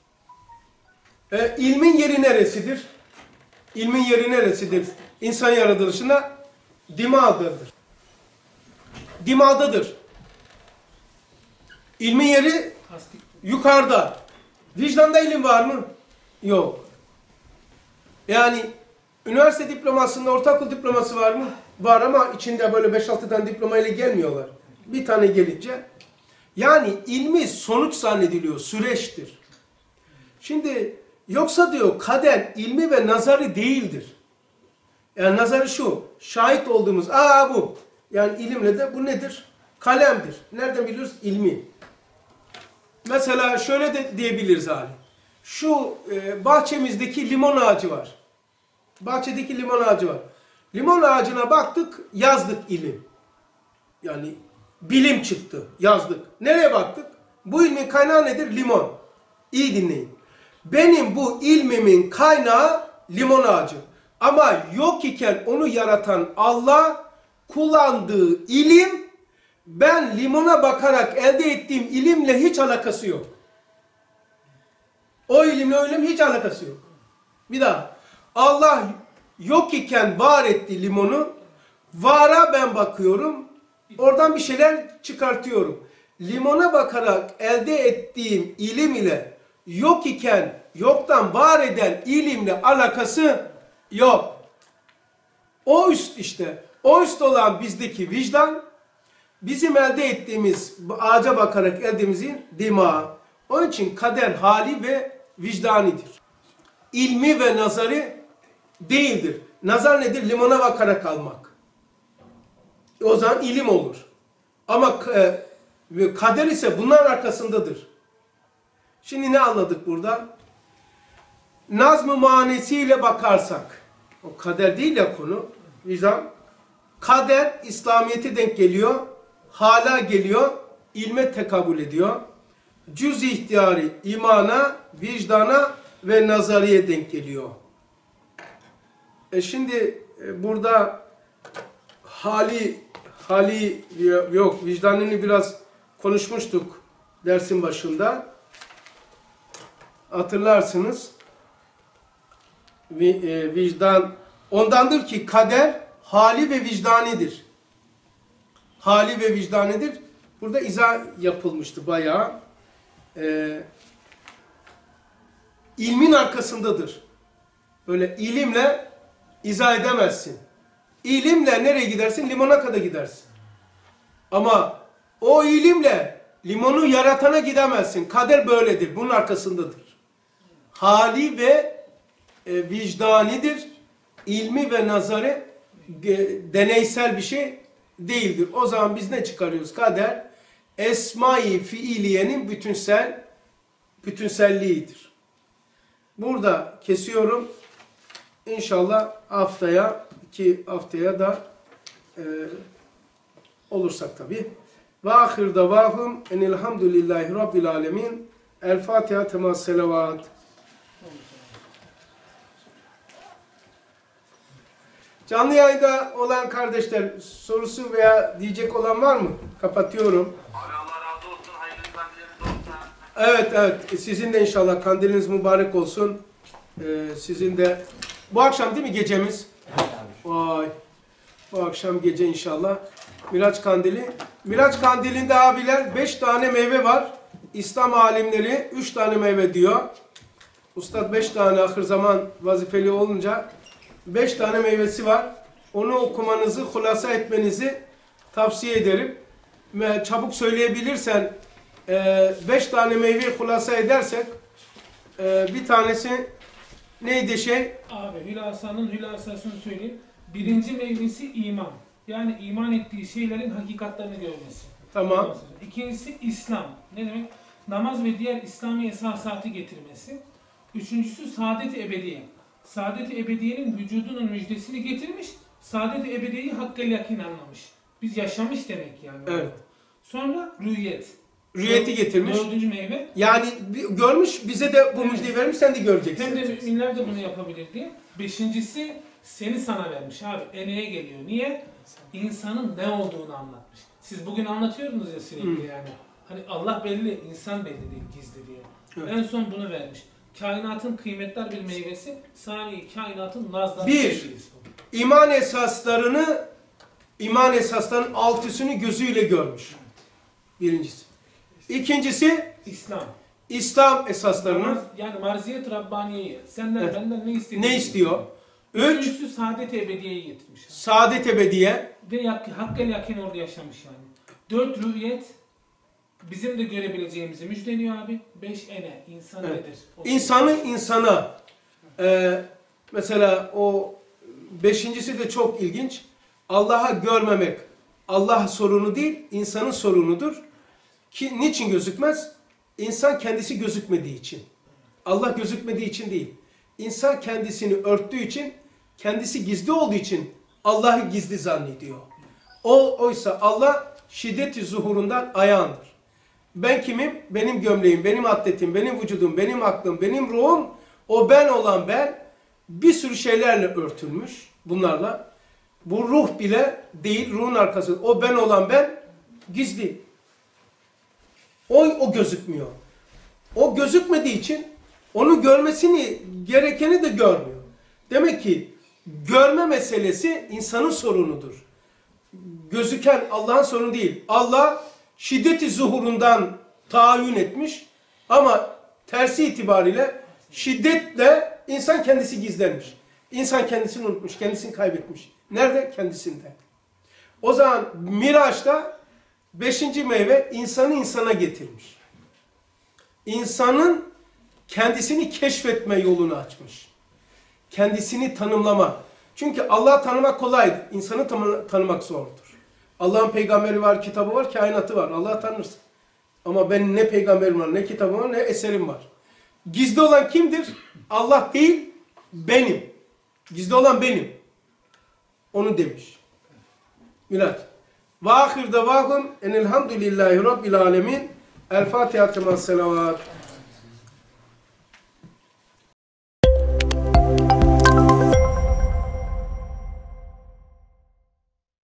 İlmin yeri neresidir? İlmin yeri neresidir? İnsan yaratılışında dimağdadır. Dimağdadır. İlmin yeri yukarıda. Vicdanda ilim var mı? Yok. Yani üniversite diplomasında ortaokul diploması var mı? Var ama içinde böyle 5-6 tane diplomayla gelmiyorlar. Bir tane gelince. Yani ilmi sonuç zannediliyor, süreçtir. Şimdi yoksa diyor kader ilmi ve nazarı değildir. Yani nazarı şu, şahit olduğumuz, bu. Yani ilimle de bu nedir? Kalemdir. Nereden biliyoruz? İlmi. Mesela şöyle de diyebiliriz hali. Şu bahçemizdeki limon ağacı var. Bahçedeki limon ağacı var. Limon ağacına baktık, yazdık ilim. Yani bilim çıktı, yazdık. Nereye baktık? Bu ilmin kaynağı nedir? Limon. İyi dinleyin. Benim bu ilmimin kaynağı limon ağacı. Ama yok iken onu yaratan Allah kullandığı ilim, ben limona bakarak elde ettiğim ilimle hiç alakası yok. O ilimle o ilim hiç alakası yok. Bir daha. Allah yok iken var etti limonu. Vara ben bakıyorum. Oradan bir şeyler çıkartıyorum. Limona bakarak elde ettiğim ilim ile yok iken yoktan var eden ilimle alakası yok. O üst işte. O üst olan bizdeki vicdan, bizim elde ettiğimiz ağaca bakarak elde ettiğimizin dimağı. Onun için kader hali ve vicdanidir. İlmi ve nazarı değildir. Nazar nedir? Limona bakarak almak. O zaman ilim olur. Ama kader ise bunların arkasındadır. Şimdi ne anladık burada? Nazm-ı manesiyle bakarsak, o kader değil ya konu, vicdan. Kader İslamiyet'e denk geliyor, hala geliyor, ilme tekabül ediyor. Cüz-i ihtiyari imana, vicdana ve nazariye denk geliyor. Şimdi burada hali yok, vicdanını biraz konuşmuştuk dersin başında. Hatırlarsınız. Vicdan ondandır ki kader hali ve vicdanidir. Hali ve vicdanidir. Burada izah yapılmıştı bayağı. İlmin arkasındadır. Böyle ilimle izah edemezsin. İlimle nereye gidersin? Limona kadar gidersin. Ama o ilimle limonu yaratana gidemezsin. Kader böyledir. Bunun arkasındadır. Hali ve vicdanidir. İlmi ve nazarı deneysel bir şey değildir. O zaman biz ne çıkarıyoruz? Kader esma-i fiiliyenin bütünselliğidir. Burada kesiyorum. İnşallah haftaya da olursak tabii. Ve ahir davahum enelhamdülillahi rabbil alemin. El Fatiha temas selavat. Canlı yayında olan kardeşler sorusu veya diyecek olan var mı? Kapatıyorum. Abi Allah razı olsun. Hayırlı kandiliniz olsun. Evet. Sizin de inşallah kandiliniz mübarek olsun. Sizin de bu akşam değil mi gecemiz? Vay. Bu akşam gece inşallah. Miraç Kandili. Miraç Kandili'nde abiler 5 tane meyve var. İslam alimleri 3 tane meyve diyor. Ustad 5 tane ahir zaman vazifeli olunca 5 tane meyvesi var. Onu okumanızı, hulasa etmenizi tavsiye ederim. Çabuk söyleyebilirsen 5 tane meyveyi hulasa edersek bir tanesi neydi şey? Abi hülasanın hülasasını söyleyeyim. Birinci meyvesi iman. Yani iman ettiği şeylerin hakikatlerini görmesi. Tamam. İkincisi İslam. Ne demek? Namaz ve diğer İslami esasatı getirmesi. Üçüncüsü saadet-i ebediye. Saadet-i ebediyenin vücudunun müjdesini getirmiş. Saadet-i ebediyeyi hakkıyla yakin anlamış. Biz yaşamış demek yani. Evet. Sonra rüyet. Rüyeti getirmiş. Dördüncü meyve. Yani görmüş, bize de bu müjdeyi vermiş, sen de göreceksin. Hem de müminler de bunu yapabilir diye. Beşincisi seni sana vermiş abi. Eneğe geliyor. Niye? İnsanın ne olduğunu anlatmış. Siz bugün anlatıyordunuz ya sürekli yani. Hani Allah belli, insan belli değil, gizli diye. Evet. En son bunu vermiş. Kainatın kıymetler bir meyvesi, saniye kainatın nazdan Bir. sevgilisi. İman esaslarının altısını gözüyle görmüş. Birincisi. İkincisi İslam esaslarının yani marziyet Rabbaniye'yi. Senden Evet. benden ne istediğini. ne istiyor? Üç, Üçüncüsü saadet-i ebediyeyi getirmiş. saadet ebediye. Ve hakkıyla yakin orada yaşamış yani. 4 rüyet bizim de görebileceğimizi müjdeliyor abi. 5 ene insan Evet. nedir? İnsanın insana mesela o beşincisi de çok ilginç. Allah'ı görmemek Allah sorunu değil, insanın sorunudur. Ki niçin gözükmez? İnsan kendisi gözükmediği için. Allah gözükmediği için değil. İnsan kendisini örttüğü için, kendisi gizli olduğu için Allah'ı gizli zannediyor. Oysa Allah şiddeti zuhurundan ayağındır. Ben kimim? Benim gömleğim, benim atletim, benim vücudum, benim aklım, benim ruhum, o ben olan ben bir sürü şeylerle örtülmüş bunlarla. Bu ruh bile değil, ruhun arkası. O ben olan ben gizli. O gözükmüyor. O gözükmediği için onu görmesini gerekeni de görmüyor. Demek ki görme meselesi insanın sorunudur. Gözüken Allah'ın sorunu değil. Allah şiddeti zuhurundan tahayyün etmiş ama tersi itibariyle şiddetle insan kendisi gizlenmiş. İnsan kendisini unutmuş, kendisini kaybetmiş. Nerede? Kendisinde. O zaman Miraç'ta 5. meyve insanı insana getirmiş. İnsanın kendisini keşfetme yolunu açmış. Kendisini tanımlama. Çünkü Allah'ı tanımak kolaydır. İnsanı tanımak zordur. Allah'ın peygamberi var, kitabı var, kainatı var. Allah'ı tanırsın. Ama benim ne peygamberim var, ne kitabım var, ne eserim var. Gizli olan kimdir? Allah değil, benim. Gizli olan benim. Onu demiş. Miraç. Ve ahir davahum enelhamdülillahi rabbil alemin. El Fatiha temas selavat.